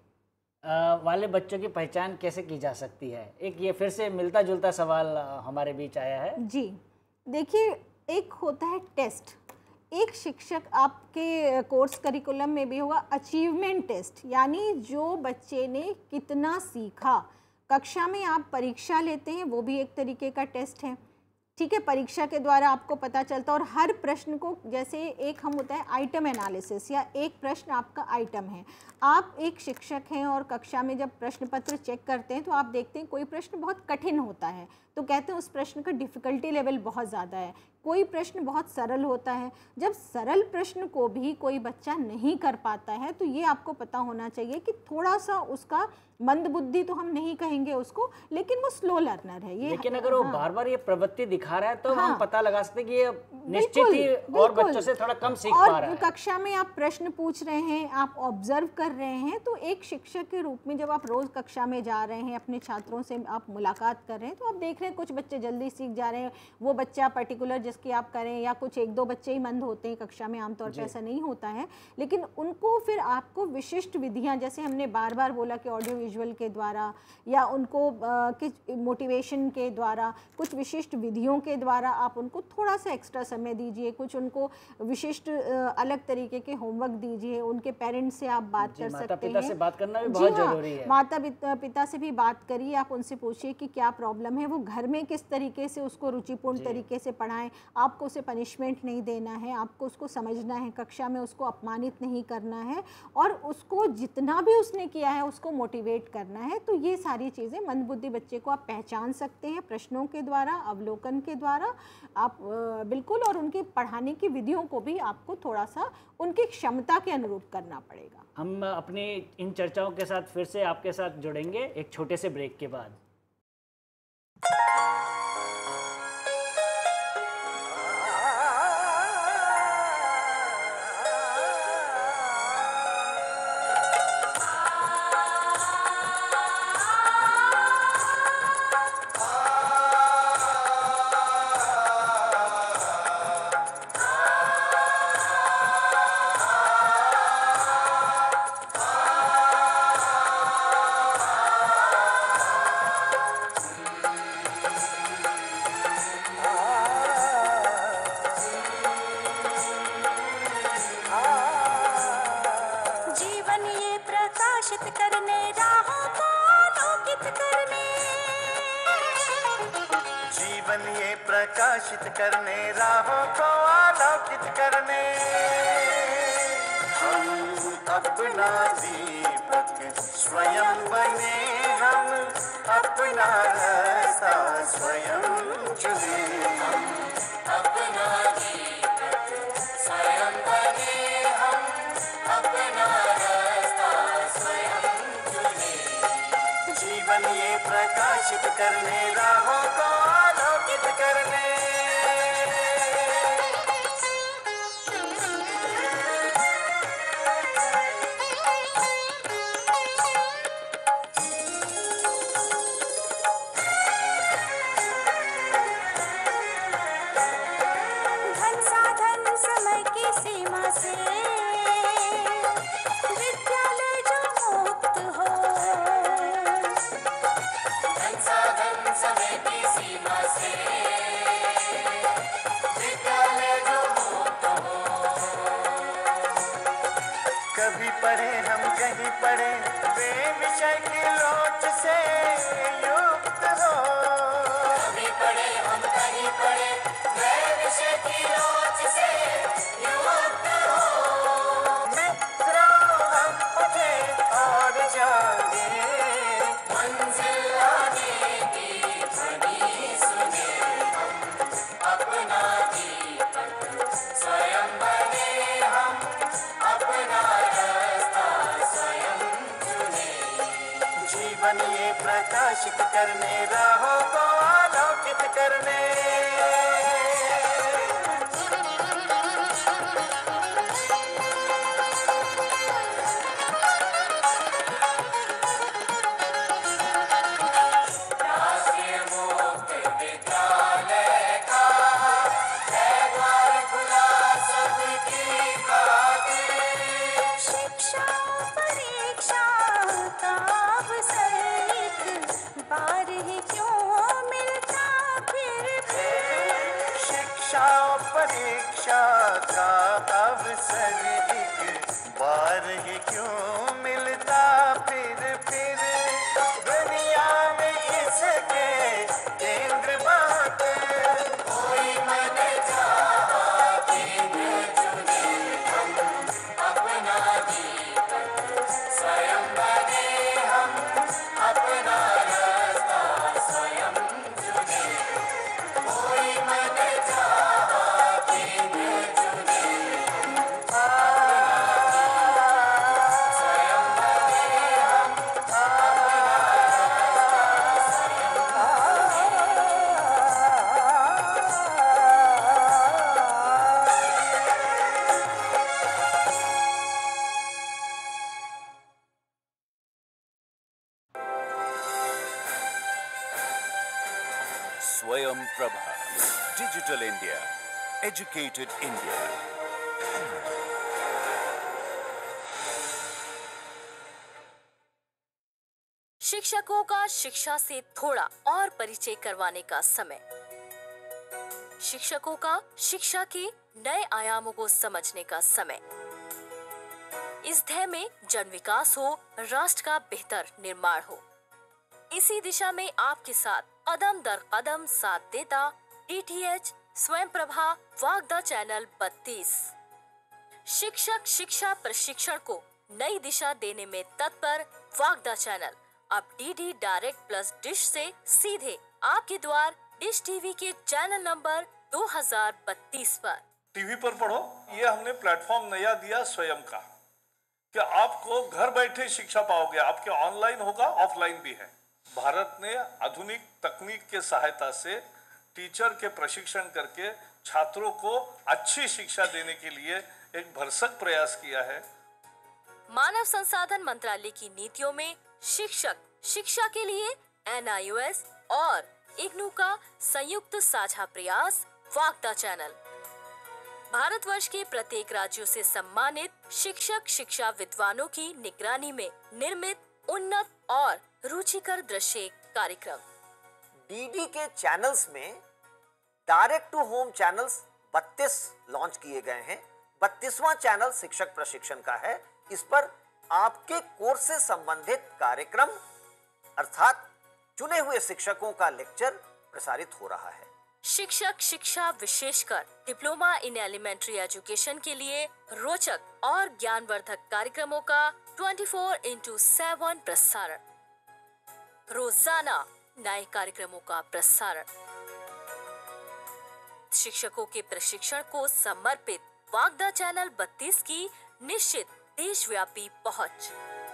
अ, वाले बच्चों की पहचान कैसे की जा सकती है? एक ये फिर से मिलता जुलता सवाल अ, हमारे बीच आया है। जी, देखिए, एक होता है टेस्ट। एक शिक्षक आपके कोर्स करिकुलम में भी होगा अचीवमेंट टेस्ट, यानी जो बच्चे ने कितना सीखा। कक्षा में आप परीक्षा लेते हैं, वो भी एक तरीके का टेस्ट है, ठीक है। परीक्षा के द्वारा आपको पता चलता है, और हर प्रश्न को, जैसे एक हम होता है आइटम एनालिसिस, या एक प्रश्न आपका आइटम है। आप एक शिक्षक हैं और कक्षा में जब प्रश्न पत्र चेक करते हैं तो आप देखते हैं कोई प्रश्न बहुत कठिन होता है तो कहते हैं उस प्रश्न का डिफ़िकल्टी लेवल बहुत ज़्यादा है, कोई प्रश्न बहुत सरल होता है। जब सरल प्रश्न को भी कोई बच्चा नहीं कर पाता है तो ये आपको पता होना चाहिए कि थोड़ा सा उसका मंदबुद्धि तो हम नहीं कहेंगे उसको, लेकिन वो स्लो लर्नर है। ये लेकिन अगर वो हाँ, बार बार ये प्रवृत्ति दिखा रहा है तो हाँ, हम पता लगा सकते हैं कि ये निश्चित बिल्कुल, ही और बिल्कुल। बच्चों से थोड़ा कम सीख और पा रहा है। कक्षा में आप प्रश्न पूछ रहे हैं, आप ऑब्जर्व कर रहे हैं, तो एक शिक्षक के रूप में जब आप रोज़ कक्षा में जा रहे हैं, अपने छात्रों से आप मुलाकात कर रहे हैं, तो आप देख रहे हैं कुछ बच्चे जल्दी सीख जा रहे हैं। वो बच्चा पर्टिकुलर जिसकी आप करें, या कुछ एक दो बच्चे ही मंद होते हैं कक्षा में, आमतौर पर ऐसा नहीं होता है, लेकिन उनको फिर आपको विशिष्ट विधियाँ, जैसे हमने बार बार बोला कि ऑडियो विजुअल के द्वारा, या उनको किस मोटिवेशन के द्वारा, कुछ विशिष्ट विधियों के द्वारा आप उनको थोड़ा सा एक्स्ट्रा समय दीजिए, कुछ उनको विशिष्ट अलग तरीके के होमवर्क दीजिए, उनके पेरेंट्स से आप बात कर माता सकते पिता हैं। से बात करना भी जी बहुत हाँ, जरूरी है। माता पिता पिता से भी बात करिए, आप उनसे पूछिए कि क्या प्रॉब्लम है, वो घर में किस तरीके से उसको रुचिपूर्ण तरीके से पढ़ाएं। आपको उसे पनिशमेंट नहीं देना है, आपको उसको समझना है, कक्षा में उसको अपमानित नहीं करना है, और उसको जितना भी उसने किया है उसको मोटिवेट करना है। तो ये सारी चीज़ें मंदबुद्धि बच्चे को आप पहचान सकते हैं प्रश्नों के द्वारा, अवलोकन के द्वारा आप बिल्कुल, और उनके पढ़ाने की विधियों को भी आपको थोड़ा सा उनकी क्षमता के अनुरूप करना पड़ेगा। हम अपनी इन चर्चाओं के साथ फिर से आपके साथ जुड़ेंगे एक छोटे से ब्रेक के बाद। प्रकाशित करने, राहों को आलोकित करने, हम अपना दीपक स्वयं बने, हम अपना रास्ता स्वयं चुने, हम अपना दीपक स्वयं बने, हम अपना रास्ता स्वयं चुने। जीवन ये प्रकाशित करने, राहों को आलोकित करने। धन साधन समय की सीमा से विद्यालय जो मुक्त हो, धन साधन समय की सीमा से कभी पढ़े हम कहीं पढ़े वे विषय की लोच से युक्त हो। कभी पढ़े हम कहीं पढ़े वे विषय की लोच से युक्त हो। मित्रों हम उठे और जागे मंजिल आने की ध्वनि सुने हम अपना दीपक स्वयं बने हम अपना रास्ता स्वयं चुने। जीवन ये प्रकाशित करने राहों को आलोकित करने। राष्ट्रीय मुक्त विद्यालय का है द्वार खुला सबकी खातिर। शिक्षा परीक्षा का अवसर एक बार ही क्यों मिलता फिर फिर। शिक्षा परीक्षा का अवसर एक बार ही क्यों मिलता फिर फिर। दुनिया में इसके केंद्र बाटे कोई मन चाहा केंद्र चुने हम अपना दीपक स्वयं बने हम अपना रास्ता स्वयं चुने। कोई मन चाहा केंद्र चुने स्वयं बने हम Swayam Prabha. Digital India. Educated India. शिक्षकों का शिक्षा से थोड़ा और परिचय करवाने का समय। शिक्षकों का शिक्षा के नए आयामों को समझने का समय। इस ध्येय में जन विकास हो, राष्ट्र का बेहतर निर्माण हो। इसी दिशा में आपके साथ कदम दर कदम साथ देता डी टी एच स्वयं प्रभा वागदा चैनल बत्तीस। शिक्षक शिक्षा प्रशिक्षण को नई दिशा देने में तत्पर वागदा चैनल अब D D direct plus dish से सीधे आपके द्वार डिश टीवी के चैनल नंबर दो हजार बत्तीस पर। टीवी पर पढ़ो, ये हमने प्लेटफॉर्म नया दिया स्वयं का कि आपको घर बैठे शिक्षा पाओगे। आपके ऑनलाइन होगा, ऑफलाइन भी है। भारत ने आधुनिक तकनीक के सहायता से टीचर के प्रशिक्षण करके छात्रों को अच्छी शिक्षा देने के लिए एक भरसक प्रयास किया है। मानव संसाधन मंत्रालय की नीतियों में शिक्षक शिक्षा के लिए एन आई ओ एस और इग्नू का संयुक्त साझा प्रयास वागदा चैनल भारतवर्ष के प्रत्येक राज्यों से सम्मानित शिक्षक शिक्षा विद्वानों की निगरानी में निर्मित उन्नत और रुचिकर दृश्य कार्यक्रम। डीडी के चैनल्स में डायरेक्ट टू होम चैनल्स बत्तीस लॉन्च किए गए हैं। बत्तीसवां चैनल शिक्षक प्रशिक्षण का है। इस पर आपके कोर्स से संबंधित कार्यक्रम अर्थात चुने हुए शिक्षकों का लेक्चर प्रसारित हो रहा है। शिक्षक शिक्षा विशेषकर डिप्लोमा इन एलिमेंट्री एजुकेशन के लिए रोचक और ज्ञानवर्धक कार्यक्रमों का चौबीस इंटू सात प्रसारण। रोजाना नए कार्यक्रमों का प्रसारण। शिक्षकों के प्रशिक्षण को समर्पित वागदा चैनल बत्तीस की निश्चित देशव्यापी पहुंच।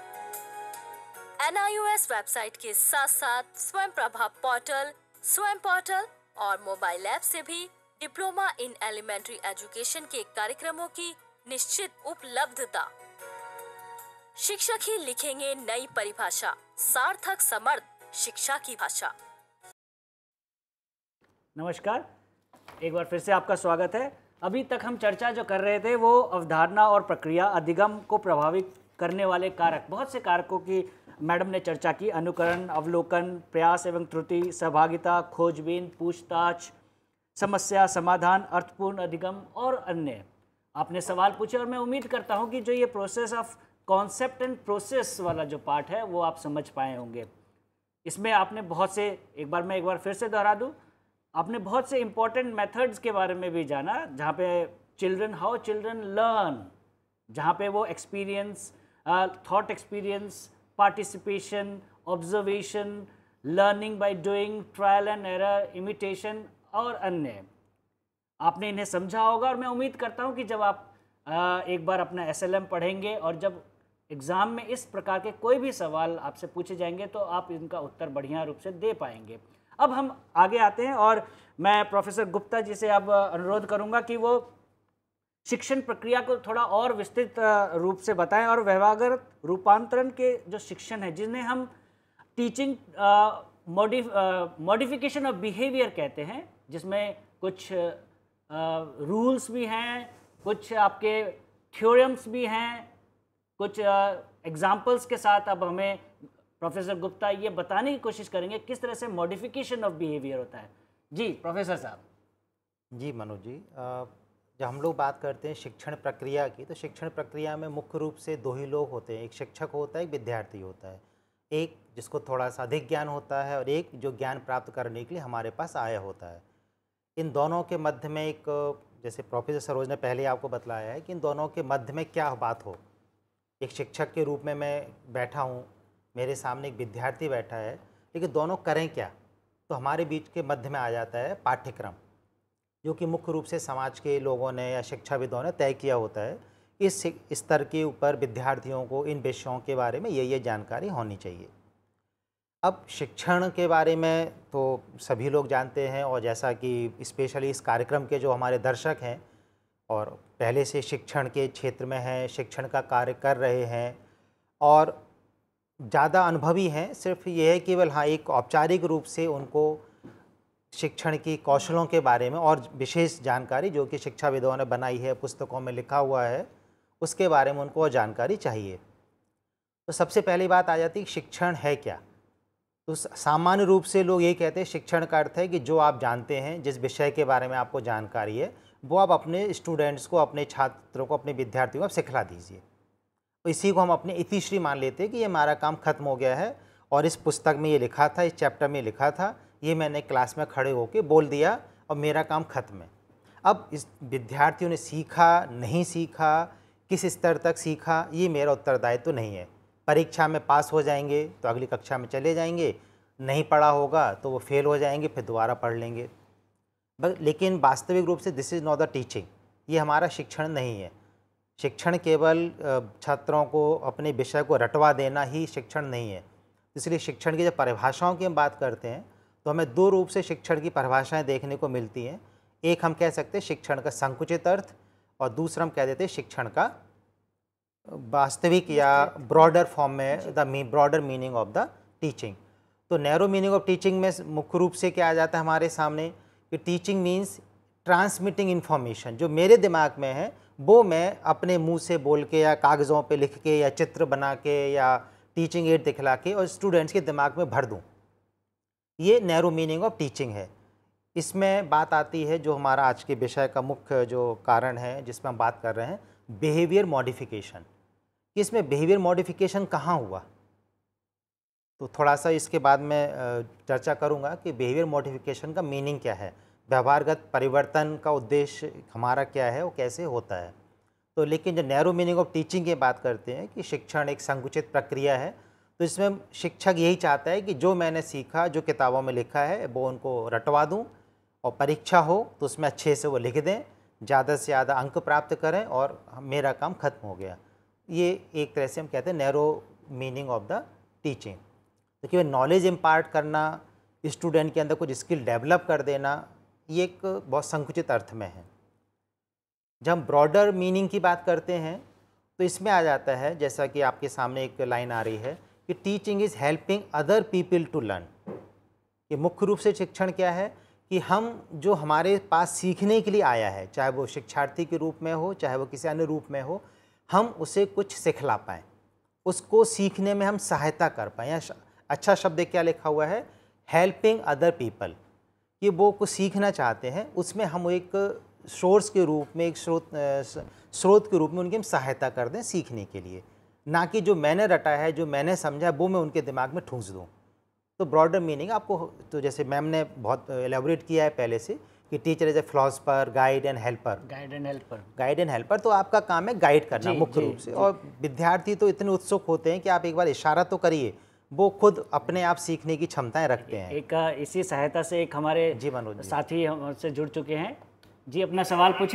N I O S website के साथ साथ स्वयं प्रभा पोर्टल, स्वयं पोर्टल और मोबाइल ऐप से भी डिप्लोमा इन एलिमेंट्री एजुकेशन के कार्यक्रमों की निश्चित उपलब्धता। शिक्षक ही लिखेंगे नई परिभाषा, सार्थक समर्थ शिक्षा की भाषा। नमस्कार, एक बार फिर से आपका स्वागत है। अभी तक हम चर्चा जो कर रहे थे वो अवधारणा और प्रक्रिया अधिगम को प्रभावित करने वाले कारक, बहुत से कारकों की मैडम ने चर्चा की। अनुकरण, अवलोकन, प्रयास एवं त्रुटि, सहभागिता, खोजबीन, पूछताछ, समस्या समाधान, अर्थपूर्ण अधिगम और अन्य। आपने सवाल पूछे और मैं उम्मीद करता हूं कि जो ये process of concept and process वाला जो पार्ट है वो आप समझ पाए होंगे। इसमें आपने बहुत से, एक बार मैं एक बार फिर से दोहरा दूं, आपने बहुत से इम्पॉर्टेंट मेथड्स के बारे में भी जाना, जहाँ पे चिल्ड्रन हाउ चिल्ड्रन लर्न, जहाँ पे वो experience, thought experience, participation, observation, learning by doing, trial and error, imitation और अन्य, आपने इन्हें समझा होगा। और मैं उम्मीद करता हूँ कि जब आप आ, एक बार अपना एस एल एम पढ़ेंगे और जब एग्ज़ाम में इस प्रकार के कोई भी सवाल आपसे पूछे जाएंगे तो आप इनका उत्तर बढ़िया रूप से दे पाएंगे। अब हम आगे आते हैं और मैं प्रोफेसर गुप्ता जी से अब अनुरोध करूंगा कि वो शिक्षण प्रक्रिया को थोड़ा और विस्तृत रूप से बताएं और व्यवहारगत रूपांतरण के जो शिक्षण है, जिन्हें हम टीचिंग मॉडिफिकेशन ऑफ बिहेवियर कहते हैं, जिसमें कुछ रूल्स uh, भी हैं, कुछ आपके थ्योरम्स भी हैं, कुछ एग्जाम्पल्स uh, के साथ अब हमें प्रोफेसर गुप्ता ये बताने की कोशिश करेंगे किस तरह से मॉडिफिकेशन ऑफ बिहेवियर होता है। जी प्रोफेसर साहब। जी मनोज जी, जब हम लोग बात करते हैं शिक्षण प्रक्रिया की, तो शिक्षण प्रक्रिया में मुख्य रूप से दो ही लोग होते हैं, एक शिक्षक होता है, एक विद्यार्थी होता है। एक जिसको थोड़ा सा अधिक ज्ञान होता है और एक जो ज्ञान प्राप्त करने के लिए हमारे पास आया होता है। इन दोनों के मध्य में एक, जैसे प्रोफेसर सरोज ने पहले आपको बतलाया है कि इन दोनों के मध्य में क्या बात हो। एक शिक्षक के रूप में मैं बैठा हूँ, मेरे सामने एक विद्यार्थी बैठा है, लेकिन दोनों करें क्या, तो हमारे बीच के मध्य में आ जाता है पाठ्यक्रम, जो कि मुख्य रूप से समाज के लोगों ने या शिक्षाविदों ने तय किया होता है। इस स्तर के ऊपर विद्यार्थियों को इन विषयों के बारे में ये ये जानकारी होनी चाहिए। अब शिक्षण के बारे में तो सभी लोग जानते हैं, और जैसा कि स्पेशली इस कार्यक्रम के जो हमारे दर्शक हैं और पहले से शिक्षण के क्षेत्र में हैं, शिक्षण का कार्य कर रहे हैं और ज़्यादा अनुभवी हैं, सिर्फ ये है केवल हाँ एक औपचारिक रूप से उनको शिक्षण की कौशलों के बारे में और विशेष जानकारी जो कि शिक्षाविदों ने बनाई है, पुस्तकों में लिखा हुआ है, उसके बारे में उनको जानकारी चाहिए। तो सबसे पहली बात आ जाती है कि शिक्षण है क्या। तो सामान्य रूप से लोग ये कहते हैं शिक्षण का अर्थ है कि जो आप जानते हैं, जिस विषय के बारे में आपको जानकारी है, वो आप अपने स्टूडेंट्स को, अपने छात्रों को, अपने विद्यार्थियों को आप सिखला दीजिए। तो इसी को हम अपने इतिश्री मान लेते हैं कि ये हमारा काम खत्म हो गया है और इस पुस्तक में ये लिखा था, इस चैप्टर में लिखा था, ये मैंने क्लास में खड़े होकर बोल दिया और मेरा काम खत्म है। अब इस विद्यार्थियों ने सीखा, नहीं सीखा, किस स्तर तक सीखा, ये मेरा उत्तरदायित्व तो नहीं है। परीक्षा में पास हो जाएंगे तो अगली कक्षा में चले जाएंगे, नहीं पढ़ा होगा तो वो फेल हो जाएंगे, फिर दोबारा पढ़ लेंगे। लेकिन वास्तविक रूप से this is not the teaching, ये हमारा शिक्षण नहीं है। शिक्षण केवल छात्रों को अपने विषय को रटवा देना ही शिक्षण नहीं है। इसलिए शिक्षण की जब परिभाषाओं की हम बात करते हैं तो हमें दो रूप से शिक्षण की परिभाषाएं देखने को मिलती हैं। एक हम कह सकते हैं शिक्षण का संकुचित अर्थ, और दूसरा हम कह देते हैं शिक्षण का वास्तविक या ब्रॉडर फॉर्म में, the broader meaning of the teaching. तो नैरो मीनिंग ऑफ टीचिंग में मुख्य रूप से क्या आ जाता है हमारे सामने कि टीचिंग मीन्स ट्रांसमिटिंग इन्फॉर्मेशन। जो मेरे दिमाग में है वो मैं अपने मुंह से बोल के या कागज़ों पे लिख के या चित्र बना के या टीचिंग एड दिखला के और स्टूडेंट्स के दिमाग में भर दूं। ये नैरो मीनिंग ऑफ टीचिंग है। इसमें बात आती है जो हमारा आज के विषय का मुख्य जो कारण है जिसमें हम बात कर रहे हैं, बिहेवियर मॉडिफिकेशन। इसमें बिहेवियर मॉडिफिकेशन कहाँ हुआ, तो थोड़ा सा इसके बाद मैं चर्चा करूँगा कि बिहेवियर मॉडिफिकेशन का मीनिंग क्या है, व्यवहारगत परिवर्तन का उद्देश्य हमारा क्या है, वो कैसे होता है। तो लेकिन जो नैरो मीनिंग ऑफ टीचिंग की बात करते हैं कि शिक्षण एक संकुचित प्रक्रिया है, तो इसमें शिक्षक यही चाहता है कि जो मैंने सीखा, जो किताबों में लिखा है, वो उनको रटवा दूं और परीक्षा हो तो उसमें अच्छे से वो लिख दें, ज़्यादा से ज़्यादा अंक प्राप्त करें और मेरा काम खत्म हो गया। ये एक तरह से हम कहते हैं narrow meaning of the teaching. तो केवल नॉलेज इम्पार्ट करना, स्टूडेंट के अंदर कुछ स्किल डेवलप कर देना, ये एक बहुत संकुचित अर्थ में है। जब हम ब्रॉडर मीनिंग की बात करते हैं तो इसमें आ जाता है, जैसा कि आपके सामने एक लाइन आ रही है कि teaching is helping other people to learn. ये मुख्य रूप से शिक्षण क्या है कि हम जो हमारे पास सीखने के लिए आया है, चाहे वो शिक्षार्थी के रूप में हो, चाहे वो किसी अन्य रूप में हो, हम उसे कुछ सिखला पाएँ, उसको सीखने में हम सहायता कर पाएँ। या अच्छा शब्द क्या लिखा हुआ है, हेल्पिंग अदर पीपल, कि वो कुछ सीखना चाहते हैं, उसमें हम एक सोर्स के रूप में, एक स्रोत स्रोत के रूप में उनकी हम सहायता कर दें सीखने के लिए, ना कि जो मैंने रटा है, जो मैंने समझा वो मैं उनके दिमाग में ठूंस दूँ। तो ब्रॉडर मीनिंग आपको, तो जैसे मैम ने बहुत एलेबोरेट किया है पहले से कि teacher is a philosopher, guide and helper. Guide and helper guide and helper तो आपका काम है गाइड करना मुख्य रूप से। और विद्यार्थी तो इतने उत्सुक होते हैं कि आप एक बार इशारा तो करिए, वो खुद अपने आप सीखने की क्षमताएं रखते हैं। एक इसी सहायता से एक हमारे जी मनोज साथी हमसे जुड़ चुके हैं जी, अपना सवाल पूछें।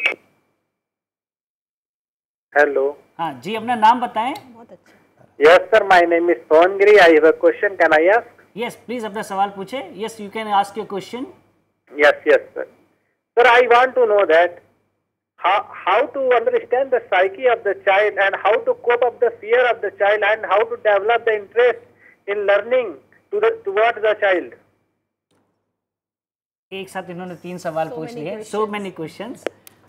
हेलो। हाँ जी, अपना नाम बताएं। बहुत अच्छा। Yes sir, my name is Songiri. I have a question. Can I ask? Yes, please अपना सवाल पूछें। Yes, you can ask your question. Yes, yes sir. Sir, I want to know that how how to understand the psyche of the child and how to cope up the fear of the child and how to develop the interest in learning to the towards the child. एक साथ इन्होंने तीन सवाल पूछ लिए। So many questions.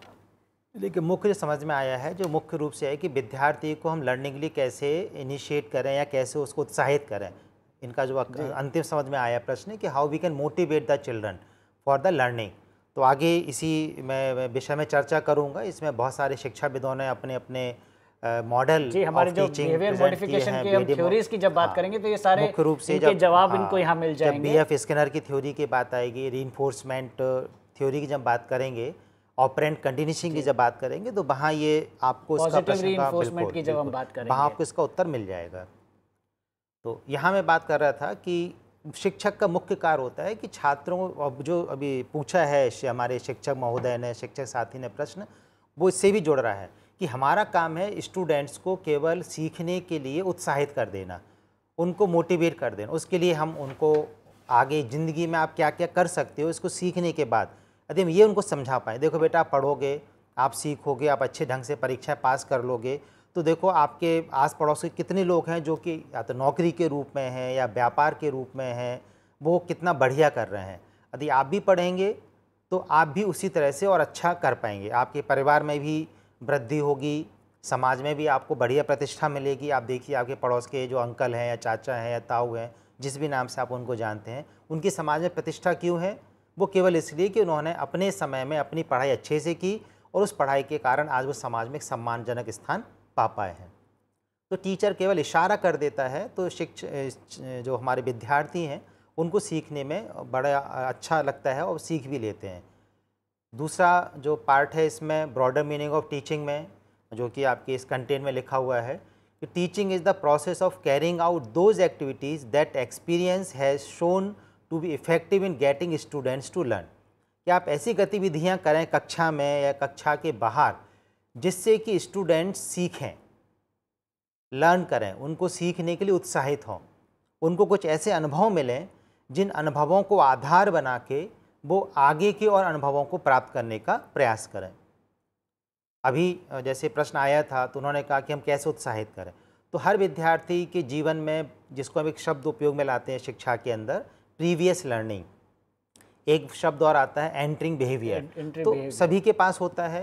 लेकिन मुख्य समझ में आया है, जो मुख्य रूप से है कि विद्यार्थी को हम लर्निंग के लिए कैसे इनिशिएट करें या कैसे उसको उत्साहित करें। इनका जो अंतिम समझ में आया प्रश्न है कि how we can motivate the children for the learning. तो आगे इसी मैं विषय में चर्चा करूंगा। इसमें बहुत सारे शिक्षाविदों ने अपने अपने मॉडल जी, हमारे जो बिहेवियर मॉडिफिकेशन की हम थ्योरीज की जब बात करेंगे तो ये सारे मुख्य रूप से इनके जवाब इनको यहाँ मिल जाएंगे। जब बी एफ स्किनर की थ्योरी की बात आएगी, रीइंफोर्समेंट थ्योरी की जब बात करेंगे, ऑपरेंट कंडीशनिंग की जब बात करेंगे, तो वहाँ ये आपको इसका प्रश्न का बिल्कुल की जब हम बात करेंगे वहाँ आपको इसका उत्तर मिल जाएगा। तो यहाँ मैं बात कर रहा था कि शिक्षक का मुख्य कार्य होता है कि छात्रों, अब जो अभी पूछा है हमारे शिक्षक महोदय ने, शिक्षक साथी ने प्रश्न, वो इससे भी जुड़ रहा है कि हमारा काम है स्टूडेंट्स को केवल सीखने के लिए उत्साहित कर देना, उनको मोटिवेट कर देना। उसके लिए हम उनको आगे ज़िंदगी में आप क्या क्या कर सकते हो इसको सीखने के बाद यदि हम ये उनको समझा पाएँ, देखो बेटा आप पढ़ोगे, आप सीखोगे, आप अच्छे ढंग से परीक्षा पास कर लोगे, तो देखो आपके आस पड़ोस के कितने लोग हैं जो कि या तो नौकरी के रूप में हैं या व्यापार के रूप में हैं, वो कितना बढ़िया कर रहे हैं। यदि आप भी पढ़ेंगे तो आप भी उसी तरह से और अच्छा कर पाएंगे, आपके परिवार में भी वृद्धि होगी, समाज में भी आपको बढ़िया प्रतिष्ठा मिलेगी। आप देखिए आपके पड़ोस के जो अंकल हैं या चाचा हैं या ताऊ हैं, जिस भी नाम से आप उनको जानते हैं, उनकी समाज में प्रतिष्ठा क्यों है? वो केवल इसलिए कि उन्होंने अपने समय में अपनी पढ़ाई अच्छे से की और उस पढ़ाई के कारण आज वो समाज में एक सम्मानजनक स्थान पा पाए हैं। तो टीचर केवल इशारा कर देता है तो शिक्षक जो हमारे विद्यार्थी हैं उनको सीखने में बड़ा अच्छा लगता है और सीख भी लेते हैं। दूसरा जो पार्ट है इसमें ब्रॉडर मीनिंग ऑफ टीचिंग में, जो कि आपके इस कंटेंट में लिखा हुआ है कि teaching is the process of carrying out those activities that experience has shown to be effective in getting students to learn. कि आप ऐसी गतिविधियां करें कक्षा में या कक्षा के बाहर जिससे कि स्टूडेंट्स सीखें, लर्न करें, उनको सीखने के लिए उत्साहित हों, उनको कुछ ऐसे अनुभव मिलें जिन अनुभवों को आधार बना के वो आगे के और अनुभवों को प्राप्त करने का प्रयास करें। अभी जैसे प्रश्न आया था तो उन्होंने कहा कि हम कैसे उत्साहित करें। तो हर विद्यार्थी के जीवन में, जिसको हम एक शब्द उपयोग में लाते हैं शिक्षा के अंदर, प्रीवियस लर्निंग, एक शब्द और आता है एंटरिंग बिहेवियर, तो सभी के पास होता है।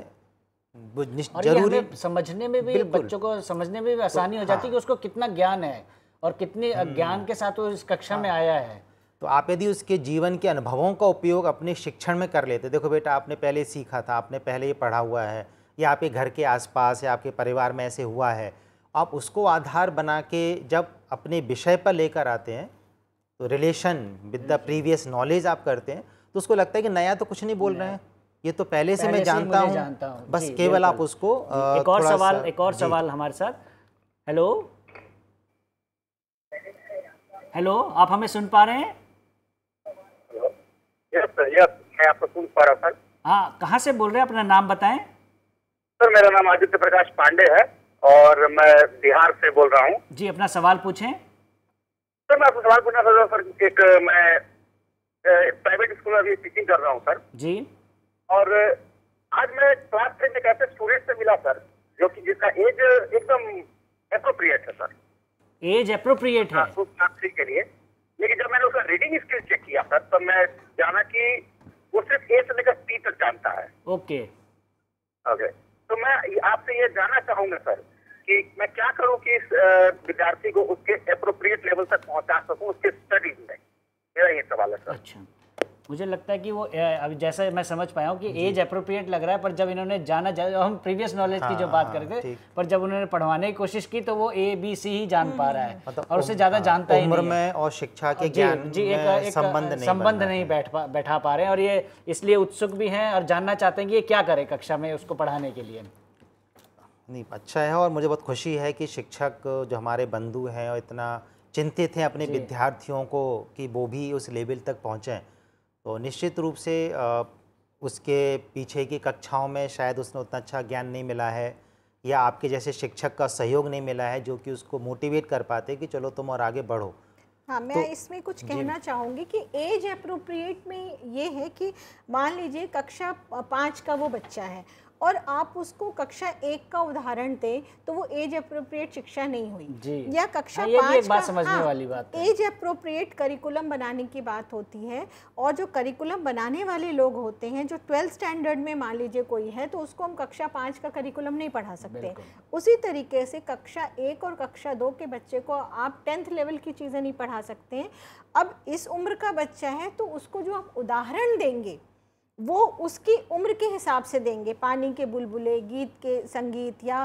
जरूरी समझने में भी, बच्चों को समझने में भी आसानी हो जाती है कि उसको कितना ज्ञान है और कितने ज्ञान के साथ वो इस कक्षा में आया है। तो आप यदि उसके जीवन के अनुभवों का उपयोग अपने शिक्षण में कर लेते, देखो बेटा आपने पहले सीखा था, आपने पहले ये पढ़ा हुआ है, या आपके घर के आसपास या आपके परिवार में ऐसे हुआ है, आप उसको आधार बना के जब अपने विषय पर लेकर आते हैं तो relation with the previous knowledge आप करते हैं, तो उसको लगता है कि नया तो कुछ नहीं बोल रहे हैं, ये तो पहले, पहले से मैं जानता हूँ, जानता हूँ। बस केवल आप उसको एक और सवाल एक और सवाल हमारे साथ। हेलो हेलो आप हमें सुन पा रहे हैं? यस सर, यस मैं आपको सुन पा रहा सर। हाँ, कहाँ से बोल रहे हैं, अपना नाम बताएं। सर मेरा नाम आदित्य प्रकाश पांडे है और मैं बिहार से बोल रहा हूँ। जी, अपना सवाल पूछें। सर मैं आपको सवाल पूछना चाह रहा हूँ सर। एक मैं प्राइवेट स्कूल में अभी टीचिंग कर रहा हूँ सर जी, और आज मैं क्लास में एक ऐसे स्टूडेंट से मिला सर जो कि जिसका एज एकदम एप्रोप्रिएट है सर। एज एप्रोप्रिएट है क्लास थ्री के लिए, लेकिन जब मैंने उसका रीडिंग स्किल चेक किया सर तो मैं जाना कि वो सिर्फ ए से लेकर टी तक जानता है। ओके ओके तो मैं आपसे ये जानना चाहूंगा सर कि मैं क्या करूं कि इस विद्यार्थी को उसके एप्रोप्रिएट लेवल तक पहुंचा सकूं उसके स्टडीज में, मेरा ये सवाल है सर। अच्छा, मुझे लगता है कि वो अभी जैसा मैं समझ पाया हूँ कि एज अप्रोप्रिएट लग रहा है, पर जब इन्होंने जाना, हम प्रीवियस नॉलेज हाँ, की जो बात हाँ, कर रहे थे, पर जब उन्होंने पढ़वाने की कोशिश की तो वो ए बी सी ही जान पा रहा है मतलब और उससे ज़्यादा जानता ही नहीं है। उम्र में और शिक्षा के ज्ञान जी एक संबंध नहीं संबंध नहीं बैठ पा बैठा पा रहे हैं और ये इसलिए उत्सुक भी हैं और जानना चाहते हैं कि ये क्या करे कक्षा में उसको पढ़ाने के लिए। नहीं अच्छा है और मुझे बहुत खुशी है कि शिक्षक जो हमारे बंधु हैं और इतना चिंतित हैं अपने विद्यार्थियों को कि वो भी उस लेवल तक पहुँचें। तो निश्चित रूप से उसके पीछे की कक्षाओं में शायद उसने उतना अच्छा ज्ञान नहीं मिला है या आपके जैसे शिक्षक का सहयोग नहीं मिला है जो कि उसको मोटिवेट कर पाते कि चलो तुम और आगे बढ़ो। हाँ, मैं तो, इसमें कुछ कहना चाहूँगी कि एज अप्रोप्रिएट में ये है कि मान लीजिए कक्षा पाँच का वो बच्चा है और आप उसको कक्षा एक का उदाहरण दें तो वो एज अप्रोप्रिएट शिक्षा नहीं हुई जी। या कक्षा हाँ, पाँच का समझने हाँ, वाली बात है। एज अप्रोप्रिएट करिकुलम बनाने की बात होती है और जो करिकुलम बनाने वाले लोग होते हैं जो ट्वेल्थ स्टैंडर्ड में मान लीजिए कोई है तो उसको हम कक्षा पाँच का करिकुलम नहीं पढ़ा सकते। उसी तरीके से कक्षा एक और कक्षा दो के बच्चे को आप टेंथ लेवल की चीज़ें नहीं पढ़ा सकते हैं। अब इस उम्र का बच्चा है तो उसको जो आप उदाहरण देंगे वो उसकी उम्र के हिसाब से देंगे। पानी के बुलबुले, गीत के संगीत या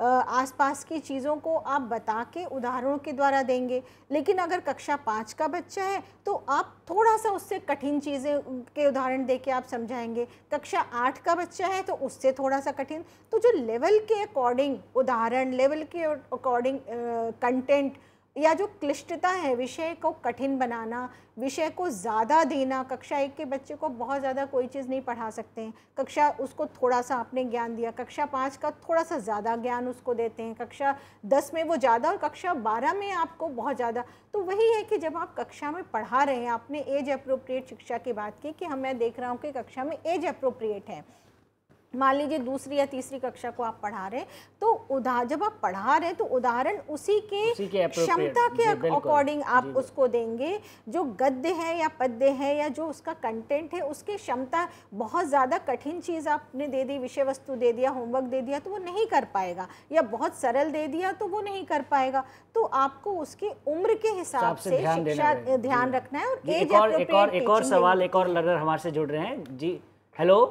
आसपास की चीज़ों को आप बता के उदाहरणों के द्वारा देंगे। लेकिन अगर कक्षा पाँच का बच्चा है तो आप थोड़ा सा उससे कठिन चीज़ें के उदाहरण दे के आप समझाएंगे। कक्षा आठ का बच्चा है तो उससे थोड़ा सा कठिन। तो जो लेवल के अकॉर्डिंग उदाहरण, लेवल के अकॉर्डिंग कंटेंट या जो क्लिष्टता है, विषय को कठिन बनाना, विषय को ज़्यादा देना। कक्षा एक के बच्चे को बहुत ज़्यादा कोई चीज़ नहीं पढ़ा सकते हैं, कक्षा उसको थोड़ा सा आपने ज्ञान दिया, कक्षा पाँच का थोड़ा सा ज़्यादा ज्ञान उसको देते हैं, कक्षा दस में वो ज़्यादा और कक्षा बारह में आपको बहुत ज़्यादा। तो वही है कि जब आप कक्षा में पढ़ा रहे हैं, आपने एज अप्रोप्रिएट शिक्षा की बात की कि हम मैं देख रहा हूँ कि कक्षा में एज अप्रोप्रिएट है। मान लीजिए दूसरी या तीसरी कक्षा को आप पढ़ा रहे हैं तो उदाहरण जब आप पढ़ा रहे हैं तो उदाहरण उसी के क्षमता के अकॉर्डिंग आप उसको देंगे। जो गद्य है या पद्य है या जो उसका कंटेंट है उसके क्षमता, बहुत ज़्यादा कठिन चीज़ आपने दे दी, विषय वस्तु दे दिया, होमवर्क दे दिया तो वो नहीं कर पाएगा, या बहुत सरल दे दिया तो वो नहीं कर पाएगा। तो आपको उसके उम्र के हिसाब से शिक्षा ध्यान रखना है। और एक और एक और एक और सवाल, एक और लर्नर हमारे से जुड़ रहे हैं जी। हेलो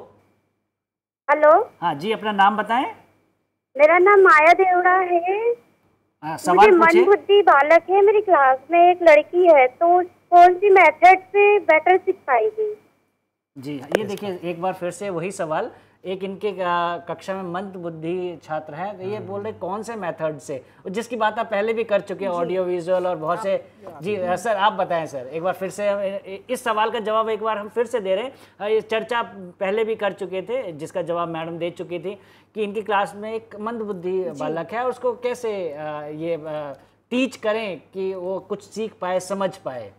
हेलो हाँ जी, अपना नाम बताएं। मेरा नाम माया देवड़ा है। आ, सवाल मुझे मंदबुद्धि बालक है, मेरी क्लास में एक लड़की है, तो कौन सी मेथड से बेटर सीख पाएगी? जी ये देखिए एक बार फिर से वही सवाल, एक इनके कक्षा में मंद बुद्धि छात्र हैं तो ये बोल रहे कौन से मेथड से, जिसकी बात आप पहले भी कर चुके हैं, ऑडियो विजुअल और बहुत से। जी सर आप बताएं सर, एक बार फिर से इस सवाल का जवाब एक बार हम फिर से दे रहे हैं। ये चर्चा पहले भी कर चुके थे जिसका जवाब मैडम दे चुकी थी कि इनकी क्लास में एक मंद बुद्धि बालक है, उसको कैसे ये टीच करें कि वो कुछ सीख पाए, समझ पाए।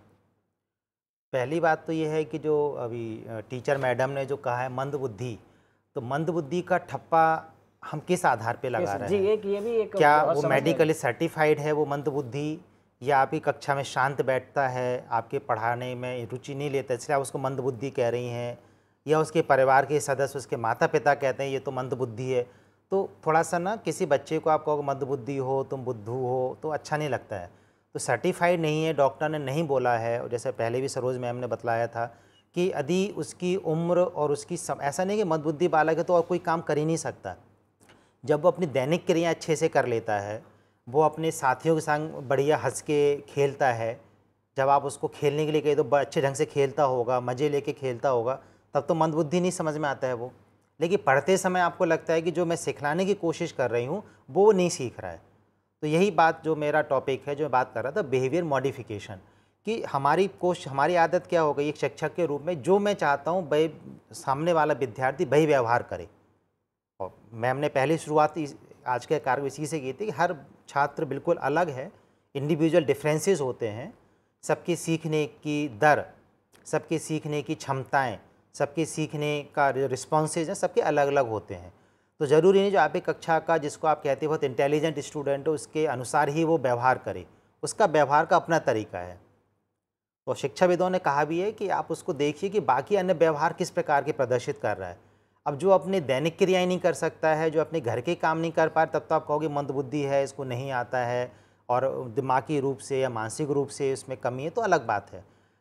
पहली बात तो ये है कि जो अभी टीचर मैडम ने जो कहा है मंद बुद्धि, तो मंद बुद्धि का ठप्पा हम किस आधार पे लगा रहे हैं? जी एक ये भी एक क्या वो मेडिकली सर्टिफाइड है वो मंद बुद्धि, या आपकी कक्षा में शांत बैठता है, आपके पढ़ाने में रुचि नहीं लेता इसलिए आप उसको मंद बुद्धि कह रही हैं, या उसके परिवार के सदस्य, उसके माता पिता कहते हैं ये तो मंद बुद्धि है। तो थोड़ा सा ना किसी बच्चे को आप कहोगे मंद बुद्धि हो, तुम बुद्धू हो, तो अच्छा नहीं लगता है। तो सर्टिफाइड नहीं है, डॉक्टर ने नहीं बोला है। और जैसे पहले भी सरोज मैम ने बतलाया था कि यदि उसकी उम्र और उसकी सम, ऐसा नहीं कि मंदबुद्धि बालक है तो और कोई काम कर ही नहीं सकता। जब वो अपनी दैनिक क्रिया अच्छे से कर लेता है, वो अपने साथियों के संग बढ़िया हंस के खेलता है, जब आप उसको खेलने के लिए कहे तो अच्छे ढंग से खेलता होगा, मज़े लेके खेलता होगा, तब तो मंदबुद्धि नहीं समझ में आता है वो। लेकिन पढ़ते समय आपको लगता है कि जो मैं सिखलाने की कोशिश कर रही हूँ वो नहीं सीख रहा है। तो यही बात जो मेरा टॉपिक है, जो मैं बात कर रहा था, बिहेवियर मॉडिफिकेशन, कि हमारी कोशिश, हमारी आदत क्या हो गई एक शिक्षक के रूप में, जो मैं चाहता हूँ वही सामने वाला विद्यार्थी वही व्यवहार करे। और मैम ने पहली शुरुआत आज के कार्य इसी से की थी कि हर छात्र बिल्कुल अलग है, इंडिविजुअल डिफरेंसेस होते हैं, सबके सीखने की दर, सबके सीखने की क्षमताएं, सबके सीखने का रिस्पॉन्सेज हैं, सबके अलग अलग होते हैं। तो ज़रूरी नहीं जो आपकी कक्षा का, जिसको आप कहते हैं बहुत इंटेलिजेंट स्टूडेंट हो, उसके अनुसार ही वो व्यवहार करे, उसका व्यवहार का अपना तरीका है। तो शिक्षाविदों ने कहा भी है कि आप उसको देखिए कि बाकी अन्य व्यवहार किस प्रकार के प्रदर्शित कर रहा है। अब जो अपने दैनिक क्रियाएं नहीं कर सकता है, जो अपने घर के काम नहीं कर पा रहा, तब तो आप कहोगे मंदबुद्धि है, इसको नहीं आता है और दिमागी रूप से या मानसिक रूप से उसमें कमी है, तो अलग बात है।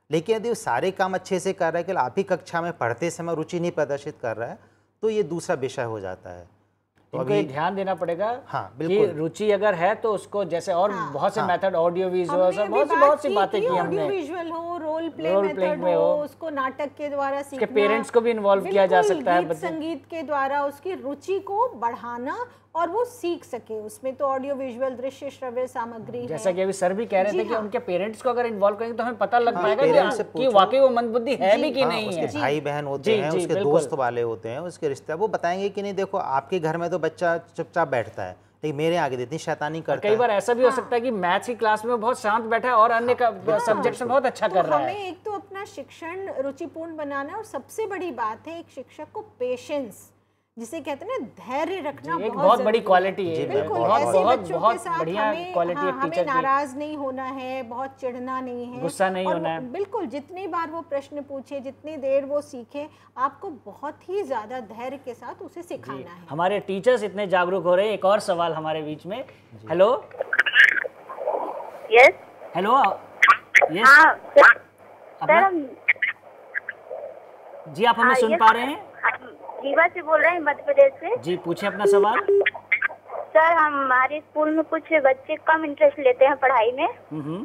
लेकिन यदि वो सारे काम अच्छे से कर रहा है, केवल आप ही कक्षा में पढ़ते समय रुचि नहीं प्रदर्शित कर रहा है, तो ये दूसरा विषय हो जाता है। तो अभी ध्यान देना पड़ेगा। हाँ, कि बिल्कुल। रुचि अगर है तो उसको जैसे और हाँ, बहुत से हाँ। मेथड, ऑडियो विजुअल और हमने बहुत सी अभी बहुत बात सी की बातें कि की हमने। ऑडियो विजुअल हो, role play role method playing में हो, हो, उसको नाटक के द्वारा सीखना, पेरेंट्स को भी इन्वॉल्व किया जा बिल्कुल, सकता है गीत बच्चे। संगीत के द्वारा उसकी रुचि को बढ़ाना और वो सीख सके। उसमें तो ऑडियो विजुअल, दृश्य श्रव्य सामग्री जैसा है। कि अभी सर भी कह रहे जी थे कि हाँ। उनके पेरेंट्स को अगर इन्वॉल्व करेंगे तो हमें पता लग हाँ, पाएगा पेरेंट्स से कि, कि पूछो। वाकई वो मंदबुद्धि है भी कि हाँ, नहीं उसके है। भाई बहन होते जी, हैं, जी, उसके बिल्कुल। दोस्त वाले होते हैं, उसके रिश्ते, वो बताएंगे कि नहीं देखो आपके घर में तो बच्चा चुपचाप बैठता है, लेकिन मेरे आगे इतनी शैतानी करता कई है। बार ऐसा भी हो सकता है कि मैथ्स की क्लास में वो बहुत शांत बैठा है और अन्य सब्जेक्ट्स में बहुत अच्छा तो कर रहा हमें है। एक तो अपना शिक्षण रुचिपूर्ण बनाना, और सबसे बड़ी बात है एक शिक्षक को पेशेंस, जिसे कहते हैं ना धैर्य रखना, एक बहुत बहुत बड़ी जरूरी क्वालिटी है। जी, बिल्कुल, बहुत ऐसे बहुत बच्चों बहुत के साथ बढ़िया हमें क्वालिटी हाँ, एक हमें टीचर की। नाराज नहीं होना है, बहुत चिढ़ना नहीं है, गुस्सा नहीं और होना वो- है। बिल्कुल, जितनी बार वो प्रश्न पूछे, जितनी देर वो सीखे, आपको बहुत ही ज्यादा धैर्य के साथ उसे सिखाना है। हमारे टीचर्स इतने जागरूक हो रहे हैं। एक और सवाल हमारे बीच में। हेलो यस हेलो यस हाँ सर, अपना- हम जी आप हमें हाँ, सुन यस, पा रहे हैं? हम रीवा से बोल रहे हैं, मध्य प्रदेश से। जी पूछिए अपना सवाल। सर हमारे स्कूल में कुछ बच्चे कम इंटरेस्ट लेते हैं पढ़ाई में, हम्म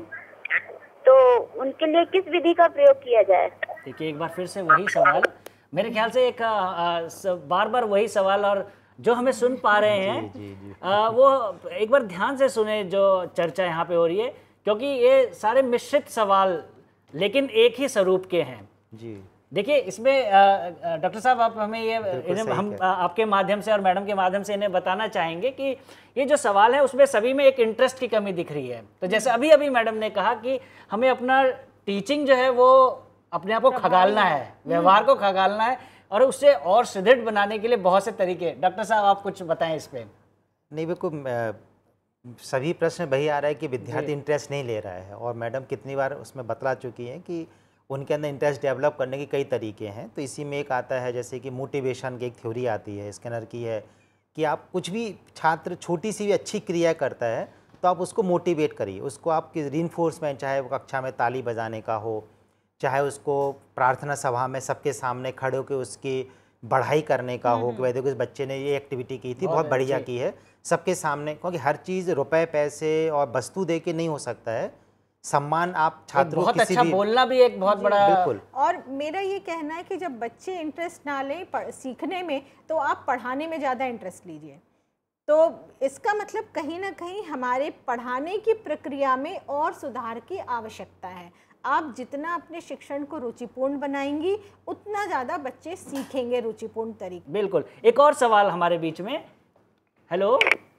तो उनके लिए किस विधि का प्रयोग किया जाए? देखिए एक बार फिर से वही सवाल, मेरे ख्याल से एक आ, आ, स- बार बार वही सवाल, और जो हमें सुन पा रहे हैं आ, वो एक बार ध्यान से सुने जो चर्चा यहाँ पे हो रही है, क्योंकि ये सारे मिश्रित सवाल लेकिन एक ही स्वरूप के हैं। जी देखिए इसमें आ, आ, डॉक्टर साहब आप हमें ये इन्हें सही हम कह आ, आपके माध्यम से और मैडम के माध्यम से इन्हें बताना चाहेंगे कि ये जो सवाल है उसमें सभी में एक इंटरेस्ट की कमी दिख रही है। तो जैसे अभी अभी मैडम ने कहा कि हमें अपना टीचिंग जो है वो अपने आप को खगालना है, व्यवहार को खगालना है, और उससे और सुदृढ़ बनाने के लिए बहुत से तरीके। डॉक्टर साहब आप कुछ बताएं इस पे। नहीं, बिल्कुल अ, सभी प्रश्न वही आ रहा है कि विद्यार्थी इंटरेस्ट नहीं ले रहा है, और मैडम कितनी बार उसमें बतला चुकी हैं कि उनके अंदर इंटरेस्ट डेवलप करने के कई तरीके हैं। तो इसी में एक आता है जैसे कि मोटिवेशन की एक थ्योरी आती है, स्किनर की है, कि आप कुछ भी छात्र छोटी सी भी अच्छी क्रिया करता है तो आप उसको मोटिवेट करिए, उसको आप रीइंफोर्समेंट, चाहे वो कक्षा में ताली बजाने का हो, चाहे उसको प्रार्थना सभा में सबके सामने खड़े होकर उसकी बढ़ाई करने का हो, कि भाई देखो इस बच्चे ने ये एक्टिविटी की थी, बहुत बढ़िया की है, सबके सामने। क्योंकि हर चीज़ रुपए पैसे और वस्तु दे के नहीं हो सकता है। सम्मान आप छात्रों बहुत किसी अच्छा भी बोलना भी एक बहुत बड़ा बिल्कुल। और मेरा ये कहना है कि जब बच्चे इंटरेस्ट ना लें पढ़- सीखने में, तो आप पढ़ाने में ज़्यादा इंटरेस्ट लीजिए। तो इसका मतलब कहीं ना कहीं हमारे पढ़ाने की प्रक्रिया में और सुधार की आवश्यकता है। आप जितना अपने शिक्षण को रुचिपूर्ण बनाएंगी, उतना ज़्यादा बच्चे सीखेंगे रुचिपूर्ण तरीके। बिल्कुल। एक और सवाल हमारे बीच में। हेलो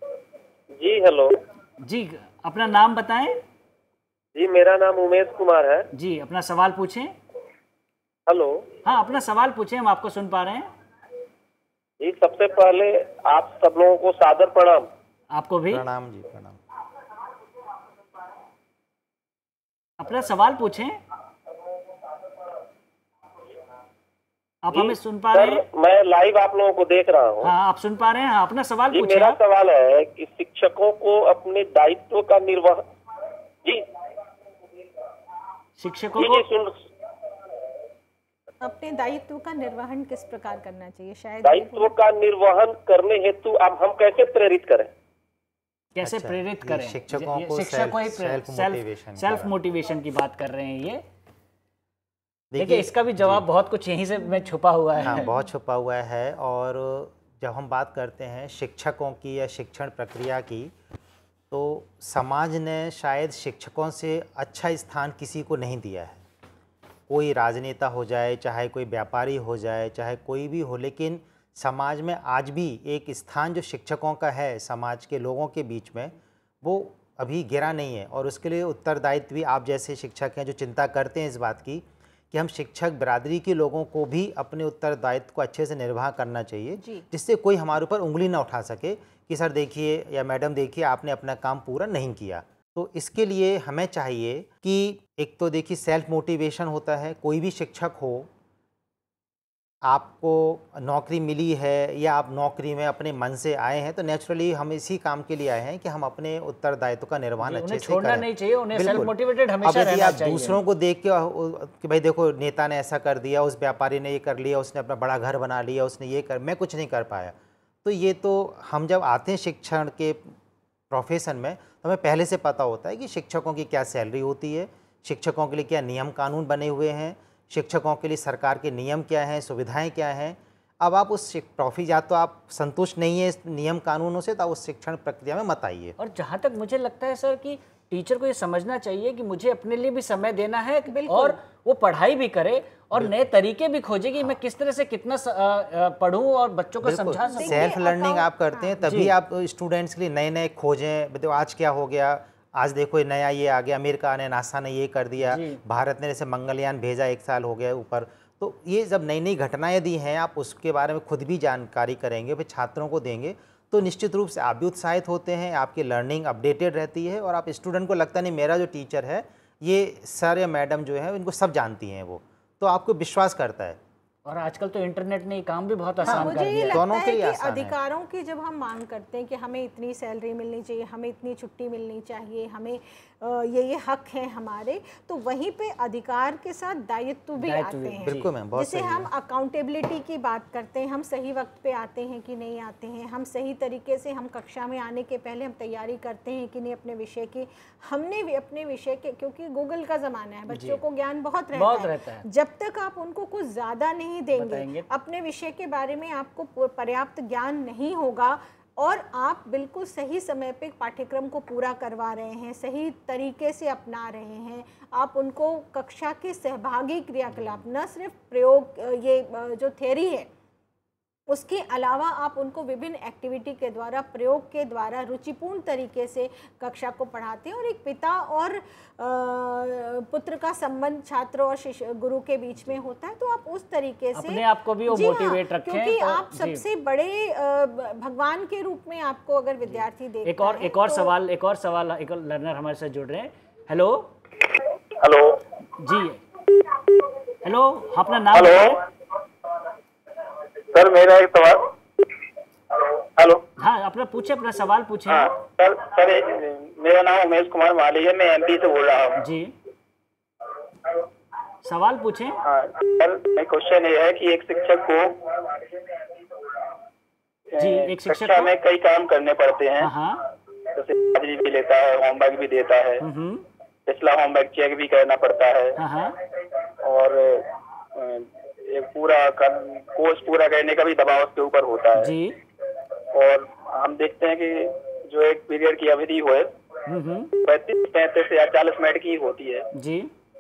जी हेलो जी, अपना नाम बताएं। जी, मेरा नाम उमेश कुमार है। जी अपना सवाल पूछें। हेलो हाँ अपना सवाल पूछें, हम आपको सुन पा रहे हैं। जी, सबसे पहले आप सब लोगों को सादर प्रणाम। आपको भी प्रणाम जी, प्रणाम। अपना सवाल पूछें। आप हमें सुन पा रहे हैं? मैं लाइव आप लोगों को देख रहा हूँ। हाँ आप सुन पा रहे हैं। हाँ, अपना सवाल जी, पूछें मेरा आप। सवाल है कि शिक्षकों को अपने दायित्व का निर्वहन जी शिक्षकों जी, को जी सुन अपने दायित्व का निर्वहन किस प्रकार करना चाहिए? शायद दायित्व का निर्वहन करने हेतु अब हम कैसे प्रेरित करें? कैसे अच्छा, प्रेरित ये करें? शिक्षकों ये को शिक्षक को ही सेल्फ- सेल्फ मोटिवेशन सेल्फ का। मोटिवेशन की बात कर रहे हैं ये। देखिए, देखिए इसका भी जवाब बहुत कुछ यहीं से में छुपा हुआ है। हाँ, बहुत छुपा हुआ है। और जब हम बात करते हैं शिक्षकों की या शिक्षण प्रक्रिया की, तो समाज ने शायद शिक्षकों से अच्छा स्थान किसी को नहीं दिया है। कोई राजनेता हो जाए, चाहे कोई व्यापारी हो जाए, चाहे कोई भी हो, लेकिन समाज में आज भी एक स्थान जो शिक्षकों का है समाज के लोगों के बीच में, वो अभी गिरा नहीं है। और उसके लिए उत्तरदायित्व भी आप जैसे शिक्षक हैं जो चिंता करते हैं इस बात की कि हम शिक्षक बिरादरी के लोगों को भी अपने उत्तरदायित्व को अच्छे से निर्वाह करना चाहिए, जिससे कोई हमारे ऊपर उंगली ना उठा सके कि सर देखिए या मैडम देखिए आपने अपना काम पूरा नहीं किया। तो इसके लिए हमें चाहिए कि एक तो देखिए सेल्फ मोटिवेशन होता है। कोई भी शिक्षक हो, आपको नौकरी मिली है या आप नौकरी में अपने मन से आए हैं, तो नेचुरली हम इसी काम के लिए आए हैं कि हम अपने उत्तरदायित्व का निर्वहन अच्छे से करें। छोड़ना नहीं चाहिए, उन्हें सेल्फ बिल्कुल। मोटिवेटेड हमेशा अब यदि रहना आप चाहिए। दूसरों को देख के अ, कि भाई देखो नेता ने ऐसा कर दिया, उस व्यापारी ने ये कर लिया, उसने अपना बड़ा घर बना लिया, उसने ये कर, मैं कुछ नहीं कर पाया, तो ये तो हम जब आते हैं शिक्षण के प्रोफेशन में तो हमें पहले से पता होता है कि शिक्षकों की क्या सैलरी होती है, शिक्षकों के लिए क्या नियम कानून बने हुए हैं, शिक्षकों के लिए सरकार के नियम क्या हैं, सुविधाएं क्या हैं। अब आप उस ट्रॉफी, या तो आप संतुष्ट नहीं है इस नियम कानूनों से, तो आप उस शिक्षण प्रक्रिया में मत आइए। और जहाँ तक मुझे लगता है सर कि टीचर को ये समझना चाहिए कि मुझे अपने लिए भी समय देना है और वो पढ़ाई भी करे और नए तरीके भी खोजे कि मैं किस तरह से कितना पढ़ूं और बच्चों को समझा सकूं। सेल्फ लर्निंग आप करते हैं तभी आप स्टूडेंट्स के लिए नए नए खोजें। देखो आज क्या हो गया, आज देखो ये नया ये आ गया, अमेरिका ने, नासा ने ये कर दिया, भारत ने जैसे मंगलयान भेजा, एक साल हो गया ऊपर। तो ये जब नई नई घटनाएं दी हैं, आप उसके बारे में खुद भी जानकारी करेंगे, फिर छात्रों को देंगे, तो निश्चित रूप से आप भी उत्साहित होते हैं, आपकी लर्निंग अपडेटेड रहती है और आप स्टूडेंट को लगता नहीं मेरा जो टीचर है ये सर या मैडम जो है इनको सब जानती हैं, वो तो आपको विश्वास करता है। और आजकल तो इंटरनेट ने काम भी बहुत आसान कर दिया। मुझे ये लगता है कि अधिकारों की जब हम मांग करते हैं कि हमें इतनी सैलरी मिलनी चाहिए, हमें इतनी छुट्टी मिलनी चाहिए, हमें ये ये हक हैं हमारे, तो वहीं पे अधिकार के साथ दायित्व भी आते हैं। बिल्कुल मैम, बहुत जैसे हम अकाउंटेबिलिटी की बात करते हैं, हम सही वक्त पे आते हैं कि नहीं आते हैं, हम सही तरीके से हम कक्षा में आने के पहले हम तैयारी करते हैं कि नहीं अपने विषय की। हमने भी अपने विषय के, क्योंकि गूगल का ज़माना है, बच्चों को ज्ञान बहुत रहता बहुत है, रहता है। जब तक आप उनको कुछ ज़्यादा नहीं देंगे, अपने विषय के बारे में आपको पर्याप्त ज्ञान नहीं होगा और आप बिल्कुल सही समय पे पाठ्यक्रम को पूरा करवा रहे हैं, सही तरीके से अपना रहे हैं, आप उनको कक्षा के सहभागी क्रियाकलाप, न सिर्फ प्रयोग, ये जो थ्योरी है उसके अलावा आप उनको विभिन्न एक्टिविटी के द्वारा, प्रयोग के द्वारा रुचिपूर्ण तरीके से कक्षा को पढ़ाते हैं। और एक पिता और पुत्र का संबंध छात्र और शिष्य गुरु के बीच में होता है, तो आप उस तरीके से अपने आप को भी वो मोटिवेट रखें, क्योंकि तो आप सबसे बड़े भगवान के रूप में आपको अगर विद्यार्थी देखता एक और है, एक और तो सवाल एक और सवाल एक और लर्नर हमारे साथ जुड़ रहे हैं। हेलो हेलो जी, हेलो, अपना नाम हेलो सर, मेरा एक सवाल। हेलो, हाँ, अपना पूछे, अपना सवाल पूछे। हाँ, सर सर मेरा नाम उमेश कुमार माली है, मैं एमपी से बोल रहा हूँ जी। सवाल पूछें। हाँ सर, मेरा क्वेश्चन ये है कि एक शिक्षक को जी एक शिक्षक कक्षा में कई काम करने पड़ते हैं, हाँ, जैसे हाजिरी भी लेता है, होमवर्क भी देता है, पिछला होमवर्क चेक भी करना पड़ता है, हाँ, और एक पूरा कोर्स पूरा करने का भी दबाव उसके ऊपर होता है जी। और हम देखते हैं कि जो एक पीरियड की अवधि हो पैंतीस पैंतीस या चालीस मिनट की होती है जी,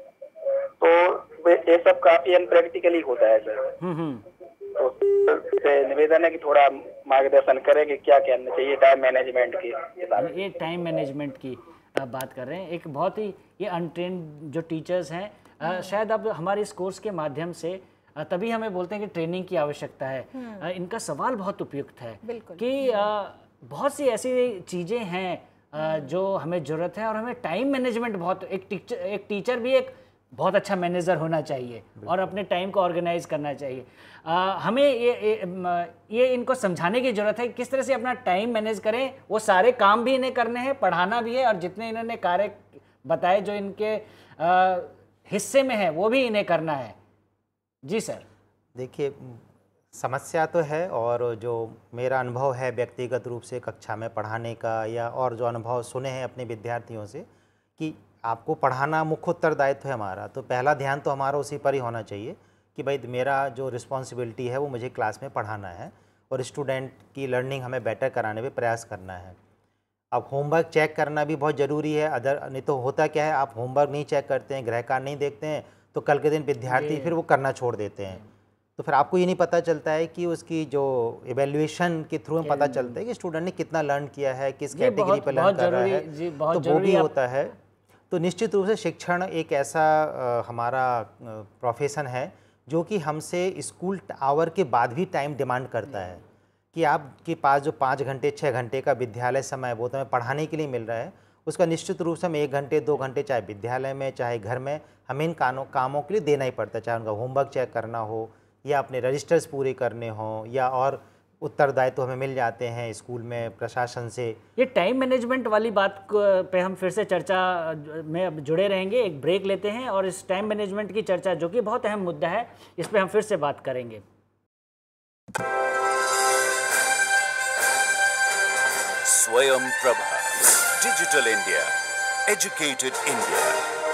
तो ये सब काफी अनप्रैक्टिकली होता है सर। तो से निवेदन है कि थोड़ा मार्गदर्शन करें कि क्या करना चाहिए टाइम मैनेजमेंट की। ये टाइम मैनेजमेंट की बात कर रहे हैं, एक बहुत ही ये अनट्रेन्ड जो टीचर्स हैं, शायद अब हमारे इस कोर्स के माध्यम से तभी हमें बोलते हैं कि ट्रेनिंग की आवश्यकता है। इनका सवाल बहुत उपयुक्त है कि बहुत सी ऐसी चीज़ें हैं जो हमें ज़रूरत है और हमें टाइम मैनेजमेंट बहुत, एक टीचर एक टीचर भी एक बहुत अच्छा मैनेजर होना चाहिए और अपने टाइम को ऑर्गेनाइज करना चाहिए। आ, हमें ये, ये ये इनको समझाने की ज़रूरत है किस तरह से अपना टाइम मैनेज करें। वो सारे काम भी इन्हें करने हैं, पढ़ाना भी है, और जितने इन्होंने कार्य बताए जो इनके आ, हिस्से में है वो भी इन्हें करना है। जी सर। देखिए, समस्या तो है, और जो मेरा अनुभव है व्यक्तिगत रूप से कक्षा में पढ़ाने का, या और जो अनुभव सुने हैं अपने विद्यार्थियों से, कि आपको पढ़ाना मुख्य उत्तरदायित्व है हमारा, तो पहला ध्यान तो हमारा उसी पर ही होना चाहिए कि भाई मेरा जो रिस्पॉन्सिबिलिटी है वो मुझे क्लास में पढ़ाना है और स्टूडेंट की लर्निंग हमें बेटर कराने पे प्रयास करना है। अब होमवर्क चेक करना भी बहुत ज़रूरी है, अदर नहीं तो होता क्या है, आप होमवर्क नहीं चेक करते हैं, गृह कार्य नहीं देखते हैं, तो कल के दिन विद्यार्थी फिर वो करना छोड़ देते हैं, तो फिर आपको ये नहीं पता चलता है कि उसकी जो इवेल्युएशन के थ्रू में पता चलता है कि स्टूडेंट ने कितना लर्न किया है, किस कैटेगरी पर लर्न कर रहा है, तो वो भी होता है। तो निश्चित रूप से शिक्षण एक ऐसा आ, हमारा प्रोफेशन है जो कि हमसे स्कूल आवर के बाद भी टाइम डिमांड करता है कि आपके पास जो पाँच घंटे छः घंटे का विद्यालय समय वो तो हमें पढ़ाने के लिए मिल रहा है, उसका निश्चित रूप से हम एक घंटे दो घंटे चाहे विद्यालय में चाहे घर में हमें इन कानों कामों के लिए देना ही पड़ता है, चाहे उनका होमवर्क चेक करना हो, या अपने रजिस्टर्स पूरे करने हों या और उत्तरदायित्व तो हमें मिल जाते हैं स्कूल में प्रशासन से। ये टाइम मैनेजमेंट वाली बात पे हम फिर से चर्चा में अब जुड़े रहेंगे। एक ब्रेक लेते हैं और इस टाइम मैनेजमेंट की चर्चा, जो कि बहुत अहम मुद्दा है, इस पे हम फिर से बात करेंगे। Swayam Prabha, digital India, educated India.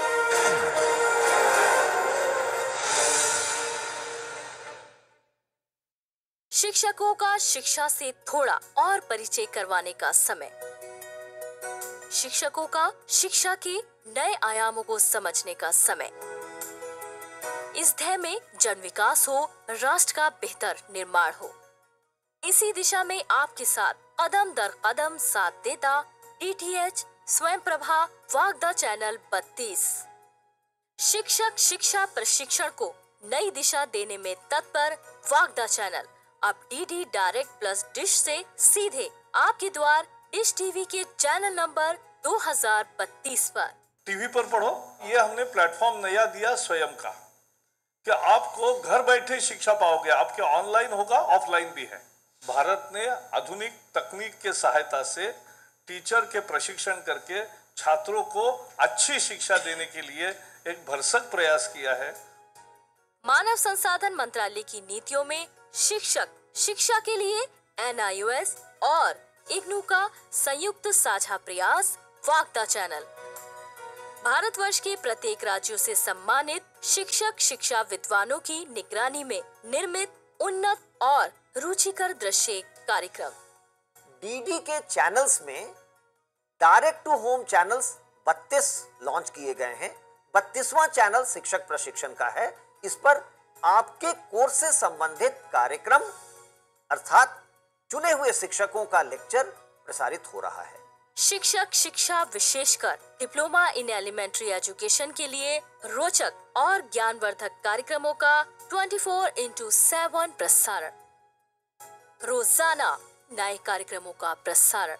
शिक्षकों का शिक्षा से थोड़ा और परिचय करवाने का समय। शिक्षकों का शिक्षा के नए आयामों को समझने का समय। इस ध्येय में जन विकास हो, राष्ट्र का बेहतर निर्माण हो। इसी दिशा में आपके साथ कदम दर कदम साथ देता डीटीएच स्वयं प्रभा वागदा चैनल बत्तीस। शिक्षक शिक्षा प्रशिक्षण को नई दिशा देने में तत्पर वागदा चैनल अब डीडी डायरेक्ट प्लस डिश से सीधे आपके द्वार डिश टीवी के चैनल नंबर दो हज़ार बत्तीस पर। टीवी पर पढ़ो, ये हमने प्लेटफॉर्म नया दिया स्वयं का, कि आपको घर बैठे शिक्षा पाओगे। आपके ऑनलाइन होगा, ऑफलाइन भी है। भारत ने आधुनिक तकनीक के सहायता से टीचर के प्रशिक्षण करके छात्रों को अच्छी शिक्षा देने के लिए एक भरसक प्रयास किया है। मानव संसाधन मंत्रालय की नीतियों में शिक्षक शिक्षा के लिए एन आई ओ एस और इग्नू का संयुक्त साझा प्रयास वागदा चैनल भारतवर्ष के प्रत्येक राज्यों से सम्मानित शिक्षक शिक्षा विद्वानों की निगरानी में निर्मित उन्नत और रुचिकर दृश्य कार्यक्रम। डीडी के चैनल्स में डायरेक्ट टू होम चैनल्स बत्तीस लॉन्च किए गए हैं। बत्तीसवां चैनल शिक्षक प्रशिक्षण का है। इस पर आपके कोर्स से संबंधित कार्यक्रम अर्थात चुने हुए शिक्षकों का लेक्चर प्रसारित हो रहा है। शिक्षक शिक्षा विशेषकर डिप्लोमा इन एलिमेंट्री एजुकेशन के लिए रोचक और ज्ञानवर्धक कार्यक्रमों का चौबीस इंटू सात प्रसारण। रोजाना नए कार्यक्रमों का प्रसारण।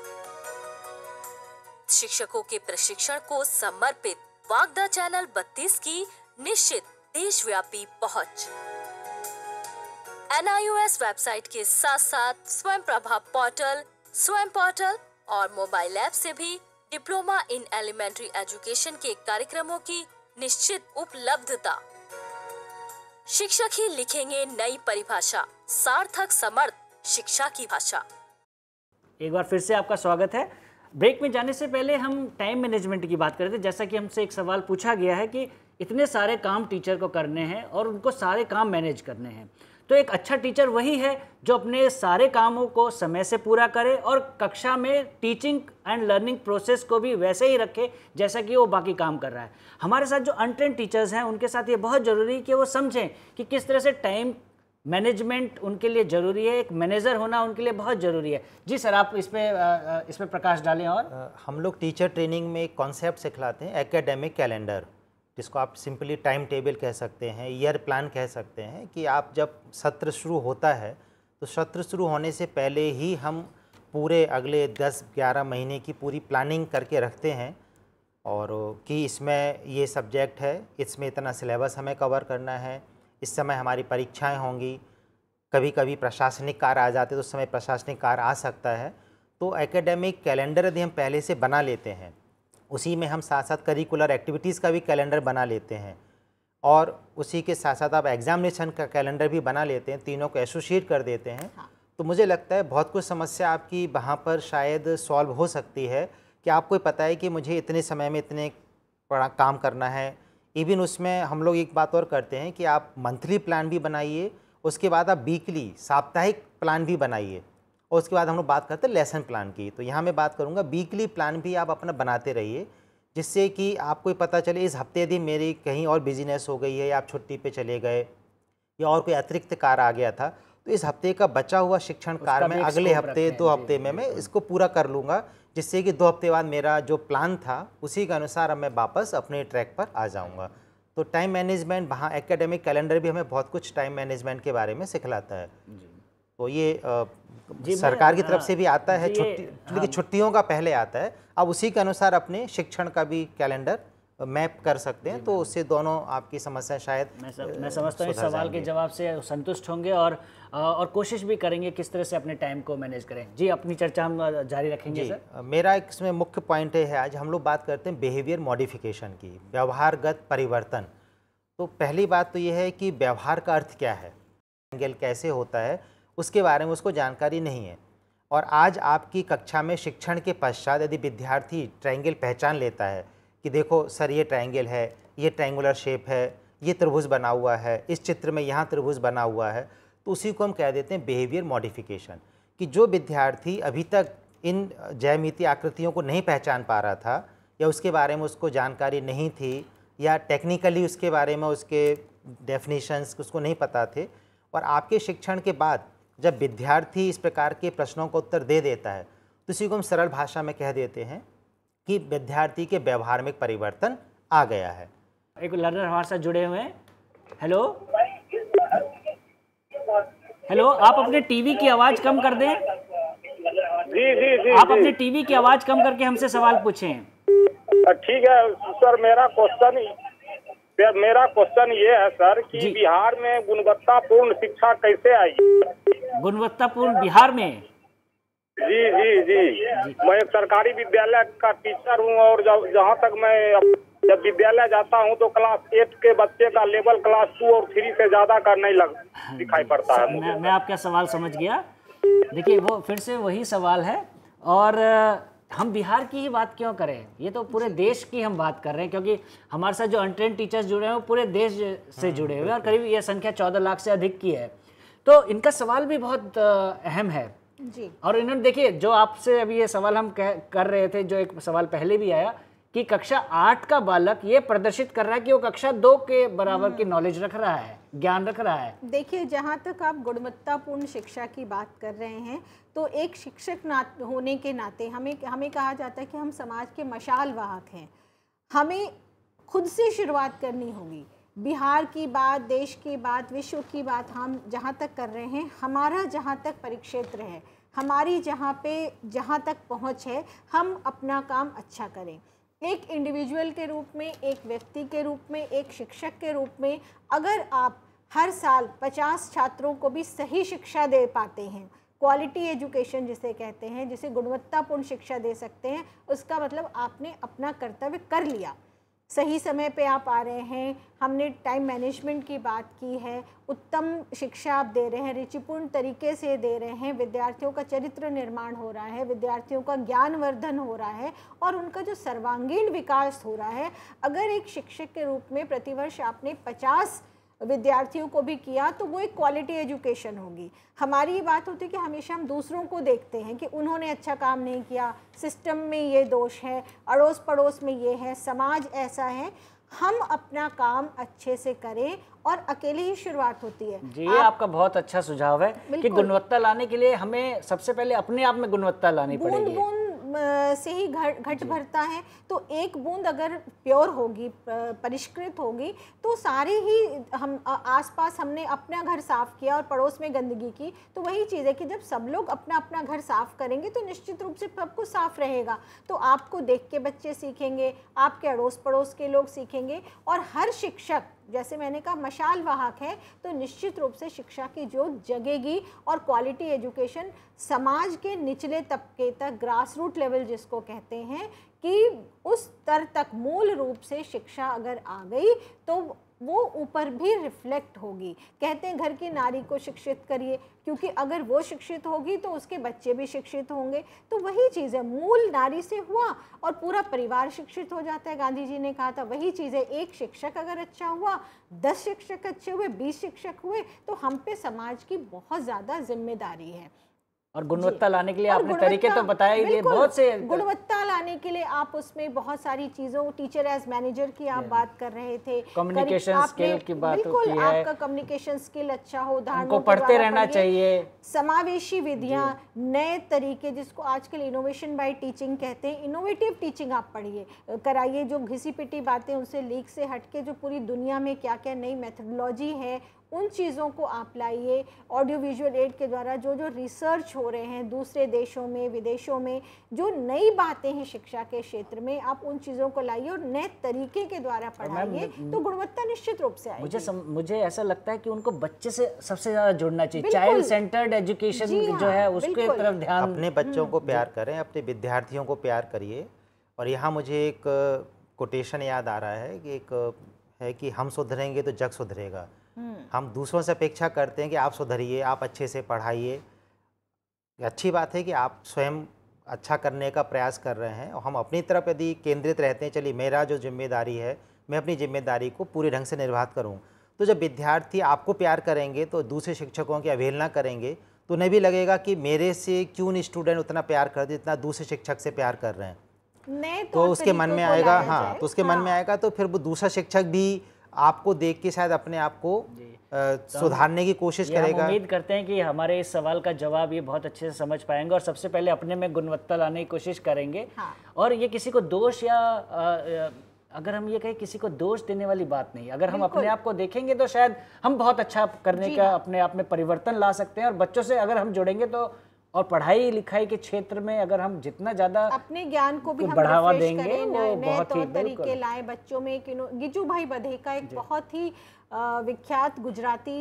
शिक्षकों के प्रशिक्षण को समर्पित वागदा चैनल बत्तीस की निश्चित देशव्यापी पहुंच। N I O S website के साथ साथ स्वयं प्रभा पोर्टल, स्वयं पोर्टल और मोबाइल ऐप से भी डिप्लोमा इन एलिमेंट्री एजुकेशन के कार्यक्रमों की निश्चित उपलब्धता। शिक्षक ही लिखेंगे नई परिभाषा, सार्थक समर्थ शिक्षा की भाषा। एक बार फिर से आपका स्वागत है। ब्रेक में जाने से पहले हम टाइम मैनेजमेंट की बात कर रहे थे। जैसा कि हमसे एक सवाल पूछा गया है कि इतने सारे काम टीचर को करने हैं और उनको सारे काम मैनेज करने हैं, तो एक अच्छा टीचर वही है जो अपने सारे कामों को समय से पूरा करे और कक्षा में टीचिंग एंड लर्निंग प्रोसेस को भी वैसे ही रखे जैसा कि वो बाकी काम कर रहा है। हमारे साथ जो अनट्रेन्ड टीचर्स हैं उनके साथ ये बहुत ज़रूरी है कि वो समझें कि किस तरह से टाइम मैनेजमेंट उनके लिए ज़रूरी है, एक मैनेजर होना उनके लिए बहुत ज़रूरी है। जी सर, आप इस पे इस पे प्रकाश डालें। और हम लोग टीचर ट्रेनिंग में एक कॉन्सेप्ट सिखलाते हैं, एकेडमिक कैलेंडर, जिसको आप सिंपली टाइम टेबल कह सकते हैं, ईयर प्लान कह सकते हैं। कि आप जब सत्र शुरू होता है तो सत्र शुरू होने से पहले ही हम पूरे अगले दस ग्यारह महीने की पूरी प्लानिंग करके रखते हैं, और कि इसमें ये सब्जेक्ट है, इसमें इतना सिलेबस हमें कवर करना है, इस समय हमारी परीक्षाएं होंगी, कभी कभी प्रशासनिक कार्य आ जाते तो उस समय प्रशासनिक कार्य आ सकता है। तो एकेडमिक कैलेंडर यदि हम पहले से बना लेते हैं, उसी में हम साथ साथ करिकुलर एक्टिविटीज़ का भी कैलेंडर बना लेते हैं, और उसी के साथ साथ आप एग्जामिनेशन का कैलेंडर भी बना लेते हैं, तीनों को एसोसिएट कर देते हैं। हाँ। तो मुझे लगता है बहुत कुछ समस्या आपकी वहाँ पर शायद सॉल्व हो सकती है कि आपको पता है कि मुझे इतने समय में इतने बड़ा काम करना है। इवन उसमें हम लोग एक बात और करते हैं कि आप मंथली प्लान भी बनाइए, उसके बाद आप वीकली साप्ताहिक प्लान भी बनाइए, और उसके बाद हम लोग बात करते हैं लेसन प्लान की। तो यहाँ मैं बात करूँगा वीकली प्लान भी आप अपना बनाते रहिए, जिससे कि आपको पता चले इस हफ्ते यदि मेरी कहीं और बिजीनेस हो गई है या आप छुट्टी पे चले गए या और कोई अतिरिक्त कार्य आ गया था, तो इस हफ्ते का बचा हुआ शिक्षण कार्य में अगले हफ्ते दो हफ्ते में मैं इसको पूरा कर लूँगा, जिससे कि दो हफ्ते बाद मेरा जो प्लान था उसी के अनुसार अब मैं वापस अपने ट्रैक पर आ जाऊँगा। तो टाइम मैनेजमेंट वहाँ एकेडमिक कैलेंडर भी हमें बहुत कुछ टाइम मैनेजमेंट के बारे में सिखलाता है। तो ये आ, सरकार की तरफ से भी आता है, छुट्टी हाँ। छुट्टियों का पहले आता है, अब उसी के अनुसार अपने शिक्षण का भी कैलेंडर मैप कर सकते हैं, तो उससे दोनों आपकी समस्या शायद मैं सब, मैं समझता हूँ इस सवाल के जवाब से संतुष्ट होंगे और और कोशिश भी करेंगे किस तरह से अपने टाइम को मैनेज करें। जी, अपनी चर्चा हम जारी रखेंगे सर। मेरा एक इसमें मुख्य पॉइंट है, आज हम लोग बात करते हैं बिहेवियर मॉडिफिकेशन की, व्यवहारगत परिवर्तन। तो पहली बात तो ये है कि व्यवहार का अर्थ क्या है, ट्रायंगल कैसे होता है, उसके बारे में उसको जानकारी नहीं है। और आज आपकी कक्षा में शिक्षण के पश्चात यदि विद्यार्थी ट्रायंगल पहचान लेता है कि देखो सर ये ट्रायंगल है, ये ट्रायंगुलर शेप है, ये त्रिभुज बना हुआ है, इस चित्र में यहाँ त्रिभुज बना हुआ है, तो उसी को हम कह देते हैं बिहेवियर मॉडिफिकेशन। कि जो विद्यार्थी अभी तक इन ज्यामितीय आकृतियों को नहीं पहचान पा रहा था या उसके बारे में उसको जानकारी नहीं थी या टेक्निकली उसके बारे में उसके डेफिनेशंस उसको नहीं पता थे, और आपके शिक्षण के बाद जब विद्यार्थी इस प्रकार के प्रश्नों का उत्तर दे देता है तो इसी को हम सरल भाषा में कह देते हैं कि विद्यार्थी के व्यवहार में परिवर्तन आ गया है। एक लर्नर हमारे साथ जुड़े हुए हैं। हेलो हेलो, आप अपने टीवी की आवाज़ कम कर दें। जी जी जी आप जी। अपने टीवी की आवाज़ कम करके हमसे सवाल पूछें। ठीक है सर, मेरा क्वेश्चन मेरा क्वेश्चन ये है सर कि बिहार में गुणवत्तापूर्ण शिक्षा कैसे आएगी? गुणवत्तापूर्ण बिहार में? जी जी जी, मैं एक सरकारी विद्यालय का टीचर हूँ और जब जहाँ तक मैं जब विद्यालय जाता हूँ तो क्लास एट के बच्चे का लेवल क्लास टू और थ्री से ज्यादा का नहीं लग दिखाई पड़ता है। मैं, मैं आपका सवाल समझ गया। देखिए, वो फिर से वही सवाल है, और हम बिहार की ही बात क्यों करें, ये तो पूरे देश की हम बात कर रहे हैं, क्योंकि हमारे साथ जो अनट्रेंड टीचर्स जुड़े हैं वो पूरे देश से जुड़े हुए हैं और करीब ये संख्या चौदह लाख से अधिक की है। तो इनका सवाल भी बहुत अहम है जी। और इन्होंने देखिए, जो आपसे अभी ये सवाल हम कह कर रहे थे, जो एक सवाल पहले भी आया कि कक्षा आठ का बालक ये प्रदर्शित कर रहा है कि वो कक्षा दो के बराबर की नॉलेज रख रहा है, ज्ञान रख रहा है। देखिए, जहाँ तक आप गुणवत्तापूर्ण शिक्षा की बात कर रहे हैं, तो एक शिक्षक ना होने के नाते हमें हमें कहा जाता है कि हम समाज के मशाल वाहक हैं। हमें खुद से शुरुआत करनी होगी। बिहार की बात, देश की बात, विश्व की बात हम जहाँ तक कर रहे हैं, हमारा जहाँ तक परिक्षेत्र है, हमारी जहाँ पे जहाँ तक पहुँच है, हम अपना काम अच्छा करें। एक इंडिविजुअल के रूप में, एक व्यक्ति के रूप में, एक शिक्षक के रूप में, अगर आप हर साल पचास छात्रों को भी सही शिक्षा दे पाते हैं, क्वालिटी एजुकेशन जिसे कहते हैं, जिसे गुणवत्तापूर्ण शिक्षा दे सकते हैं, उसका मतलब आपने अपना कर्तव्य कर लिया। सही समय पे आप आ रहे हैं, हमने टाइम मैनेजमेंट की बात की है, उत्तम शिक्षा आप दे रहे हैं, रुचिपूर्ण तरीके से दे रहे हैं, विद्यार्थियों का चरित्र निर्माण हो रहा है, विद्यार्थियों का ज्ञानवर्धन हो रहा है और उनका जो सर्वांगीण विकास हो रहा है। अगर एक शिक्षक के रूप में प्रतिवर्ष आपने पचास विद्यार्थियों को भी किया तो वो एक क्वालिटी एजुकेशन होगी। हमारी ये बात होती है कि हमेशा हम दूसरों को देखते हैं कि उन्होंने अच्छा काम नहीं किया, सिस्टम में ये दोष है, अड़ोस पड़ोस में ये है, समाज ऐसा है। हम अपना काम अच्छे से करें और अकेले ही शुरुआत होती है। जी, ये आप, आपका बहुत अच्छा सुझाव है कि गुणवत्ता लाने के लिए हमें सबसे पहले अपने आप में गुणवत्ता लानी पड़ेगी। बूंद से ही घट भरता है, तो एक बूंद अगर प्योर होगी, परिष्कृत होगी, तो सारे ही हम आसपास हमने अपना घर साफ किया और पड़ोस में गंदगी की, तो वही चीज़ है कि जब सब लोग अपना अपना घर साफ करेंगे तो निश्चित रूप से सबको साफ रहेगा। तो आपको देख के बच्चे सीखेंगे, आपके अड़ोस पड़ोस के लोग सीखेंगे, और हर शिक्षक, जैसे मैंने कहा, मशाल वाहक है, तो निश्चित रूप से शिक्षा की जोत जगेगी और क्वालिटी एजुकेशन समाज के निचले तबके तक, ग्रास रूट लेवल जिसको कहते हैं, कि उस स्तर तक मूल रूप से शिक्षा अगर आ गई तो वो ऊपर भी रिफ्लेक्ट होगी। कहते हैं घर की नारी को शिक्षित करिए, क्योंकि अगर वो शिक्षित होगी तो उसके बच्चे भी शिक्षित होंगे। तो वही चीज़ है, मूल नारी से हुआ और पूरा परिवार शिक्षित हो जाता है। गांधी जी ने कहा था, वही चीज़ है, एक शिक्षक अगर अच्छा हुआ, दस शिक्षक अच्छे हुए, बीस शिक्षक हुए, तो हम पे समाज की बहुत ज़्यादा जिम्मेदारी है। और गुणवत्ता लाने के लिए आपने तरीके तो बताए ही, बहुत से गुणवत्ता लाने के लिए आप उसमें बहुत सारी चीज़ों, टीचर एज मैनेजर की आप बात कर रहे थे, कम्युनिकेशन स्किल की बात होती है, आपका कम्युनिकेशन स्किल अच्छा हो, उनको पढ़ते रहना चाहिए, समावेशी विधियां, नए तरीके जिसको आजकल इनोवेशन बाय टीचिंग कहते हैं, इनोवेटिव टीचिंग आप पढ़िए, कराइए। जो घिसी पिटी बातें उनसे लीक से हटके जो पूरी दुनिया में क्या क्या नई मेथोडोलॉजी है उन चीज़ों को आप लाइए। ऑडियो विजुअल एड के द्वारा जो जो रिसर्च हो रहे हैं दूसरे देशों में, विदेशों में, जो नई बातें हैं शिक्षा के क्षेत्र में, आप उन चीज़ों को लाइए और नए तरीके के द्वारा पढ़ाइए, तो गुणवत्ता निश्चित रूप से आएगी। मुझे सम, मुझे ऐसा लगता है कि उनको बच्चे से सबसे ज़्यादा जुड़ना चाहिए। चाइल्ड सेंटर्ड एजुकेशन जो है उसके तरफ ध्यान। अपने बच्चों को प्यार करें, अपने विद्यार्थियों को प्यार करिए। और यहाँ मुझे एक कोटेशन याद आ रहा है कि एक है कि हम सुधरेंगे तो जग सुधरेगा। हम दूसरों से अपेक्षा करते हैं कि आप सुधरिए, आप अच्छे से पढ़ाइए। अच्छी बात है कि आप स्वयं अच्छा करने का प्रयास कर रहे हैं और हम अपनी तरफ यदि केंद्रित रहते हैं, चलिए मेरा जो जिम्मेदारी है मैं अपनी जिम्मेदारी को पूरे ढंग से निर्वाह करूं, तो जब विद्यार्थी आपको प्यार करेंगे तो दूसरे शिक्षकों की अवहेलना करेंगे तो उन्हें भी लगेगा कि मेरे से क्यों नहीं स्टूडेंट उतना प्यार कर दे जितना दूसरे शिक्षक से प्यार कर रहे हैं। तो उसके मन में आएगा, हाँ तो उसके मन में आएगा तो फिर वो दूसरा शिक्षक भी आपको देख के शायद अपने आप को सुधारने की कोशिश करेगा। हम उम्मीद करते हैं कि हमारे इस सवाल का जवाब ये बहुत अच्छे से समझ पाएंगे और सबसे पहले अपने में गुणवत्ता लाने की कोशिश करेंगे। हाँ। और ये किसी को दोष या आ, अगर हम ये कहें किसी को दोष देने वाली बात नहीं, अगर हम अपने आप को देखेंगे तो शायद हम बहुत अच्छा करने का अपने आप में परिवर्तन ला सकते हैं। और बच्चों से अगर हम जुड़ेंगे तो और पढ़ाई लिखाई के क्षेत्र में अगर हम जितना ज़्यादा अपने ज्ञान को भी हम बढ़ावा रिफ्रेश देंगे करें, वो नए बहुत ही तौर तरीके लाए बच्चों में। कि गिजू भाई बधेका एक बहुत ही विख्यात गुजराती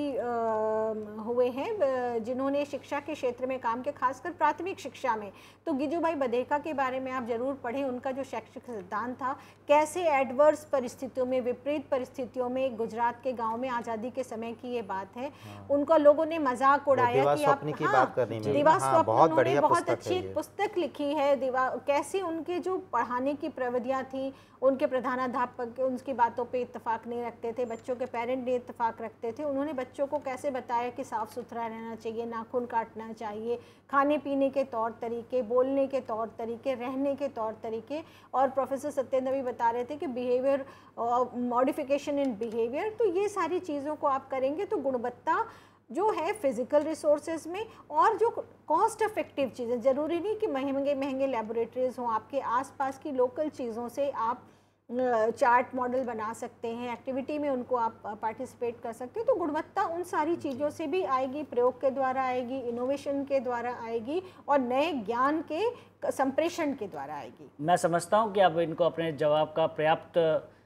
हुए हैं जिन्होंने शिक्षा के क्षेत्र में काम किया, खासकर प्राथमिक शिक्षा में। तो गिजू भाई बधेका के बारे में आप जरूर पढ़ें। उनका जो शैक्षिक सिद्धांत था, कैसे एडवर्स परिस्थितियों में, विपरीत परिस्थितियों में, गुजरात के गांव में आज़ादी के समय की ये बात है। हाँ। उनका लोगों ने मजाक उड़ाया कि आप दिवा स्वप्न, उन्होंने बहुत अच्छी एक पुस्तक लिखी है दिवा, कैसे उनके जो पढ़ाने की प्रविधियाँ थी, उनके प्रधानाध्यापक उनकी बातों पे इत्तेफाक नहीं रखते थे, बच्चों के पेरेंट नहीं इत्तेफाक रखते थे। उन्होंने बच्चों को कैसे बताया कि साफ़ सुथरा रहना चाहिए, नाखून काटना चाहिए, खाने पीने के तौर तरीके, बोलने के तौर तरीके, रहने के तौर तरीके। और प्रोफेसर सत्येंद्र भी बता रहे थे कि बिहेवियर मॉडिफिकेशन इन बिहेवियर। तो ये सारी चीज़ों को आप करेंगे तो गुणवत्ता जो है फिजिकल रिसोर्सेज में और जो कॉस्ट इफेक्टिव चीज़ें, ज़रूरी नहीं कि महंगे महंगे लेबोरेटरीज हों, आपके आसपास की लोकल चीज़ों से आप चार्ट मॉडल बना सकते हैं, एक्टिविटी में उनको आप पार्टिसिपेट कर सकते हैं। तो गुणवत्ता उन सारी चीज़ों से भी आएगी, प्रयोग के द्वारा आएगी, इनोवेशन के द्वारा आएगी और नए ज्ञान के संप्रेषण के द्वारा आएगी। मैं समझता हूँ कि अब इनको अपने जवाब का पर्याप्त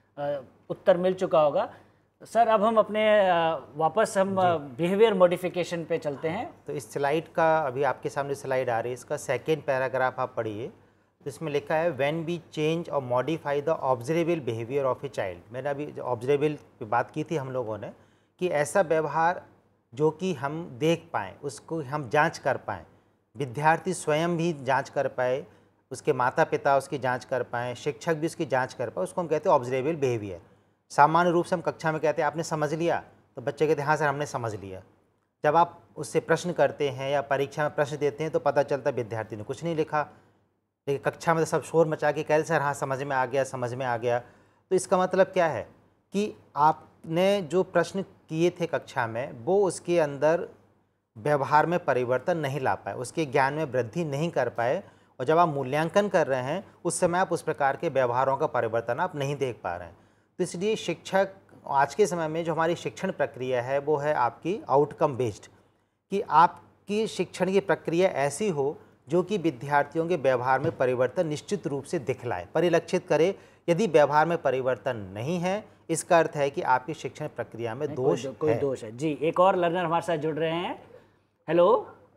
उत्तर मिल चुका होगा। सर अब हम अपने वापस हम बिहेवियर मॉडिफिकेशन पे चलते हैं। तो इस स्लाइड का अभी आपके सामने स्लाइड आ रही है, इसका सेकेंड पैराग्राफ आप पढ़िए। तो इसमें लिखा है व्हेन वी चेंज और modify the observable behaviour of a child. मैंने अभी ऑब्जर्वेबल की बात की थी हम लोगों ने कि ऐसा व्यवहार जो कि हम देख पाएँ, उसको हम जांच कर पाएँ, विद्यार्थी स्वयं भी जांच कर पाए, उसके माता पिता उसकी जांच कर पाएँ, शिक्षक भी उसकी जांच कर पाए, उसको हम कहते हैं ऑब्जर्वेबल बिहेवियर। सामान्य रूप से हम कक्षा में कहते हैं आपने समझ लिया, तो बच्चे कहते हैं हाँ सर हमने समझ लिया। जब आप उससे प्रश्न करते हैं या परीक्षा में प्रश्न देते हैं तो पता चलता है विद्यार्थी ने कुछ नहीं लिखा, लेकिन कक्षा में तो सब शोर मचा के कह सर हाँ समझ में आ गया, समझ में आ गया। तो इसका मतलब क्या है कि आपने जो प्रश्न किए थे कक्षा में वो उसके अंदर व्यवहार में परिवर्तन नहीं ला पाए, उसके ज्ञान में वृद्धि नहीं कर पाए। और जब आप मूल्यांकन कर रहे हैं उस समय आप उस प्रकार के व्यवहारों का परिवर्तन आप नहीं देख पा रहे हैं। तो इसलिए शिक्षक आज के समय में जो हमारी शिक्षण प्रक्रिया है वो है आपकी आउटकम बेस्ड, कि आपकी शिक्षण की प्रक्रिया ऐसी हो जो कि विद्यार्थियों के व्यवहार में परिवर्तन निश्चित रूप से दिखलाए, परिलक्षित करे। यदि व्यवहार में परिवर्तन नहीं है इसका अर्थ है कि आपकी शिक्षण प्रक्रिया में दोष कोई, कोई है। दोष है। जी एक और लर्नर हमारे साथ जुड़ रहे हैं। हेलो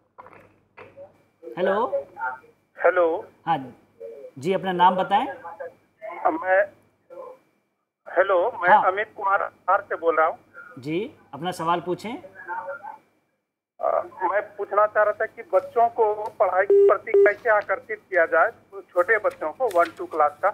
हेलो हेलो हाँ जी, अपना नाम बताएं। मैं हेलो मैं हाँ। अमित कुमार बिहार से बोल रहा हूँ जी, अपना सवाल पूछें। आ, मैं पूछना चाह रहा था कि बच्चों को पढ़ाई के प्रति कैसे आकर्षित किया जाए, छोटे बच्चों को वन टू क्लास का।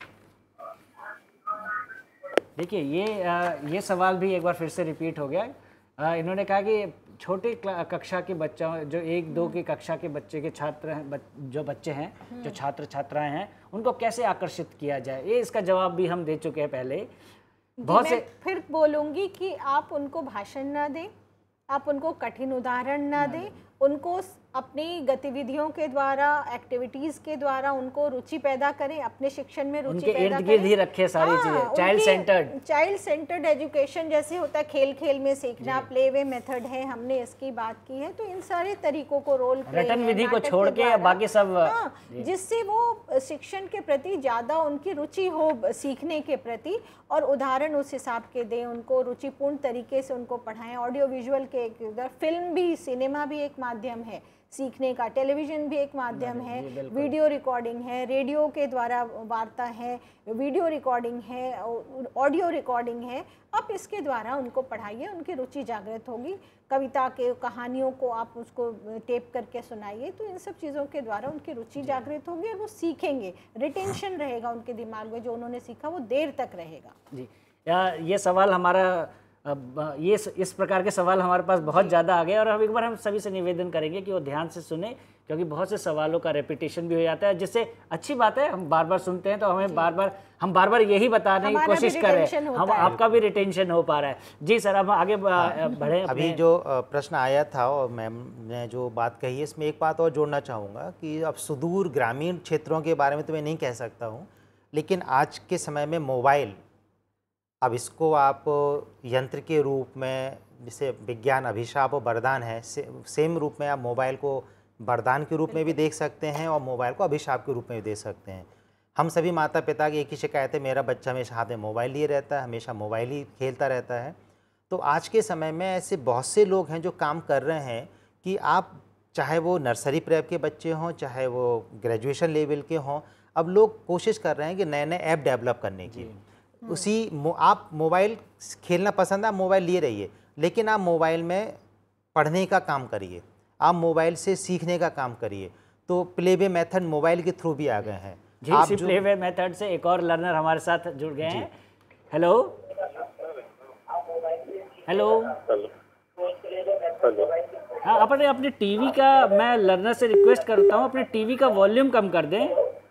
देखिए ये ये सवाल भी एक बार फिर से रिपीट हो गया। इन्होंने कहा कि छोटे कक्षा के बच्चों, जो एक दो की कक्षा के बच्चे के छात्र हैं, बच, जो बच्चे हैं, जो छात्र छात्राएं हैं, उनको कैसे आकर्षित किया जाए, ये इसका जवाब भी हम दे चुके हैं पहले। बहुत से फिर बोलूँगी कि आप उनको भाषण ना दें, आप उनको कठिन उदाहरण ना दें, उनको अपनी गतिविधियों के द्वारा, एक्टिविटीज़ के द्वारा उनको रुचि पैदा करें, अपने शिक्षण में रुचि उनके पैदा इर्द गिर्द करें। ही रखे सारी हाँ, चीजें, चाइल्ड उनकी सेंटर्ड चाइल्ड सेंटर्ड एजुकेशन जैसे होता है, खेल खेल में सीखना, प्ले वे मेथड है, हमने इसकी बात की है। तो इन सारे तरीकों को, रोल प्ले रटन है, विधि को नाटक छोड़ के द्वारा, बाकी सब हाँ, जी। जिससे वो शिक्षण के प्रति ज़्यादा उनकी रुचि हो, सीखने के प्रति, और उदाहरण उस हिसाब के दें, उनको रुचिपूर्ण तरीके से उनको पढ़ाएं। ऑडियो विजुअल के एक, फिल्म भी, सिनेमा भी एक माध्यम है सीखने का, टेलीविज़न भी एक माध्यम है, वीडियो रिकॉर्डिंग है, रेडियो के द्वारा वार्ता है, वीडियो रिकॉर्डिंग है, ऑडियो रिकॉर्डिंग है। आप इसके द्वारा उनको पढ़ाइए, उनकी रुचि जागृत होगी। कविता के, कहानियों को आप उसको टेप करके सुनाइए, तो इन सब चीज़ों के द्वारा उनकी रुचि जागृत होगी और वो सीखेंगे, रिटेंशन रहेगा उनके दिमाग में, जो उन्होंने सीखा वो देर तक रहेगा। जी, या ये सवाल हमारा, अब ये इस प्रकार के सवाल हमारे पास बहुत ज़्यादा आ गए, और हम एक बार हम सभी से निवेदन करेंगे कि वो ध्यान से सुने, क्योंकि बहुत से सवालों का रेपिटेशन भी हो जाता है, जिससे अच्छी बात है, हम बार बार सुनते हैं तो हमें बार बार हम बार बार यही बताने की कोशिश कर रहे हैं, हम आपका भी रिटेंशन हो पा रहा है। जी सर, अब आगे बढ़े। अभी जो प्रश्न आया था और मैम ने जो बात कही है, इसमें एक बात और जोड़ना चाहूँगा कि अब सुदूर ग्रामीण क्षेत्रों के बारे में तो मैं नहीं कह सकता हूँ, लेकिन आज के समय में मोबाइल, अब इसको आप यंत्र के रूप में, जिसे विज्ञान अभिशाप और वरदान है, से, सेम रूप में आप मोबाइल को वरदान के रूप में भी देख सकते हैं और मोबाइल को अभिशाप के रूप में भी देख सकते हैं। हम सभी माता पिता की एक ही शिकायत है, मेरा बच्चा हमेशा हाथ में मोबाइल लिए रहता है, हमेशा मोबाइल ही खेलता रहता है। तो आज के समय में ऐसे बहुत से लोग हैं जो काम कर रहे हैं कि आप, चाहे वो नर्सरी प्रेप के बच्चे हों, चाहे वो ग्रेजुएशन लेवल के हों, अब लोग कोशिश कर रहे हैं कि नए नए ऐप डेवलप करने की। उसी मो, आप मोबाइल खेलना पसंद है, आप मोबाइल लिए रहिए, लेकिन आप मोबाइल में पढ़ने का काम करिए, आप मोबाइल से सीखने का काम करिए। तो प्ले वे मेथड मोबाइल के थ्रू भी आ गए हैं। जी, इसी प्ले वे मेथड से एक और लर्नर हमारे साथ जुड़ गए हैं। हेलो हेलो हाँ, अपने अपने टीवी का, मैं लर्नर से रिक्वेस्ट करता हूँ अपने टीवी का वॉल्यूम कम कर दें।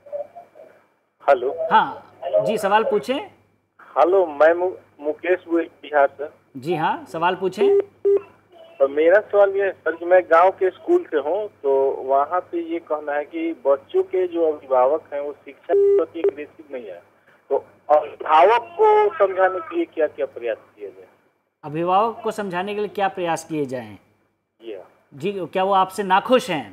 हेलो, हाँ जी, सवाल पूछें। हेलो, मैं मु, मुकेश बिहार से। जी हाँ, सवाल पूछें। तो मेरा सवाल ये है सर कि मैं गांव के स्कूल से हूँ, तो वहाँ पे ये कहना है कि बच्चों के जो अभिभावक हैं वो शिक्षा के प्रति अग्रेसिव नहीं है, तो अभिभावक को समझाने के लिए क्या क्या प्रयास किए जाए? अभिभावक को समझाने के लिए क्या प्रयास किए जाएं? ये जी, क्या वो आपसे नाखुश हैं?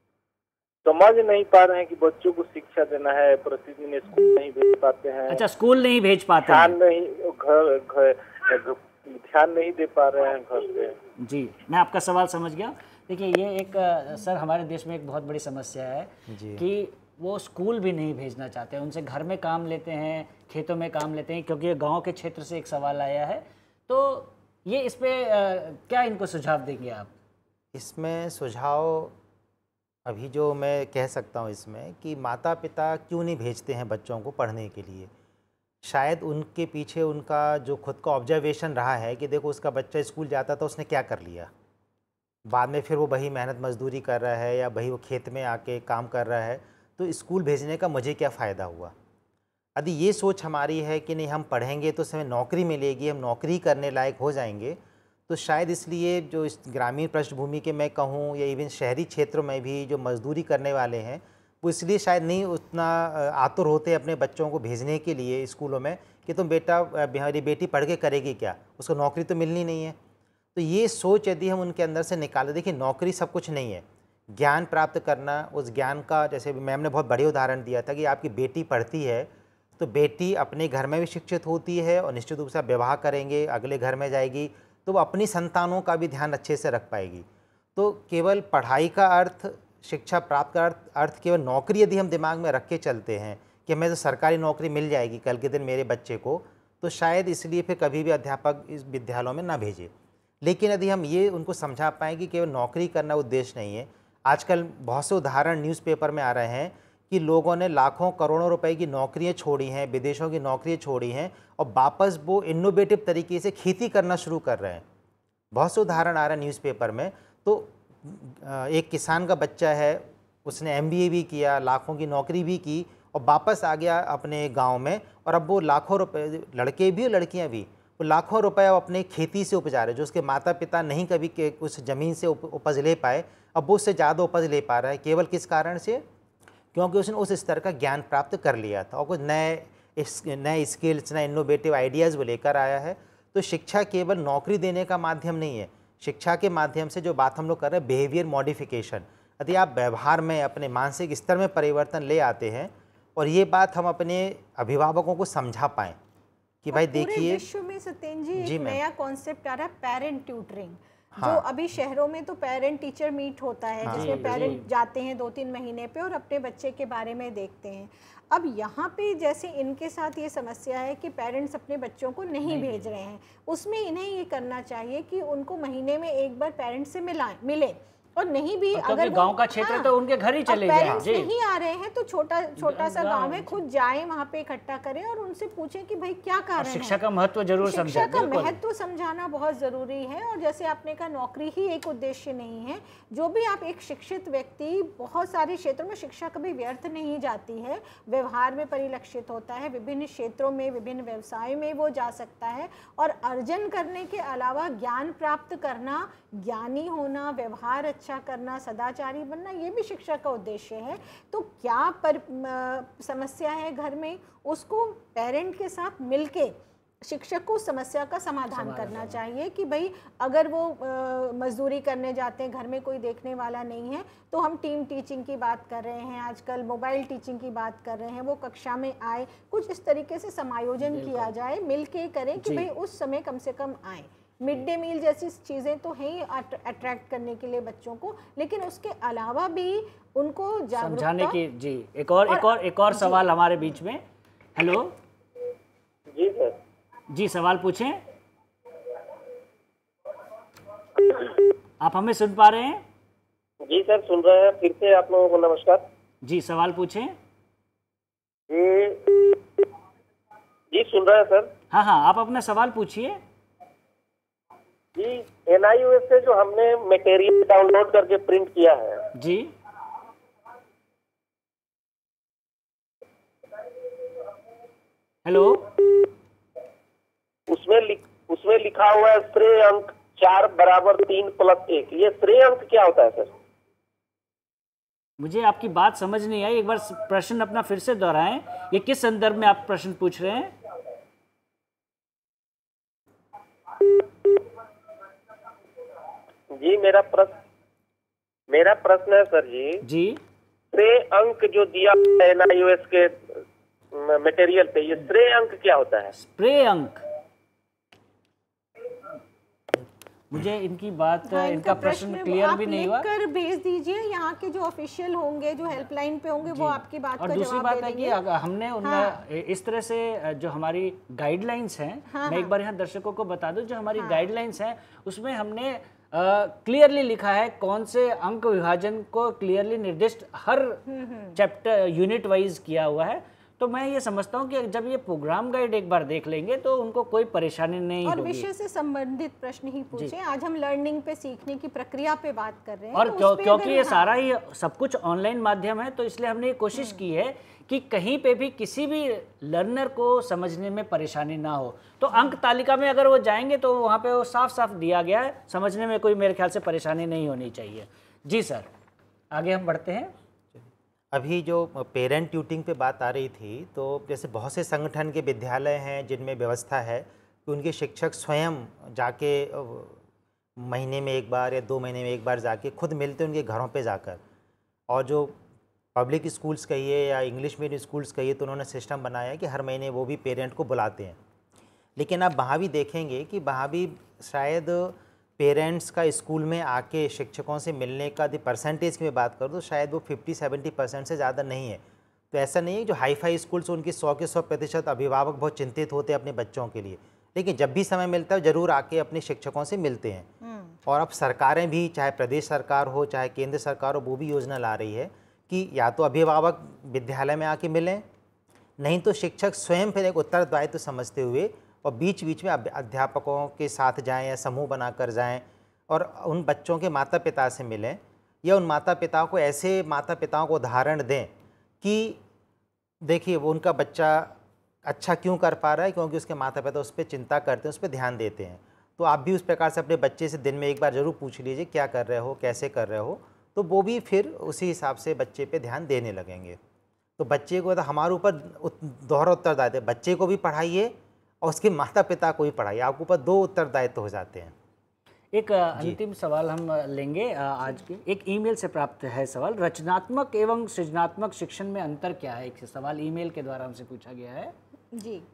समझ नहीं पा रहे हैं कि बच्चों को शिक्षा देना है, प्रतिदिन स्कूल नहीं भेज पाते हैं। अच्छा, स्कूल नहीं भेज पाते हैं, ध्यान नहीं, घर घर ध्यान नहीं दे पा रहे हैं घर पे। जी, मैं आपका सवाल समझ गया। देखिए, ये एक सर हमारे देश में एक बहुत बड़ी समस्या है कि वो स्कूल भी नहीं भेजना चाहते हैं, उनसे घर में काम लेते हैं, खेतों में काम लेते हैं, क्योंकि ये गांव के क्षेत्र से एक सवाल आया है। तो ये इस पर क्या इनको सुझाव देंगे आप? इसमें सुझाव अभी जो मैं कह सकता हूँ इसमें कि माता पिता क्यों नहीं भेजते हैं बच्चों को पढ़ने के लिए। शायद उनके पीछे उनका जो खुद का ऑब्जर्वेशन रहा है कि देखो उसका बच्चा स्कूल जाता था, उसने क्या कर लिया, बाद में फिर वो वही मेहनत मजदूरी कर रहा है या वही वो खेत में आके काम कर रहा है, तो स्कूल भेजने का मुझे क्या फ़ायदा हुआ। यदि ये सोच हमारी है कि नहीं हम पढ़ेंगे तो हमें नौकरी मिलेगी, हम नौकरी करने लायक हो जाएंगे, तो शायद इसलिए जो इस ग्रामीण पृष्ठभूमि के मैं कहूँ या इवन शहरी क्षेत्रों में भी जो मजदूरी करने वाले हैं, वो इसलिए शायद नहीं उतना आतुर होते अपने बच्चों को भेजने के लिए स्कूलों में कि तुम बेटा, हमारी बेटी पढ़ के करेगी क्या, उसको नौकरी तो मिलनी नहीं है। तो ये सोच यदि हम उनके अंदर से निकालें, देखिए नौकरी सब कुछ नहीं है, ज्ञान प्राप्त करना, उस ज्ञान का, जैसे मैम ने बहुत बड़े उदाहरण दिया था कि आपकी बेटी पढ़ती है तो बेटी अपने घर में भी शिक्षित होती है और निश्चित रूप से विवाह करेंगे, अगले घर में जाएगी तो वो अपनी संतानों का भी ध्यान अच्छे से रख पाएगी। तो केवल पढ़ाई का अर्थ, शिक्षा प्राप्त का अर्थ अर्थ केवल नौकरी यदि हम दिमाग में रख के चलते हैं कि हमें तो सरकारी नौकरी मिल जाएगी कल के दिन मेरे बच्चे को, तो शायद इसलिए फिर कभी भी अध्यापक इस विद्यालयों में ना भेजे। लेकिन यदि हम ये उनको समझा पाएँ कि केवल नौकरी करना उद्देश्य नहीं है। आजकल बहुत से उदाहरण न्यूज़पेपर में आ रहे हैं कि लोगों ने लाखों करोड़ों रुपए की नौकरियां छोड़ी हैं, विदेशों की नौकरियां छोड़ी हैं और वापस वो इनोवेटिव तरीके से खेती करना शुरू कर रहे हैं। बहुत से उदाहरण आ रहे हैं न्यूज़पेपर में। तो एक किसान का बच्चा है, उसने एम बी ए भी किया, लाखों की नौकरी भी की और वापस आ गया अपने गांव में, और अब वो लाखों रुपए, लड़के भी और लड़कियां भी, वो लाखों रुपए वो अपने खेती से उपजा रहे, जो उसके माता पिता नहीं कभी के उस ज़मीन से उप, उपज ले पाए, अब वो उससे ज़्यादा उपज ले पा रहा है। केवल किस कारण से? क्योंकि उसने उस स्तर का ज्ञान प्राप्त कर लिया था और कुछ नए इस नए स्किल्स, नए इनोवेटिव आइडियाज़ वो लेकर आया है। तो शिक्षा केवल नौकरी देने का माध्यम नहीं है। शिक्षा के माध्यम से जो बात हम लोग कर रहे हैं बिहेवियर मॉडिफिकेशन, यदि आप व्यवहार में अपने मानसिक स्तर में परिवर्तन ले आते हैं और ये बात हम अपने अभिभावकों को समझा पाएँ कि भाई देखिए, विश्व में सत्येंद्र जी, जी एक मैम। नया कॉन्सेप्ट आ रहा है पेरेंट ट्यूटरिंग। हाँ। जो अभी शहरों में तो पेरेंट टीचर मीट होता है, हाँ, जिसमें जी, पेरेंट जी। जाते हैं दो तीन महीने पे और अपने बच्चे के बारे में देखते हैं। अब यहाँ पे जैसे इनके साथ ये समस्या है कि पेरेंट्स अपने बच्चों को नहीं नहीं भेज रहे हैं, उसमें इन्हें ये करना चाहिए कि उनको महीने में एक बार पेरेंट्स से मिलाएं मिले और नहीं भी और अगर क्योंकि वो- गांव का क्षेत्र है तो उनके घर ही अब चले जाएं। पेरेंट्स जी नहीं आ रहे हैं तो छोटा छोटा सा गाँव- गांव है, खुद जाएं वहाँ पे इकट्ठा करें और उनसे पूछें कि भाई क्या और कारण है। शिक्षा का महत्व जरूर शिक्षा समझें। का बिल्कुल। महत्व समझाना बहुत ज़रूरी है। और जैसे आपने कहा नौकरी ही एक उद्देश्य नहीं है, जो भी आप एक शिक्षित व्यक्ति, बहुत सारे क्षेत्रों में शिक्षा कभी व्यर्थ नहीं जाती है, व्यवहार में परिलक्षित होता है, विभिन्न क्षेत्रों में विभिन्न व्यवसाय में वो जा सकता है और अर्जन करने के अलावा ज्ञान प्राप्त करना, ज्ञानी होना, व्यवहार अच्छा करना, सदाचारी बनना, ये भी शिक्षा का उद्देश्य है। तो क्या पर म, समस्या है घर में, उसको पेरेंट के साथ मिलके शिक्षक को उस समस्या का समाधान करना चाहिए कि भाई अगर वो अ, मजदूरी करने जाते हैं, घर में कोई देखने वाला नहीं है, तो हम टीम टीचिंग की बात कर रहे हैं, आजकल मोबाइल टीचिंग की बात कर रहे हैं, वो कक्षा में आए, कुछ इस तरीके से समायोजन किया जाए, मिल के करें कि जी। भाई उस समय कम से कम आए। मिड डे मील जैसी चीज़ें तो हैं ही अट्रैक्ट करने के लिए बच्चों को, लेकिन उसके अलावा भी उनको समझाने जागरूकता की। जी एक और, और- एक और एक और जी। सवाल हमारे बीच में। हेलो जी सर। जी सवाल पूछें। आप हमें सुन पा रहे हैं? जी सर सुन रहे हैं। फिर से आप लोगों को नमस्कार। जी सवाल पूछें। जी जी सुन रहे हैं सर। हाँ हाँ आप अपना सवाल पूछिए। जी एन आई यू एस से जो हमने मटेरियल डाउनलोड करके प्रिंट किया है, जी हेलो, उसमें लिख उसमें लिखा हुआ है श्रेय अंक चार बराबर तीन प्लस एक। ये श्रेय अंक क्या होता है सर? मुझे आपकी बात समझ नहीं आई, एक बार प्रश्न अपना फिर से दोहराएं। ये किस संदर्भ में आप प्रश्न पूछ रहे हैं? जी मेरा प्रश्न मेरा प्रश्न है सर जी, जी श्रेय अंक जो दिया है एन आई यू एस के मटेरियल पे, ये श्रेय अंक क्या होता है? स्प्रे अंक। मुझे इनकी बात, हाँ, इनका प्रश्न क्लियर भी नहीं हुआ। आप लिख कर भेज दीजिए, यहाँ के जो ऑफिशियल होंगे, जो हेल्पलाइन पे होंगे, वो आपकी बात और का दूसरी जवाब बात दे है कि देंगे। अगर हमने उनमें हाँ। इस तरह से जो हमारी गाइडलाइंस हैं, हाँ, मैं एक हाँ। बार यहाँ दर्शकों को बता दूं, जो हमारी हाँ। गाइडलाइंस हैं उसमें हमने क्लियरली लिखा है कौन से अंक विभाजन को क्लियरली निर्दिष्ट हर चैप्टर यूनिट वाइज किया हुआ है। तो मैं ये समझता हूँ कि जब ये प्रोग्राम गाइड एक बार देख लेंगे तो उनको कोई परेशानी नहीं और होगी। विषय से संबंधित प्रश्न ही पूछे। आज हम लर्निंग पे, सीखने की प्रक्रिया पे बात कर रहे हैं। और तो क्यों, उस पे क्योंकि अगर- ये हाँ। सारा ही सब कुछ ऑनलाइन माध्यम है, तो इसलिए हमने ये कोशिश की है कि कहीं पे भी किसी भी लर्नर को समझने में परेशानी ना हो। तो अंक तालिका में अगर वो जाएंगे तो वहाँ पे वो साफ साफ दिया गया है, समझने में कोई मेरे ख्याल से परेशानी नहीं होनी चाहिए। जी सर, आगे हम बढ़ते हैं। अभी जो पेरेंट ट्यूटिंग पे बात आ रही थी, तो जैसे बहुत से संगठन के विद्यालय हैं जिनमें व्यवस्था है कि उनके शिक्षक स्वयं जाके महीने में एक बार या दो महीने में एक बार जाके खुद मिलते हैं उनके घरों पे जाकर। और जो पब्लिक स्कूल्स कहिए या इंग्लिश मीडियम स्कूल्स कहिए, तो उन्होंने सिस्टम बनाया है कि हर महीने वो भी पेरेंट को बुलाते हैं। लेकिन आप वहाँ भी देखेंगे कि वहाँ भी शायद पेरेंट्स का स्कूल में आके शिक्षकों से मिलने का यदि परसेंटेज की मैं बात करूँ तो शायद वो फिफ्टी सेवेंटी परसेंट से ज़्यादा नहीं है। तो ऐसा नहीं है जो हाई फाई स्कूल्स उनकी सौ के सौ प्रतिशत अभिभावक बहुत चिंतित होते हैं अपने बच्चों के लिए, लेकिन जब भी समय मिलता है ज़रूर आके अपने शिक्षकों से मिलते हैं। और अब सरकारें भी, चाहे प्रदेश सरकार हो चाहे केंद्र सरकार हो, वो भी योजना ला रही है कि या तो अभिभावक विद्यालय में आके मिलें, नहीं तो शिक्षक स्वयं फिर एक उत्तरदायित्व समझते हुए और बीच बीच में अध्यापकों के साथ जाएं या समूह बनाकर जाएं और उन बच्चों के माता पिता से मिलें, या उन माता पिता को ऐसे माता पिताओं को उदाहरण दें कि देखिए वो उनका बच्चा अच्छा क्यों कर पा रहा है, क्योंकि उसके माता पिता उस पर चिंता करते हैं, उस पर ध्यान देते हैं। तो आप भी उस प्रकार से अपने बच्चे से दिन में एक बार ज़रूर पूछ लीजिए क्या कर रहे हो, कैसे कर रहे हो, तो वो भी फिर उसी हिसाब से बच्चे पे ध्यान देने लगेंगे। तो बच्चे को तो हमारे ऊपर दोहरा उत्तरदायित्व है, बच्चे को भी पढ़ाइए और उसके माता पिता को भी पढ़ाइए, आपके ऊपर दो उत्तरदायित्व हो जाते हैं। एक अंतिम सवाल हम लेंगे आज के, एक ईमेल से प्राप्त है सवाल, रचनात्मक एवं सृजनात्मक शिक्षण में अंतर क्या है? एक सवाल ईमेल के द्वारा हमसे पूछा गया है। जी,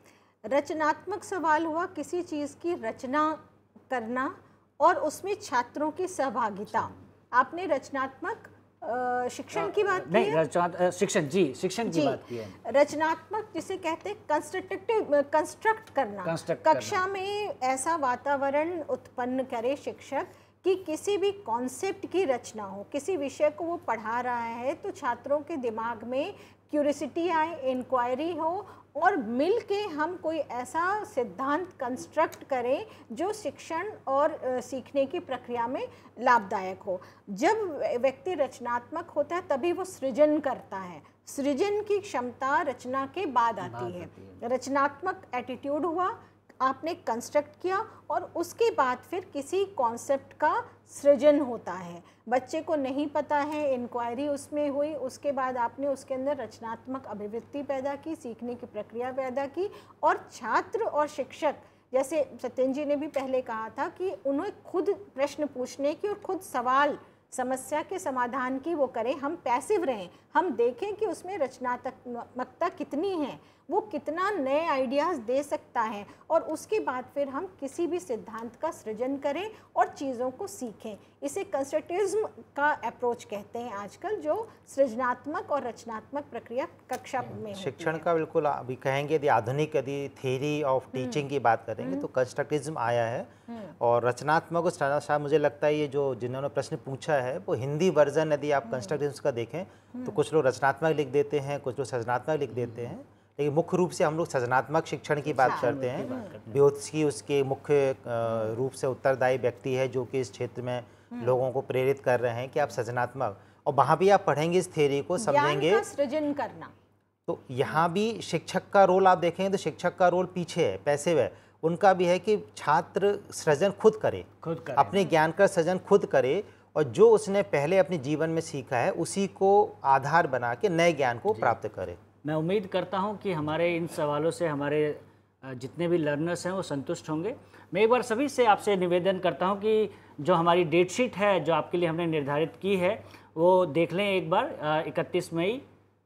रचनात्मक सवाल हुआ किसी चीज़ की रचना करना और उसमें छात्रों की सहभागिता। आपने रचनात्मक शिक्षण की बात की नहीं, रचनात्मक शिक्षण, जी शिक्षण की बात की है। रचनात्मक जिसे कहते हैं कंस्ट्रक्टिव, कंस्ट्रक्ट करना, कक्षा में ऐसा वातावरण उत्पन्न करे शिक्षक कि किसी भी कॉन्सेप्ट की रचना हो, किसी विषय को वो पढ़ा रहा है तो छात्रों के दिमाग में क्यूरियोसिटी आए, इंक्वायरी हो और मिल के हम कोई ऐसा सिद्धांत कंस्ट्रक्ट करें जो शिक्षण और सीखने की प्रक्रिया में लाभदायक हो। जब व्यक्ति रचनात्मक होता है तभी वो सृजन करता है। सृजन की क्षमता रचना के बाद आती है। रचनात्मक एटीट्यूड हुआ, आपने कंस्ट्रक्ट किया और उसके बाद फिर किसी कॉन्सेप्ट का सृजन होता है। बच्चे को नहीं पता है, इंक्वायरी उसमें हुई, उसके बाद आपने उसके अंदर रचनात्मक अभिव्यक्ति पैदा की, सीखने की प्रक्रिया पैदा की और छात्र और शिक्षक, जैसे सत्येंद्र जी ने भी पहले कहा था कि उन्हें खुद प्रश्न पूछने की और खुद सवाल समस्या के समाधान की वो करें, हम पैसिव रहें, हम देखें कि उसमें रचनात्मकता कितनी है, वो कितना नए आइडियाज़ दे सकता है और उसके बाद फिर हम किसी भी सिद्धांत का सृजन करें और चीज़ों को सीखें। इसे कंस्ट्रक्टिविज्म का अप्रोच कहते हैं आजकल, जो सृजनात्मक और रचनात्मक प्रक्रिया कक्षा में शिक्षण का बिल्कुल अभी कहेंगे, यदि आधुनिक यदि थ्योरी ऑफ टीचिंग की बात करेंगे तो कंस्ट्रक्टिविज्म आया है और रचनात्मक और सृजनात्मक, मुझे लगता है ये जो जिन्होंने प्रश्न पूछा है वो हिंदी वर्जन यदि आप कंस्ट्रक्टिविज्म का देखें तो कुछ लोग रचनात्मक लिख देते हैं, कुछ लोग सृजनात्मक लिख देते हैं, लेकिन मुख्य रूप से हम लोग सृजनात्मक शिक्षण की बात करते हैं। व्योत्सकी उसके मुख्य रूप से उत्तरदायी व्यक्ति है जो कि इस क्षेत्र में लोगों को प्रेरित कर रहे हैं कि आप सृजनात्मक, और वहाँ भी आप पढ़ेंगे इस थ्योरी को, समझेंगे सृजन करना। तो यहाँ भी शिक्षक का रोल आप देखेंगे तो शिक्षक का रोल पीछे है, पैसिव है, उनका भी है कि छात्र सृजन खुद करे, खुद करे, अपने ज्ञान का सृजन खुद करे और जो उसने पहले अपने जीवन में सीखा है उसी को आधार बना के नए ज्ञान को प्राप्त करे। मैं उम्मीद करता हूं कि हमारे इन सवालों से हमारे जितने भी लर्नर्स हैं वो संतुष्ट होंगे। मैं एक बार सभी से आपसे निवेदन करता हूं कि जो हमारी डेट शीट है जो आपके लिए हमने निर्धारित की है वो देख लें एक बार। इकतीस मई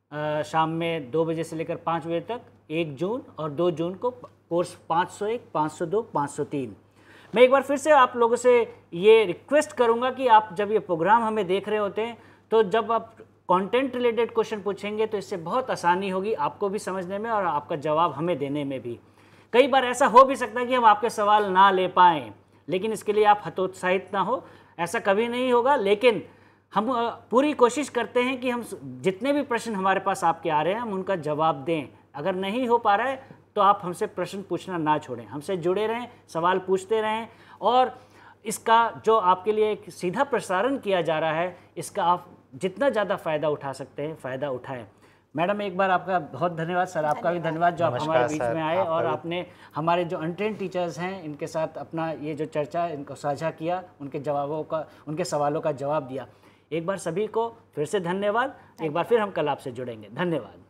शाम में दो बजे से लेकर पाँच बजे तक, एक जून और दो जून को कोर्स पाँच सौ एक, पाँच सौ दो, पाँच सौ तीन। मैं एक बार फिर से आप लोगों से ये रिक्वेस्ट करूँगा कि आप जब ये प्रोग्राम हमें देख रहे होते हैं तो जब आप कंटेंट रिलेटेड क्वेश्चन पूछेंगे तो इससे बहुत आसानी होगी आपको भी समझने में और आपका जवाब हमें देने में भी। कई बार ऐसा हो भी सकता है कि हम आपके सवाल ना ले पाएँ, लेकिन इसके लिए आप हतोत्साहित ना हो, ऐसा कभी नहीं होगा। लेकिन हम पूरी कोशिश करते हैं कि हम जितने भी प्रश्न हमारे पास आपके आ रहे हैं हम उनका जवाब दें। अगर नहीं हो पा रहा है तो आप हमसे प्रश्न पूछना ना छोड़ें, हमसे जुड़े रहें, सवाल पूछते रहें और इसका जो आपके लिए एक सीधा प्रसारण किया जा रहा है इसका आप जितना ज़्यादा फ़ायदा उठा सकते हैं फ़ायदा उठाएं। मैडम एक बार आपका बहुत धन्यवाद, सर आपका भी धन्यवाद जो आप हमारे बीच में आए और आपने हमारे जो अनट्रेन्ड टीचर्स हैं इनके साथ अपना ये जो चर्चा इनको साझा किया, उनके जवाबों का उनके सवालों का जवाब दिया। एक बार सभी को फिर से धन्यवाद। एक बार फिर हम कल आपसे जुड़ेंगे। धन्यवाद।